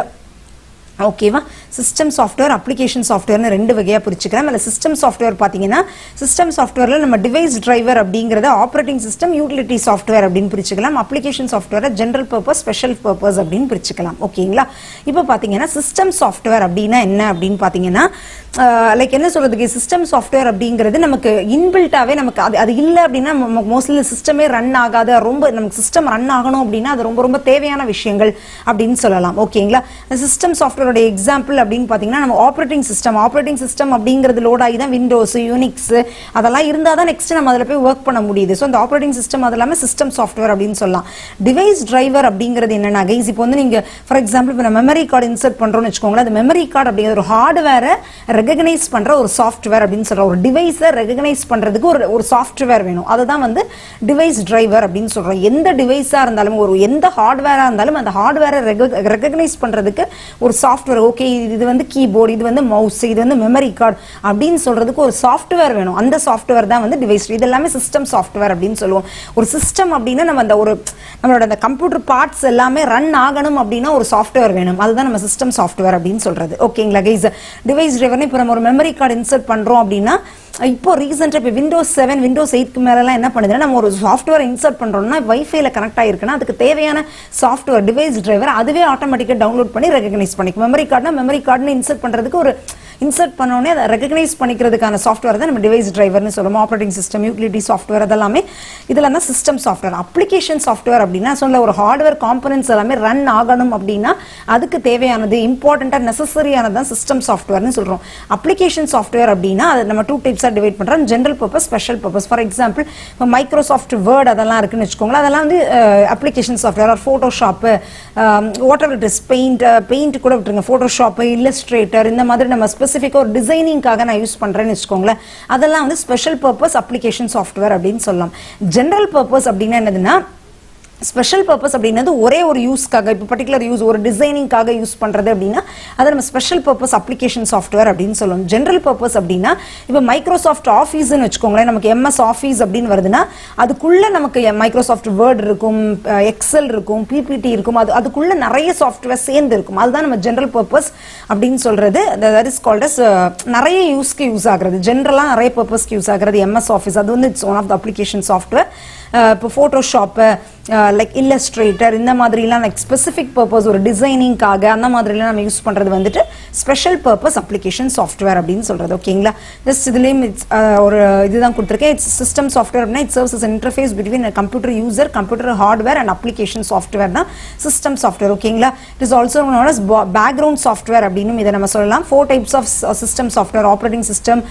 ஓகேவா? சிஸ்டம் சாஃப்ட்வேர், அப்ளிகேஷன் சாஃப்ட்வேர்னு 2 வகையாக பிரிச்சுக்கிறேன். அதில் சிஸ்டம் சாஃப்ட்வேர் பார்த்தீங்கன்னா சிஸ்டம் சாஃப்ட்வேரில் நம்ம டிவைஸ் டிரைவர் அப்படிங்கிறத ஆப்ரேட்டிங் சிஸ்டம், யூட்டிலிட்டி சாஃப்ட்வேர் அப்படின்னு பிரிச்சுக்கலாம். அப்ளிகேஷன் சாஃப்ட்வேரை ஜென்ரல் பர்பஸ், ஸ்பெஷல் பர்பஸ் அப்படின்னு பிரிச்சுக்கலாம். ஓகேங்களா? இப்போ பார்த்தீங்கன்னா சிஸ்டம் சாஃப்ட்வேர் அப்படின்னா என்ன அப்படின்னு பார்த்தீங்கன்னா லைக் என்ன சொல்றதுக்கு, சிஸ்டம் சாஃப்ட்வேர் அப்படிங்கிறது நமக்கு இன்பில்ட்டாகவே நமக்கு அது இல்லை அப்படின்னா மோஸ்ட்லி சிஸ்டமே ரன் ஆகாது. ரொம்ப நமக்கு சிஸ்டம் ரன் ஆகணும் அப்படின்னா அது ரொம்ப தேவையான விஷயங்கள் அப்படின்னு சொல்லலாம். ஓகேங்களா? சிஸ்டம் சாஃப்ட்வேர் எக்ஸாம்பிள் அப்படின்னு பார்த்தீங்கன்னா நம்ம ஆப்ரேட்டிங் சிஸ்டம் அப்படிங்கிறது லோட் ஆகி தான் விண்டோஸ், யூனிக்ஸ் அதெல்லாம் இருந்தால் தான் நெக்ஸ்ட் நம்ம அதில் போய் ஒர்க் பண்ண முடியுது. ஸோ அந்த ஆப்ரேட்டிங் சிஸ்டம் அது எல்லாமே சிஸ்டம் சாஃப்ட்வேர் அப்படின்னு சொல்லலாம். டிவைஸ் டிரைவர் அப்படிங்கிறது என்னன்னா கைஸ், இப்போ வந்து நீங்கள் ஃபார் எக்ஸாம்பிள் இப்போ நம்ம மெமரி கார்டு இன்சர்ட் பண்ணுறோம்னு வச்சுக்கோங்களேன். அந்த மெமரி கார்டு அப்படிங்கிற ஒரு ஹார்ட்வேரை ரெகனைஸ் பண்ணுற ஒரு சாஃப்ட்வேர் அப்படின்னு சொல்கிறோம். ஒரு டிவைஸை ரெகனைஸ் பண்ணுறதுக்கு ஒரு சாஃப்ட்வேர் வேணும். அதுதான் வந்து டிவைஸ் டிரைவர் அப்படின்னு சொல்கிறோம். எந்த டிவைஸாக இருந்தாலும் எந்த ஹார்ட்வேராக இருந்தாலும் அந்த ஹார்ட்வேரை ரெகனைஸ் பண்ணுறதுக்கு ஒரு சாஃப்ட்வேர். ஓகே, இது வந்து கீபோர்டு, இது வந்து மவுஸ், இது வந்து மெமரி கார்டு அப்படின்னு சொல்றதுக்கு ஒரு சாஃப்ட்வேர் வேணும். அந்த சாஃப்ட்வேர் தான் வந்து டிவைஸ். இது எல்லாமே சிஸ்டம் சாஃப்ட்வேர் அப்படின்னு சொல்லுவோம். ஒரு சிஸ்டம் அப்படின்னா நம்ம நம்மளோட அந்த கம்ப்யூட்டர் பார்ட்ஸ் எல்லாமே ரன் ஆகணும் அப்படின்னா ஒரு சாஃப்ட்வேர் வேணும். அதுதான் நம்ம சிஸ்டம் சாஃப்ட்வேர் அப்படின்னு சொல்றது. ஓகேங்களா கைஸ்? டிவைஸ் டிரைவர்னு இப்போ நம்ம ஒரு மெமரி கார்டு இன்சர்ட் பண்றோம் அப்படின்னா இப்போ ரீசெண்டாக இப்போ விண்டோஸ் 7 விண்டோஸ் 8க்கு மேலெல்லாம் என்ன பண்ணுதுன்னா நம்ம ஒரு சாஃப்ட்வேர் இன்சர்ட் பண்ணுறோம்னா வைஃபைல கனெக்ட் ஆகிருக்குன்னா அதுக்கு தேவையான சாஃப்ட்வேர் டிவைஸ் டிரைவர் அதுவே ஆட்டோமேட்டிக்காக டவுன்லோட் பண்ணி ரெகனைஸ் பண்ணிக்கும். மெமரி கார்டுன்னு இன்சர்ட் பண்ணுறதுக்கு ஒரு இன்சர்ட் பண்ணோடனே அதை ரெகனைஸ் பண்ணிக்கிறதுக்கான சாஃப்ட்வேர் தான் நம்ம டிவைஸ் டிரைவர்னு சொல்லுவோம். ஆப்ரேட்டிங் சிஸ்டம், யூட்டிலிட்டி சாஃப்ட்வேர் அதெல்லாமே இதெல்லாம் தான் சிஸ்டம் சாஃப்ட்வேர். அப்ளிகேஷன் சாஃப்ட்வேர் அப்படின்னா சொல்ல ஒரு ஹார்ட்வேர் காம்பனன்ட்ஸ் எல்லாமே ரன் ஆகணும் அப்படின்னா அதுக்கு தேவையானது இம்பார்ட்டண்ட்டாக நெசசரியானது தான் சிஸ்டம் சாஃப்ட்வேர்னு சொல்கிறோம். அப்ளிகேஷன் சாஃப்ட்வேர் அப்படின்னா அதை நம்ம 2 டைப்ஸாக டிவைட் பண்ணுறோம். General purpose, special purpose. For example இப்போ மைக்ரோசாஃப்ட் வேர்ட் அதெல்லாம் இருக்குன்னு வச்சுக்கோங்களேன். அதெல்லாம் வந்து அப்ளிகேஷன் சாஃப்ட்வேர். ஒரு Photoshop, whatever it is, paint கூட விட்டுருங்க, ஃபோட்டோஷாப்பு, இல்லஸ்ட்ரேட்டர் இந்த மாதிரி நம்ம ஸ்பெசிஃபிக்காக ஒரு டிசைனிங்காக நான் யூஸ் பண்ணுறேன்னு வச்சுக்கோங்களேன். அதெல்லாம் வந்து ஸ்பெஷல் பர்பஸ் அப்ளிகேஷன் சாஃப்ட்வேர் அப்படின்னு சொல்லலாம். ஜென்ரல் பர்பஸ் அப்படின்னா என்னதுன்னா ஸ்பெஷல் பர்பஸ் அப்படின்றது ஒரே ஒரு யூஸ்க்காக, இப்போ பர்டிகுலர் யூஸ் ஒரு டிசைனிங்காக யூஸ் பண்ணுறது அப்படின்னா அதை நம்ம ஸ்பெஷல் பர்பஸ் அப்ளிகேஷன் சாஃப்ட்வேர் அப்படின்னு சொல்லுவோம். ஜென்ரல் பர்பஸ் அப்படின்னா இப்போ மைக்ரோசாஃப்ட் ஆஃபீஸ்ன்னு வச்சுக்கோங்களேன். நமக்கு எம்எஸ் ஆஃபீஸ் அப்படின்னு வருதுன்னா அதுக்குள்ளே நமக்கு மைக்ரோசாஃப்ட் வேர்ட் இருக்கும், எக்ஸல் இருக்கும், பிபிடி இருக்கும், அதுக்குள்ளே நிறைய சாஃப்ட்வேர் சேர்ந்து இருக்கும். அதுதான் நம்ம ஜென்ரல் பர்பஸ் அப்படின்னு சொல்கிறது. தட் இஸ் கால்ட் அஸ் நிறைய யூஸ்க்கு யூஸ் ஆகிறது, ஜென்ரலாக நிறைய பர்பஸ்க்கு யூஸ் ஆகிறது எம்எஸ் ஆஃபீஸ். அது வந்து it's one of the application software. இப்போ ஃபோட்டோஷாப்பு, லைக் இல்லஸ்ட்ரேட்டர் இந்த மாதிரிலாம் லைக் ஸ்பெசிஃபிக் பர்பஸ் ஒரு டிசைனிங்காக அந்த மாதிரிலாம் நம்ம யூஸ் பண்ணுறது வந்துட்டு ஸ்பெஷல் பர்பஸ் அப்ளிகேஷன் சாஃப்ட்வேர் அப்படின்னு சொல்கிறது. ஓகேங்களா? ஜஸ்ட் இதுலேயும் ஒரு இதுதான் கொடுத்துருக்கேன். இட்ஸ் சிஸ்டம் சாஃப்ட்வேர் அப்படின்னா it serves as an interface between a computer user, computer hardware and application software தான் சிஸ்டம் சாஃப்ட்வேர். ஓகேங்களா? It is also known as background software அப்படின்னு இதை நம்ம சொல்லலாம். 4 types of system software: operating system,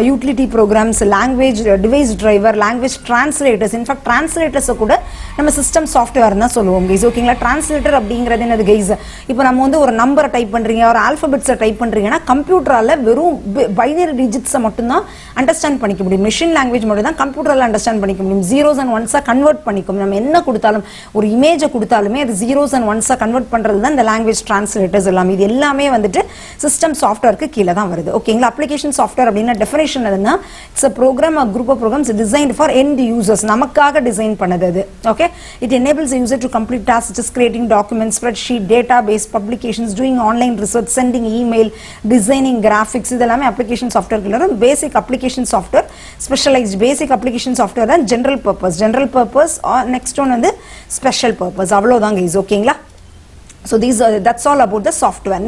utility programs, language device driver, language translators. In fact டிரான்ஸ்லேட்டர்ஸை கூட நம்ம system system software தான் சொல்லுவோம் கைஸ் ஓகேங்களா டிரான்ஸ்லேட்டர் அப்படிங்கிறது என்னது கைஸ் இப்போ நம்ம வந்து ஒரு நம்பரை டைப் பண்றீங்க ஒரு ஆல்பபெட்ஸை டைப் பண்றீங்கன்னா கம்ப்யூட்டரால வெறும் பைனரி டிஜிட்ஸை மட்டும் தான் அண்டர்ஸ்டாண்ட் பண்ணிக்க முடியும் மெஷின் லாங்குவேஜ் மட்டும் தான் கம்ப்யூட்டரால அண்டர்ஸ்டாண்ட் பண்ணிக்க முடியும் zeros and ones கன்வெர்ட் பண்ணிக்கும் நம்ம என்ன கொடுத்தாலும் ஒரு இமேஜை கொடுத்தாலுமே அது zeros and ones கன்வெர்ட் பண்றது தான் இந்த லாங்குவேஜ் டிரான்ஸ்லேட்டர்ஸ் எல்லாம் இது எல்லாமே வந்துட்டு சிஸ்டம் சாஃப்ட்வேருக்கு கீழே தான் வருது ஓகேங்களா அப்ளிகேஷன் சாஃப்ட்வேர் அப்படின்னா டெஃபினேஷன் எதுனா it's a program or group of programs designed for end users நமக்காக டிசைன் பண்ணது அது okay it enables the user to complete tasks such as creating documents spreadsheet database publications doing online research sending email designing graphics இதெல்லாமே application software வரும் basic application software specialised basic application software தான் general purpose or next one வந்து special purpose அவ்வளவுதான் guys ஓகேங்களா so that's all about the software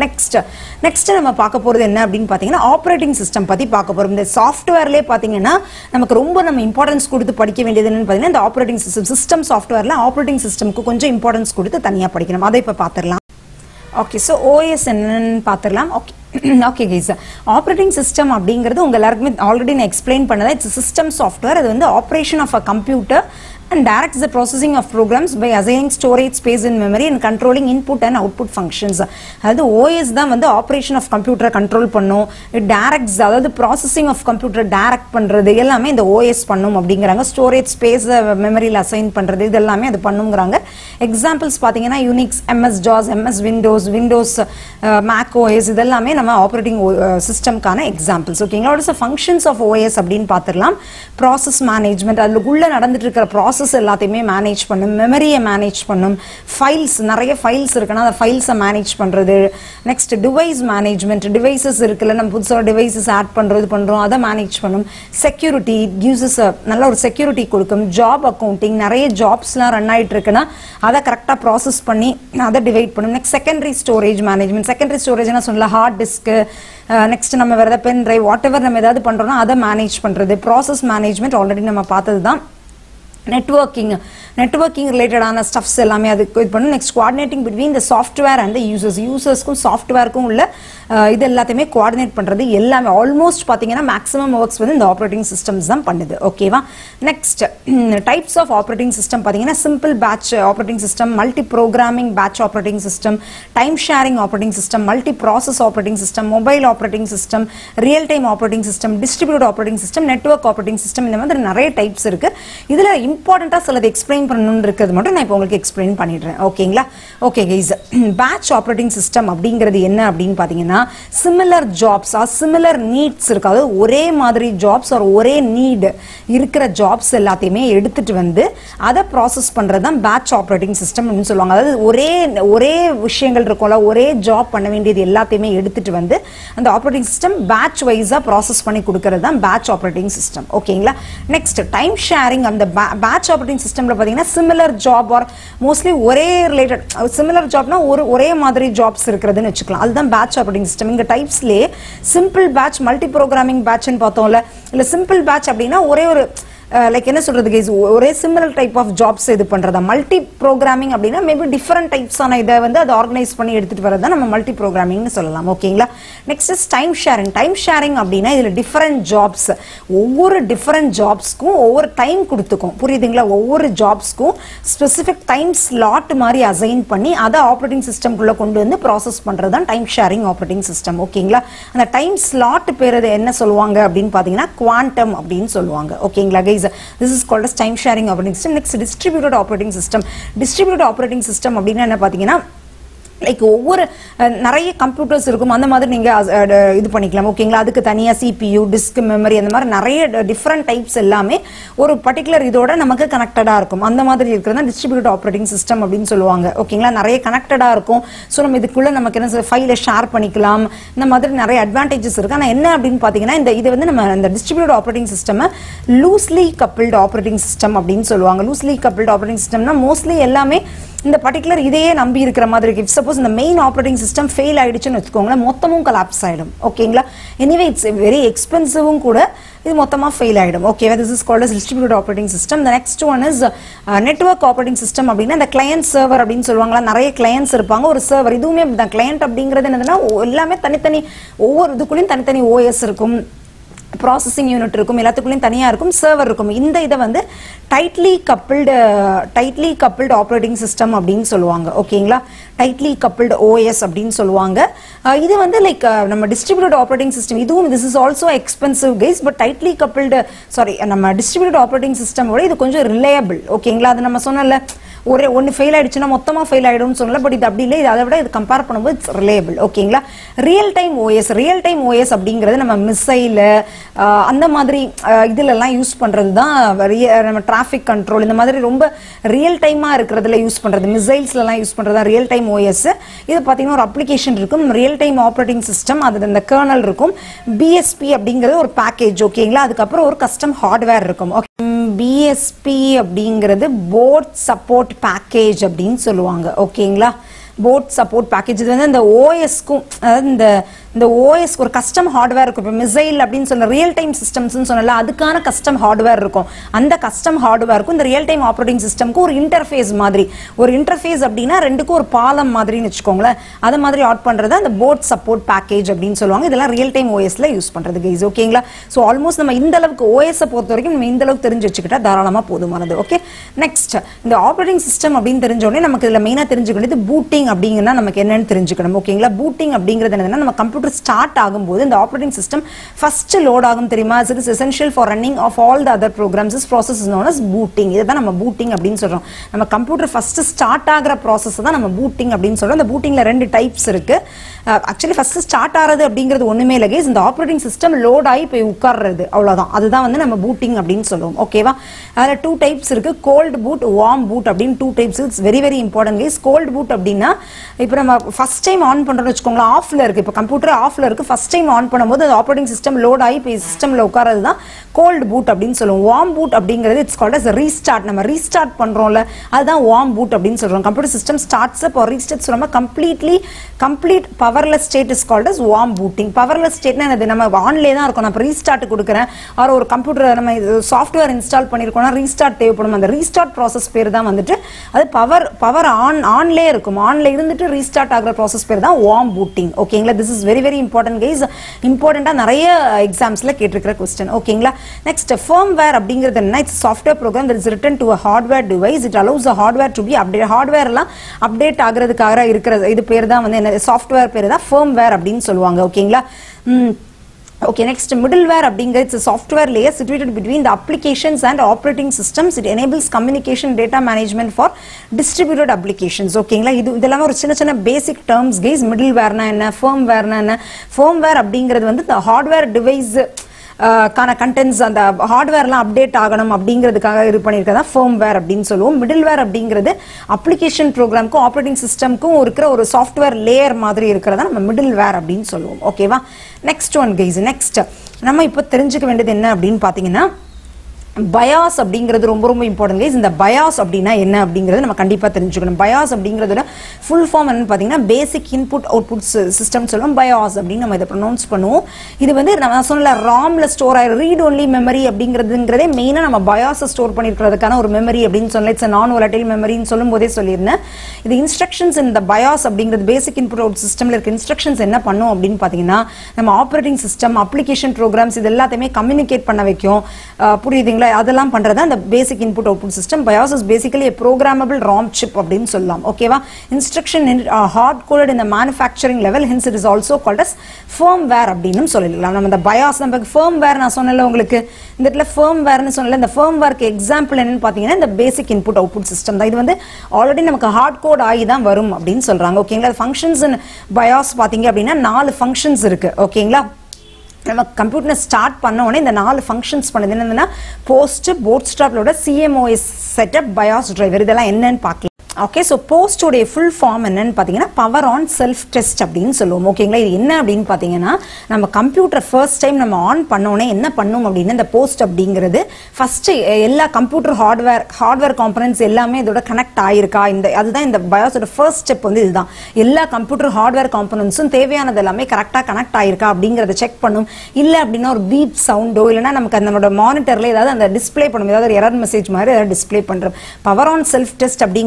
next நம்ம பார்க்க போறது என்ன அப்படினு பாத்தீங்கன்னா ஆப்பரேட்டிங் சிஸ்டம் பத்தி பார்க்க போறோம் இந்த சாஃப்ட்வேர்லயே பாத்தீங்கன்னா நமக்கு ரொம்ப நம்ம இம்பார்ட்டன்ஸ் கொடுத்து படிக்க வேண்டியது என்னன்னு பாத்தீங்கன்னா இந்த ஆப்பரேட்டிங் சிஸ்டம் சாஃப்ட்வேர்ல ஆப்பரேட்டிங் சிஸ்டம்க்கு கொஞ்சம் இம்பார்ட்டன்ஸ் கொடுத்து தனியா படிக்கணும் அதை இப்ப பாத்துறலாம் ஓகே சோ OS என்னன்னு பாத்துறலாம் okay okay guys operating system அப்படிங்கிறது உங்க எல்லாருக்குமே ஆல்ரெடி நான் எக்ஸ்பிளைன் பண்ணதா இட்ஸ் சிஸ்டம் சாஃப்ட்வேர் அது வந்து operation of a computer and directs the processing of programs by assigning storage space in memory and controlling input and output functions அதாவது OS தான் வந்து ஆபரேஷன் ஆஃப் கம்ப்யூட்டரை கண்ட்ரோல் பண்ணும் it directs அதாவது processing of computer direct பண்றது எல்லாமே இந்த OS பண்ணும் அப்படிங்கறாங்க ஸ்டோரேஜ் ஸ்பேஸ் மெமரியில அசைன் பண்றது இதெல்லாமே அது பண்ணுங்கறாங்க எக்ஸாம்பிள்ஸ் பாத்தீங்கன்னா Unix MS DOS MS Windows Mac OS இதெல்லாமே நம்ம ஆப்பரேட்டிங் சிஸ்டம்கான எக்ஸாம்பிள்ஸ் ஓகேங்களா what is the functions of OS அப்படினு பாத்துறலாம் process management அதுக்குள்ள நடந்துட்டு இருக்கிற process எல்லாத்தையுமே மேனேஜ் பண்ணும் மெமரியை மேனேஜ் பண்ணும் ஃபைல்ஸ் நிறைய ஃபைல்ஸ் இருக்குன்னா அந்த ஃபைல்ஸை மேனேஜ் பண்றது நெக்ஸ்ட் டிவைஸ் மேனேஜ்மெண்ட் டிவைசஸ் இருக்குல்ல நம்ம புதுசாக டிவைசஸ் ஆட் பண்றோம் அதை மேனேஜ் பண்ணும் செக்யூரிட்டி யூசஸ் நல்ல ஒரு செக்யூரிட்டி கொடுக்கும் ஜாப் அக்கௌண்டிங் நிறைய ஜாப்ஸ்லாம் ரன் ஆயிட்டு இருக்குன்னா அதை கரெக்டாக ப்ராசஸ் பண்ணி அதை டிவைட் பண்ணும் next secondary storage management secondary ஸ்டோரேஜ்னா சொல்லலாம் ஹார்ட் டிஸ்க் நெக்ஸ்ட் நம்ம வேற ஏதாவது பென் டிரைவ் வாட் எவர் நம்ம ஏதாவது பண்றோம்னா அதை மேனேஜ் பண்றது ப்ராசஸ் மேனேஜ்மெண்ட் ஆல்ரெடி நம்ம பார்த்தது தான் networking related ஆன ஸ்டஃப்ஸ் எல்லாமே அதுக்கு இது பண்ணும் next coordinating between the software and the யூசர்ஸ்க்கும் சாஃப்ட்வேருக்கும் உள்ள இது எல்லாத்தையுமே கோஆர்டினேட் பண்றது எல்லாமே ஆல்மோஸ்ட் பாத்தீங்கன்னா மேக்ஸிமம் ஒர்க்ஸ் வந்து இந்த ஆப்பரேட்டிங் சிஸ்டம்ஸ் தான் பண்ணுது ஓகேவா next types of operating system பாத்தீங்கன்னா simple batch operating system multi programming batch operating system time sharing operating system multi process operating system mobile operating system real time operating system distributed operating system network operating system இந்த மாதிரி நிறைய types இருக்கு இதுல இம்பார்ட்டண்டா சிலது explain பண்ணணும்னு இருக்கிறது மட்டும் நான் இப்போ உங்களுக்கு எக்ஸ்பிளைன் பண்ணிடுறேன் ஓகேங்களா okay guys batch operating system அப்படிங்கிறது என்ன அப்படின்னு பாத்தீங்கன்னா similar jobs or similar needs இருக்கு அதாவது ஒரே மாதிரி ஜாப்ஸ் ஆர் ஒரே நீட் இருக்கிற ஜாப்ஸ் எல்லாத்தையுமே எடுத்துட்டு வந்து அதை ப்ராசஸ் பண்றது தான் பேட்ச் ஆப்பரேட்டிங் சிஸ்டம் அப்படின்னு சொல்லுவாங்க அதாவது ஒரே விஷயங்கள் இருக்கும்ல ஒரே ஜாப் பண்ண வேண்டியது எல்லாத்தையுமே எடுத்துட்டு வந்து அந்த ஆப்பரேட்டிங் சிஸ்டம் பேட்ச் வைஸா ப்ராசஸ் பண்ணி கொடுக்கிறது தான் பேட்ச் ஆப்பரேட்டிங் சிஸ்டம் ஓகேங்களா நெக்ஸ்ட் டைம் ஷேரிங் அந்த பேட்ச் ஆப்பரேட்டிங் சிஸ்டம்ல பாத்தீங்கன்னா சிமிலர் ஜாப் ஆர் மோஸ்ட்லி ஒரே ரிலேட்டட் சிமிலர் ஜாப்னா ஒரே மாதிரி ஜாப்ஸ் இருக்கிறதுன்னு வச்சுக்கலாம் அதுதான் பேட்ச் ஆப்பரேட்டிங் சிஸ்டம் இங்க டைப்ஸ்லயே சிம்பிள் பேட்ச் மல்டி ப்ரோக்ராமிங் பேட்ச்னு பார்த்தோம்ல இல்ல சிம்பிள் பேட்ச் அப்படின்னா ஒரே ஒரு லைக் என்ன சொல்றது கைஸ் ஒரே சிமிலர் டைப் ஆஃப் ஜாப்ஸ் இது பண்றதா மல்டி ப்ரோக்ராமிங் அப்படின்னா மேபி டிஃபரெண்ட் டைப்ஸான இதை வந்து அதை ஆர்கனைஸ் பண்ணி எடுத்துட்டு வரதான் நம்ம மல்டி ப்ரோக்ராமிங்னு சொல்லலாம் ஓகேங்களா நெக்ஸ்ட் இஸ் டைம் ஷேரிங் அப்படின்னா இதுல டிஃபரெண்ட் ஜாப்ஸ் ஒவ்வொரு டிஃபரெண்ட் ஜாப்ஸ்க்கும் ஒவ்வொரு டைம் கொடுத்துக்கும் புரியுதுங்களா ஒவ்வொரு ஜாப்ஸ்க்கும் ஸ்பெசிபிக் டைம் ஸ்லாட் மாதிரி அசைன் பண்ணி அதை ஆப்பரேட்டிங் சிஸ்டம்குள்ள கொண்டு வந்து ப்ராசஸ் பண்றது தான் டைம் ஷேரிங் ஆப்பரேட்டிங் சிஸ்டம் ஓகேங்களா அந்த டைம் ஸ்லாட் பேர் என்ன சொல்லுவாங்க அப்படின்னு பாத்தீங்கன்னா குவாண்டம் அப்படின்னு சொல்லுவாங்க ஓகேங்களா guys this is called as time sharing operating system next distributed operating system அப்படினா என்ன பாத்தீங்கன்னா லைக் ஒவ்வொரு நிறைய கம்ப்யூட்டர்ஸ் இருக்கும் அந்த மாதிரி நீங்க இது பண்ணிக்கலாம் ஓகேங்களா அதுக்கு தனியா CPU டிஸ்க் மெமரி அந்த மாதிரி நிறைய டிஃபரெண்ட் டைப்ஸ் எல்லாமே ஒரு பர்టిక్యులர் இதோட நமக்கு கனெக்டடா இருக்கும் அந்த மாதிரி இருக்குறது டிஸ்ட்ரிபியூட்டட் ஆப்பரேட்டிங் சிஸ்டம் அப்படினு சொல்லுவாங்க ஓகேங்களா நிறைய கனெக்டடா இருக்கும் சோ நம்ம இதுக்குள்ள நமக்கு என்ன ஃபைலை ஷேர் பண்ணிக்கலாம் இந்த மாதிரி நிறைய அட்வான்டேஜஸ் இருக்கு ஆனா என்ன அப்படினு பாத்தீங்கன்னா இது வந்து நம்ம இந்த distributed operating system loosely coupled operating system அப்படினு சொல்லுவாங்க லூஸ்லி கப்பிள்ட் ஆப்பரேட்டிங் சிஸ்டம்னா மோஸ்ட்லி எல்லாமே இந்த பர்టిక్యులர் இதையே நம்பி இருக்கிற மாதிரி இருக்கு இஃப் சப்போஸ் இந்த மெயின் ஆப்பரேட்டிங் சிஸ்டம் ஃபெயில் ஆயிடுச்சுன்னு வெச்சுக்கோங்க மொத்தமும் கொலாப்ஸ் ஆயிடும் ஓகேங்களா எனிவே இட்ஸ் வெரி எக்ஸ்பென்சிவும் கூட இது மொத்தமா ஃபெயில் ஆயிடும் ஓகேவா this is called as distributed operating system the next one is network operating system அப்படினா இந்த client server அப்படினு சொல்வாங்களா நிறைய clients இருப்பாங்க ஒரு server இதுவுமே அந்த client அப்படிங்கிறது என்னதுன்னா எல்லாமே தனித்தனி ஒவ்வொரு இதுக்குள்ளேயும் தனித்தனி OS இருக்கும் ப்ராசஸிங் யூனிட் இருக்கும், எல்லாத்துக்குள்ளேயும் தனியாக இருக்கும், சர்வர் இருக்கும். இந்த இதை வந்து டைட்லி கப்பிள்டு ஆப்ரேட்டிங் சிஸ்டம் அப்படின்னு சொல்லுவாங்க. ஓகேங்களா, டைட்லி கப்பிள்டு ஓஎஸ் அப்படின்னு சொல்லுவாங்க. இது வந்து லைக் நம்ம டிஸ்ட்ரிபியூட்டட் ஆப்ரேட்டிங் சிஸ்டம். இதுவும் this is also expensive guys, but tightly coupled நம்ம டிஸ்ட்ரிபியூட்டட் ஆப்ரேட்டிங் சிஸ்டமோட இது கொஞ்சம் ரிலையபிள். ஓகேங்களா, அது நம்ம சொன்னல ஒன்று ஃபெயில் ஆயிடுச்சுன்னா மொத்தமாக ஃபெயில் ஆகிடும்னு சொல்லல, பட் இது அப்படி இல்லை, இது அதை விட இது கம்பேர் பண்ணும்போது இட்ஸ் ரிலையபிள். ஓகேங்களா, ரியல் டைம் ஓஎஸ் அப்படிங்கிறது நம்ம மிசைல் அந்த மாதிரி இதுலலாம் யூஸ் பண்ணுறது தான். நம்ம டிராஃபிக் கண்ட்ரோல் இந்த மாதிரி ரொம்ப ரியல் டைமாக இருக்கிறதுல யூஸ் பண்ணுறது, மிசைல்ஸ்லாம் யூஸ் பண்ணுறது தான் ரியல் டைம் ஓஎஸ். இது பார்த்தீங்கன்னா ஒரு அப்ளிகேஷன் இருக்கும், ரியல் டைம் ஆப்ரேட்டிங் சிஸ்டம், அது இந்த கர்னல் இருக்கும். பிஎஸ்பி அப்படிங்கிறது ஒரு பேக்கேஜ். ஓகேங்களா, அதுக்கப்புறம் ஒரு கஸ்டம் ஹார்ட்வேர் இருக்கும். பிஎஸ்பி அப்படிங்கிறது போர்ட் சப்போர்ட் பேக்கேஜ் அப்படின்னு சொல்லுவாங்க. ஓகேங்களா, போர்ட் சப்போர்ட் பேக்கேஜ். இது வந்து இந்த ஓஎஸ்க்கும், அதாவது இந்த ஓஎஸ் ஒரு கஸ்டம் ஹார்ட்வேர் இருக்கும். இப்போ மிசைல் அப்படின்னு சொல்ல ரியல் டைம் சிஸ்டம்ஸ்னு சொன்னல, அதுக்கான கஸ்டம் ஹார்ட்வேர் இருக்கும். அந்த கஸ்டம் ஹார்ட்வேருக்கும் இந்த ரியல் டைம் ஆப்ரேட்டிங் சிஸ்டம்க்கு ஒரு இன்டர்ஃபேஸ் மாதிரி, ஒரு இன்டர்ஃபேஸ் அப்படின்னா ரெண்டுக்கும் ஒரு பாலம் மாதிரின்னு வச்சுக்கோங்களேன், அது மாதிரி ஆட் பண்ணுறது அந்த போர்ட் சப்போர்ட் பேக்கேஜ் அப்படின்னு சொல்லுவாங்க. இதெல்லாம் ரியல் டைம் ஓஎஸ்ல யூஸ் பண்ணுறது கைஸ். ஓகேங்களா, ஸோ ஆல்மோஸ்ட் நம்ம இந்த அளவுக்கு ஓஎஸை பொறுத்த வரைக்கும் நம்ம இந்த அளவுக்கு தெரிஞ்சு வச்சுக்கிட்டா தாராளமாக போதுமானது. ஓகே, நெக்ஸ்ட் இந்த ஆப்ரேட்டிங் சிஸ்டம் அப்படின்னு தெரிஞ்ச உடனே நமக்கு இதில் மெயினாக தெரிஞ்சுக்க வேண்டியது பூட்டிங் அப்படிங்கன்னா நமக்கு என்னன்னு தெரிஞ்சுக்கணும். ஓகேங்களா, பூட்டிங் அப்படிங்கிறது என்னன்னா நம்ம கம்ப்யூட்டர் ஸ்டார்ட் ஆகும்போது இந்த ஆப்ரேட்டிங் சிஸ்டம் ஃபர்ஸ்ட் லோட் ஆகும் தெரியுமா. It is essential for running of all the other programs. This process is known as booting. இதை தான் நம்ம பூட்டிங் அப்படின்னு சொல்றோம். நம்ம கம்ப்யூட்டர் ஃபர்ஸ்ட் ஸ்டார்ட் ஆகிற ப்ராசஸ் தான் நம்ம பூட்டிங் அப்படின்னு சொல்றோம். இந்த பூட்டிங்ல 2 டைப்ஸ் இருக்கு. ஆக்சுவலி ஃபர்ஸ்ட் ஸ்டார்ட் ஆகிறது அப்படிங்கிறது ஒண்ணுமே இல்லை கைஸ், இந்த ஆப்ரேட்டிங் சிஸ்டம் லோட் ஆகி போய் உட்கார்றது, அவ்வளவுதான். அதுதான் வந்து நம்ம பூட்டிங் அப்படின்னு சொல்லுவோம். ஓகேவா, அதில் 2 டைப்ஸ் இருக்கு, கோல்ட் பூட், வார்ம் பூட் அப்படின்னு 2 types. It's very very important guys. Cold boot அப்படின்னா இப்போ நம்ம ஃபர்ஸ்ட் டைம் ஆன் பண்றோம்னு வச்சுக்கோங்களேன், ஆஃப்ல இருக்கு, இப்போ கம்ப்யூட்டர் ஆஃப்ல இருக்கு, ஃபர்ஸ்ட் டைம் ஆன் பண்ணும்போது அந்த ஆப்ரேட்டிங் சிஸ்டம் லோட் ஆகி போய் சிஸ்டம்ல உட்கார்றது தான் கோல்ட் பூட் அப்படின்னு சொல்லுவோம். வார்ம் பூட் அப்படிங்கிறது இட்ஸ் கால்ட் அஸ் ரீஸ்டார்ட். நம்ம ரீஸ்டார்ட் பண்றோம்ல, அதுதான் வார்ம் பூட் அப்படின்னு சொல்றோம். Computer system starts up or restart சொல்லாம complete powerless state is called as warm booting. Powerless ஸ்டேட்னா என்னது, நம்ம ஆன்லேயே தான் இருக்கும், நான் ரீஸ்டார்ட் கொடுக்குறேன், ஆர் ஒரு கம்ப்யூட்டர் நம்ம சாஃப்ட்வேர் இன்ஸ்டால் பண்ணிருக்கோம்னா ரீஸ்டார்ட் தேவைப்படும். அந்த ரீஸ்டார்ட் ப்ராசஸ் பேர் தான் வந்துட்டு அது பவர் ஆன்லேயே இருக்கும், ஆன்ல இருந்துட்டு ரீஸ்டார்ட் ஆகிற ப்ராசஸ் பேர் தான் வார்ம் பூட்டிங். ஓகேங்களா, this is very very important guys. இம்பார்ட்டண்டா நிறைய எக்ஸாம்ஸ்ல கேட்டிருக்கிற கொஸ்டின். ஓகேங்களா, நெக்ஸ்ட் firmware அப்படிங்கிறது என்ன, it's software program that is written to a hardware device. it allows the hardware to be updated. Hardware எல்லாம் அப்டேட் ஆகிறதுக்காக இருக்கிற இது பேர் தான் வந்து என்ன, சாஃப்ட்வேர் பேர் தான் firmware அப்படின்னு சொல்லுவாங்க. ஓகேங்களா, okay, next middleware அப்படிங்கிறது it's a software layer situated between the applications and operating systems. It enables communication, data management for distributed applications. ஓகேங்களா, இதெல்லாம் ஒரு சின்ன பேசிக் டேர்ம்ஸ் கைஸ். மிடில்வேர்னா என்ன, ஃபர்ம்வேர்னா என்ன. ஃபர்ம்வேர் அப்படிங்கிறது வந்து இந்த ஹார்ட்வேர் டிவைஸ் கான கண்டென்ட்ஸ், அந்த ஹார்ட்வேர்லாம் அப்டேட் ஆகணும் அப்படிங்கிறதுக்காக இது பண்ணியிருக்கதா ஃபர்ம்வேர் அப்படின்னு சொல்லுவோம். மிடில்வேர் அப்படிங்கிறது அப்ளிகேஷன் ப்ரோக்ராம்க்கும் ஆப்ரேட்டிங் சிஸ்டம்க்கும் இருக்கிற ஒரு சாஃப்ட்வேர் லேயர் மாதிரி இருக்கிறதா நம்ம மிடில்வேர் அப்படின்னு சொல்லுவோம். ஓகேவா, நெக்ஸ்ட் ஒன் கைஸ். நெக்ஸ்ட் நம்ம இப்போ தெரிஞ்சுக்க வேண்டியது என்ன அப்படின்னு பார்த்தீங்கன்னா, பயாஸ் அப்படிங்கிறது ரொம்ப ரொம்ப இம்பார்ட்டன்ட் கைஸ். இந்த பயாஸ் அப்படின்னா என்ன அப்படிங்கிறது நம்ம கண்டிப்பாக தெரிஞ்சுக்கணும். பயாஸ் அப்படிங்கிறதுல ஃபுல் ஃபார்ம் என்னன்னு பார்த்தீங்கன்னா பேசிக் இன்புட் அவுட்புட் சிஸ்டம் சொல்லுவோம். பயாஸ் அப்படின்னு நம்ம இதை ப்ரொனவுன்ஸ் பண்ணுவோம். இது வந்து நம்ம சொன்ன ராம்ல ஸ்டோர் ஆகிற ரீட் ஒன்லி மெமரி அப்படிங்கிறதுங்கிறதே மெயினாக நம்ம பயாஸை ஸ்டோர் பண்ணியிருக்கிறதுக்கான ஒரு மெமரி அப்படின்னு சொல்லலாம். இட்ஸ் நான் வாலடைல் மெமரின்னு சொல்லும் போதே சொல்லியிருந்தேன். இது இன்ஸ்ட்ரக்ஷன்ஸ் இந்த பயாஸ் அப்படிங்கிறது பேசிக் இன்புட் அவுட் சிஸ்டம்ல இருக்க இன்ஸ்ட்ரக்ஷன்ஸ் என்ன பண்ணும் அப்படின்னு பார்த்தீங்கன்னா, நம்ம ஆப்ரேட்டிங் சிஸ்டம், அப்ளிகேஷன் ப்ரோக்ராம்ஸ் இது எல்லாத்தையுமே கம்யூனிகேட் பண்ண வைக்கும். புரியுதுங்களா, அதெல்லாம் பண்றது அந்த basic input output system. BIOS is basically a programmable ROM chip அப்படின்னு சொல்லலாம். ஓகேவா, instruction hard coded in the manufacturing level, hence it is also called as firmware அப்படின்னு சொல்லலாம். நம்ம இந்த BIOS நம்ம firmware நான் சொன்னல உங்களுக்கு, இந்த இடத்துல firmware னு சொன்னல, இந்த firmwareக்கு எக்ஸாம்பிள் என்னன்னு பாத்தீங்கன்னா இந்த பேசிக் இன்புட் அவுட்புட் சிஸ்டம் தான். இது வந்து ஆல்ரெடி நமக்கு ஹார்ட் கோட் ஆகி தான் வரும் அப்படின்னு சொல்றாங்க. ஓகேங்களா, ஃபங்க்ஷன்ஸ் இன் BIOS பாத்தீங்க அப்படின்னா 4 ஃபங்க்ஷன்ஸ் இருக்கு. ஓகேங்களா, நம்ம கம்ப்யூட்டர் ஸ்டார்ட் பண்ண உடனே இந்த 4 ஃபங்க்ஷன்ஸ் பண்ணுது. என்னன்னா போஸ்ட், போட்ஸ்ட்ராப்லோட CMOS செட்டப், BIOS டிரைவர், இதெல்லாம் என்னன்னு பார்க்கலாம். ஓகே, ஸோ போஸ்டோடைய ஃபுல் ஃபார்ம் என்னன்னு பார்த்தீங்கன்னா பவர் ஆன் செல்ஃப் டெஸ்ட் அப்படின்னு சொல்லுவோம். ஓகேங்களா, இது என்ன அப்படின்னு பார்த்தீங்கன்னா, நம்ம கம்ப்யூட்டர் ஃபர்ஸ்ட் டைம் நம்ம ஆன் பண்ணோடனே என்ன பண்ணும் அப்படின்னா, இந்த போஸ்ட் அப்படிங்கிறது ஃபர்ஸ்ட் எல்லா கம்ப்யூட்டர் ஹார்ட்வேர் காம்பனன்ட்ஸ் எல்லாமே இதோட கனெக்ட் ஆயிருக்கா, அதுதான் இந்த பயோஸோட ஃபர்ஸ்ட் ஸ்டெப் வந்து இதுதான். எல்லா கம்ப்யூட்டர் ஹார்ட்வேர் காம்பனன்ட்ஸும் தேவையானது எல்லாமே கரெக்டாக கனெக்ட் ஆயிருக்கா அப்படிங்கிறத செக் பண்ணும். இல்லை அப்படின்னா ஒரு பீப் சவுண்டோ இல்லைன்னா நமக்கு நம்மளோட மானிட்டர்ல ஏதாவது அந்த டிஸ்பிளே பண்ணும், ஏதாவது ஒரு எரர் மெசேஜ் மாதிரி ஏதாவது டிஸ்பிளே பண்ணுறோம். பவர் ஆன் செல்ஃப் டெஸ்ட் அப்படிங்கிறது எல்லா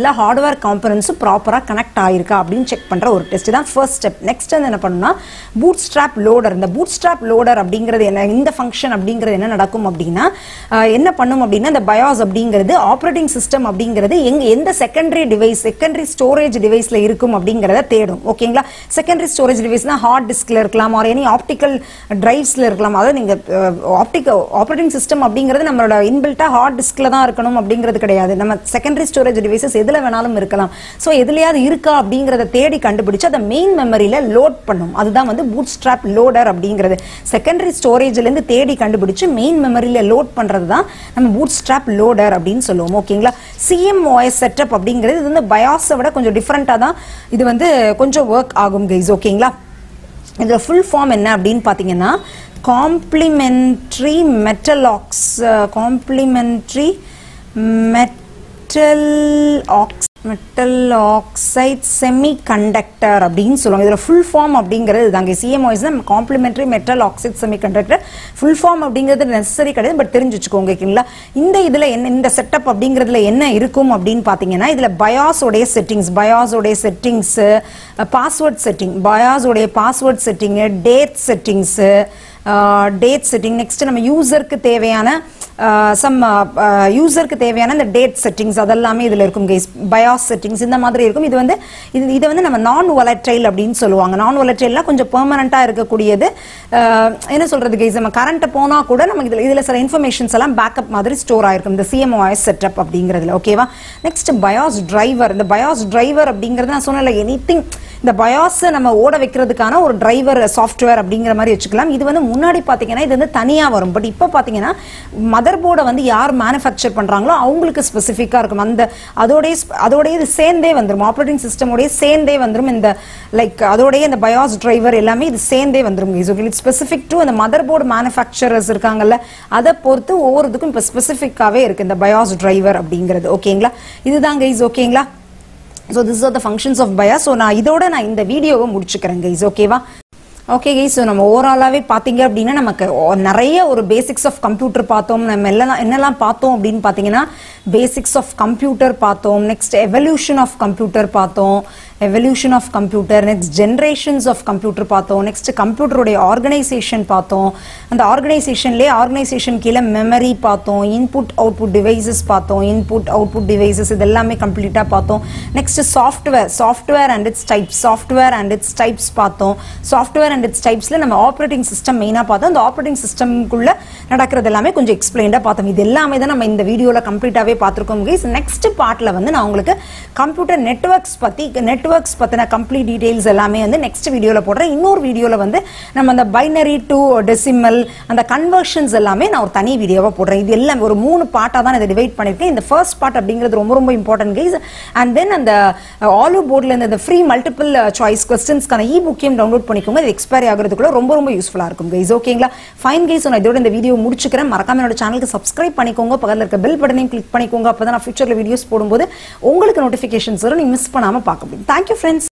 எல்லா ஹார்ட்வேர் காம்பனன்ட்ஸும் ப்ராப்பராக கனெக்ட் ஆயிருக்கா அப்படின்னு செக் பண்ணுற ஒரு டெஸ்ட் தான் ஃபர்ஸ்ட் ஸ்டெப். நெக்ஸ்ட் வந்து என்ன பண்ணணும்னா பூட் ஸ்ட்ராப் லோடர். இந்த பூட் ஸ்ட்ராப் லோடர் அப்படிங்கிறது என்ன, இந்த ஃபங்க்ஷன் அப்படிங்கிறது என்ன நடக்கும் அப்படின்னா என்ன பண்ணும் அப்படின்னா இந்த பயாஸ் அப்படிங்கிறது ஆப்ரேட்டிங் சிஸ்டம் அப்படிங்கிறது எந்த செகண்டரி டிவைஸ், செகண்டரி ஸ்டோரேஜ் டிவைஸில் இருக்கும் அப்படிங்கிறத தேடும். ஓகேங்களா? செகண்டரி ஸ்டோரேஜ் டிவைஸ்னா ஹார்ட் டிஸ்கில் இருக்கலாம், ஆர் எனி ஆப்டிக்கல் டிரைவ்ஸில் இருக்கலாம். அதாவது நீங்கள் ஆப்ரேட்டிங் சிஸ்டம் அப்படிங்கிறது நம்மளோட இன்பில்ட்டாக ஹார்ட் டிஸ்கில் தான் இருக்கணும் அப்படிங்கிறது கிடையாது. நம்ம செகண்டரி ஸ்டோரேஜ் டிவைசஸ் எதில் வேணாலும் இருக்கலாம். ஸோ எதுலையாவது இருக்கா அப்படிங்கிறத தேடி கண்டுபிடிச்சு அதை மெயின் மெமரியில் லோட் பண்ணும். அதுதான் வந்து பூட் ஸ்ட்ராப் லோடர் அப்படிங்கிறது. செகண்டரி ஸ்டோரேஜ்லேருந்து தேடி கண்டுபிடிச்சு மெயின் மெமரியில் லோட் பண்ணுறது தான் நம்ம பூட் ஸ்ட்ராப் லோடர் அப்படின்னு சொல்லுவோம். ஓகேங்களா? CMOS செட்டப் அப்படிங்கிறது இது வந்து பயாஸை விட கொஞ்சம் டிஃப்ரெண்ட்டாக தான் இது வந்து கொஞ்சம் ஒர்க் ஆகும் கைஸ். ஓகேங்களா? இதில் ஃபுல் ஃபார்ம் என்ன அப்படின்னு பார்த்தீங்கன்னா காம்ப்ளிமெண்ட்ரி மெட்டல் ஆக்சைட் செமிகண்டக்டர் அப்படின்னு சொல்லுவாங்க. இதில் ஃபுல் ஃபார்ம் அப்படிங்கிறது தாங்க CMOS தான் complementary metal oxide semiconductor. Full form அப்படிங்கிறது நெசசரி கிடையாது, பட் தெரிஞ்சு வச்சுக்கோங்க. ஓகேங்களா? இந்த இதில் என்ன, இந்த செட்டப் அப்படிங்கிறதுல என்ன இருக்கும் அப்படின்னு பார்த்தீங்கன்னா இதில் பயாஸோடைய செட்டிங்ஸ், பாஸ்வேர்ட் செட்டிங், பயாஸோடைய பாஸ்வேர்ட் செட்டிங்கு, டேட் செட்டிங், நெக்ஸ்ட் நம்ம யூசருக்கு தேவையான இந்த டேட் செட்டிங்ஸ் அதெல்லாமே இதில் இருக்கும் கைஸ். பயாஸ் செட்டிங்ஸ் இந்த மாதிரி இருக்கும். இதை வந்து நம்ம நான் வாலட்டைல் அப்படின்னு சொல்லுவாங்க. நான் வாலட்டைல்னா கொஞ்சம் பெர்மனண்டாக இருக்கக்கூடியது. என்ன சொல்றது கைஸ், நம்ம கரண்ட்டை போனால் கூட நமக்கு இதில் சில இன்ஃபர்மேஷன்ஸ் எல்லாம் பேக்கப் மாதிரி ஸ்டோர் ஆயிருக்கும் இந்த CMOS செட்டப் அப்படிங்கிறதுல. ஓகேவா? Next BIOS driver. இந்த பயாஸ் டிரைவர் அப்படிங்கிறது நான் சொன்னல எனிதிங் இந்த பயாஸை நம்ம ஓட வைக்கிறதுக்கான ஒரு டிரைவர் சாஃப்ட்வேர் அப்படிங்கிற மாதிரி வச்சுக்கலாம். இது வந்து முன்னாடி பார்த்தீங்கன்னா இது வந்து தனியாக வரும். பட் இப்போ பார்த்தீங்கன்னா மதர் போர்டை வந்து யார் மேனுஃபேக்சர் பண்ணுறாங்களோ அவங்களுக்கு ஸ்பெசிஃபிக்காக இருக்கும். அதோடைய இது சேர்ந்தே வந்துடும், ஆப்ரேட்டிங் சிஸ்டமோடய சேர்ந்தே வந்துடும். இந்த அதோடைய இந்த பயாஸ் டிரைவர் எல்லாமே இது சேர்ந்தே வந்துடும். இட்ஸ் ஸ்பெசிஃபிக் டு அந்த மதர் போர்டு மேனுஃபேக்சரர்ஸ் இருக்காங்கல்ல, அதை பொறுத்து ஒவ்வொருத்துக்கும் இப்போ ஸ்பெசிஃபிக்காகவே இருக்குது இந்த பயாஸ் டிரைவர் அப்படிங்கிறது. ஓகேங்களா? இதுதான் கைஸ். ஓகேங்களா? So this are the functions of BIOS. So இதோட நான் இந்த வீடியோவை முடிச்சுக்கிறேன் கைஸ். ஓகேவா? ஓகே கைஸ், ஸோ நம்ம ஓவராலாகவே பார்த்தீங்க அப்படின்னா நமக்கு நிறைய ஒரு பேசிக்ஸ் ஆஃப் கம்ப்யூட்டர் பார்த்தோம். நம்ம என்னெல்லாம் பார்த்தோம் அப்படின்னு பார்த்தீங்கன்னா பேசிக்ஸ் ஆஃப் கம்ப்யூட்டர் பார்த்தோம், நெக்ஸ்ட் எவல்யூஷன் ஆஃப் கம்ப்யூட்டர் பார்த்தோம், நெக்ஸ்ட் ஜென்ரேஷன்ஸ் ஆஃப் கம்ப்யூட்டர் பார்த்தோம், நெக்ஸ்ட் கம்ப்யூட்டருடைய ஆர்கனைசேஷன் பார்த்தோம். அந்த ஆர்கனைசேஷன் கீழே மெமரி பார்த்தோம், இன்புட் அவுட்புட் டிவைசஸ் பார்த்தோம், இது எல்லாமே கம்ப்ளீட்டாக பார்த்தோம். Next software and its types பார்த்தோம். சாஃப்ட்வேர் அண்ட் இட்ஸ் டைப்ஸில் நம்ம ஆப்ரேட்டிங் சிஸ்டம் மெயினாக பார்த்தோம். அந்த ஆப்ரேட்டிங் சிஸ்டம்குள்ளே நடக்கிறது எல்லாமே கொஞ்சம் எக்ஸ்பிளைண்டாக பார்த்தோம். இது எல்லாமே தான் நம்ம இந்த வீடியோவில் கம்ப்ளீட்டாகவே பார்த்துருக்கோம் கைஸ். நெக்ஸ்ட் பார்ட்டில் வந்து நான் உங்களுக்கு கம்ப்யூட்டர் நெட்வொர்க்ஸ் பற்றின கம்ப்ளீட் டீடைல்ஸ் எல்லாமே வந்து நெக்ஸ்ட் வீடியோவில் போடுறேன். இன்னொரு வீடியோவில் வந்து நம்ம அந்த பைனரி டு டெசிமல் அந்த கன்வர்ஷன்ஸ் எல்லாமே நான் ஒரு தனி வீடியோவாக போடுறேன். இது எல்லாம் ஒரு 3 பார்ட்டாக தான் இதை டிவைட் பண்ணியிருக்கேன். இந்த ஃபர்ஸ்ட் பார்ட் அப்படிங்கிறது ரொம்ப ரொம்ப இம்பார்ட்டன்ட் கைஸ். அண்ட் தென் அந்த ஆலு போர்டில் இந்த ஃப்ரீ மல்டிபிள் சாய்ஸ் கொஸ்டின்ஸ்க்கான புக்கையும் டவுன்லோட் பண்ணிக்கோங்க. இது எக்ஸ்பைரி ஆகிறதுக்குள்ள ரொம்ப ரொம்ப யூஸ்ஃபுல்லாக இருக்கும் கைஸ். ஓகேங்களா? ஃபைன் கைஸ், நான் இதோட இந்த வீடியோ முடிச்சுக்கிறேன். மறக்காம என்னோட சேனலுக்கு சப்ஸ்கிரைப் பண்ணிக்கோங்க, பக்கத்தில் இருக்க பெல் பட்டனையும் கிளிக் பண்ணிக்கோங்க. அப்போ தான் நான் ஃபியூச்சரில் வீடியோஸ் போடும்போது உங்களுக்கு நோட்டிஃபிகேஷன்ஸ் வரும், நீ மிஸ் பண்ணாமல் பார்க்க முடியும். Thank you friends.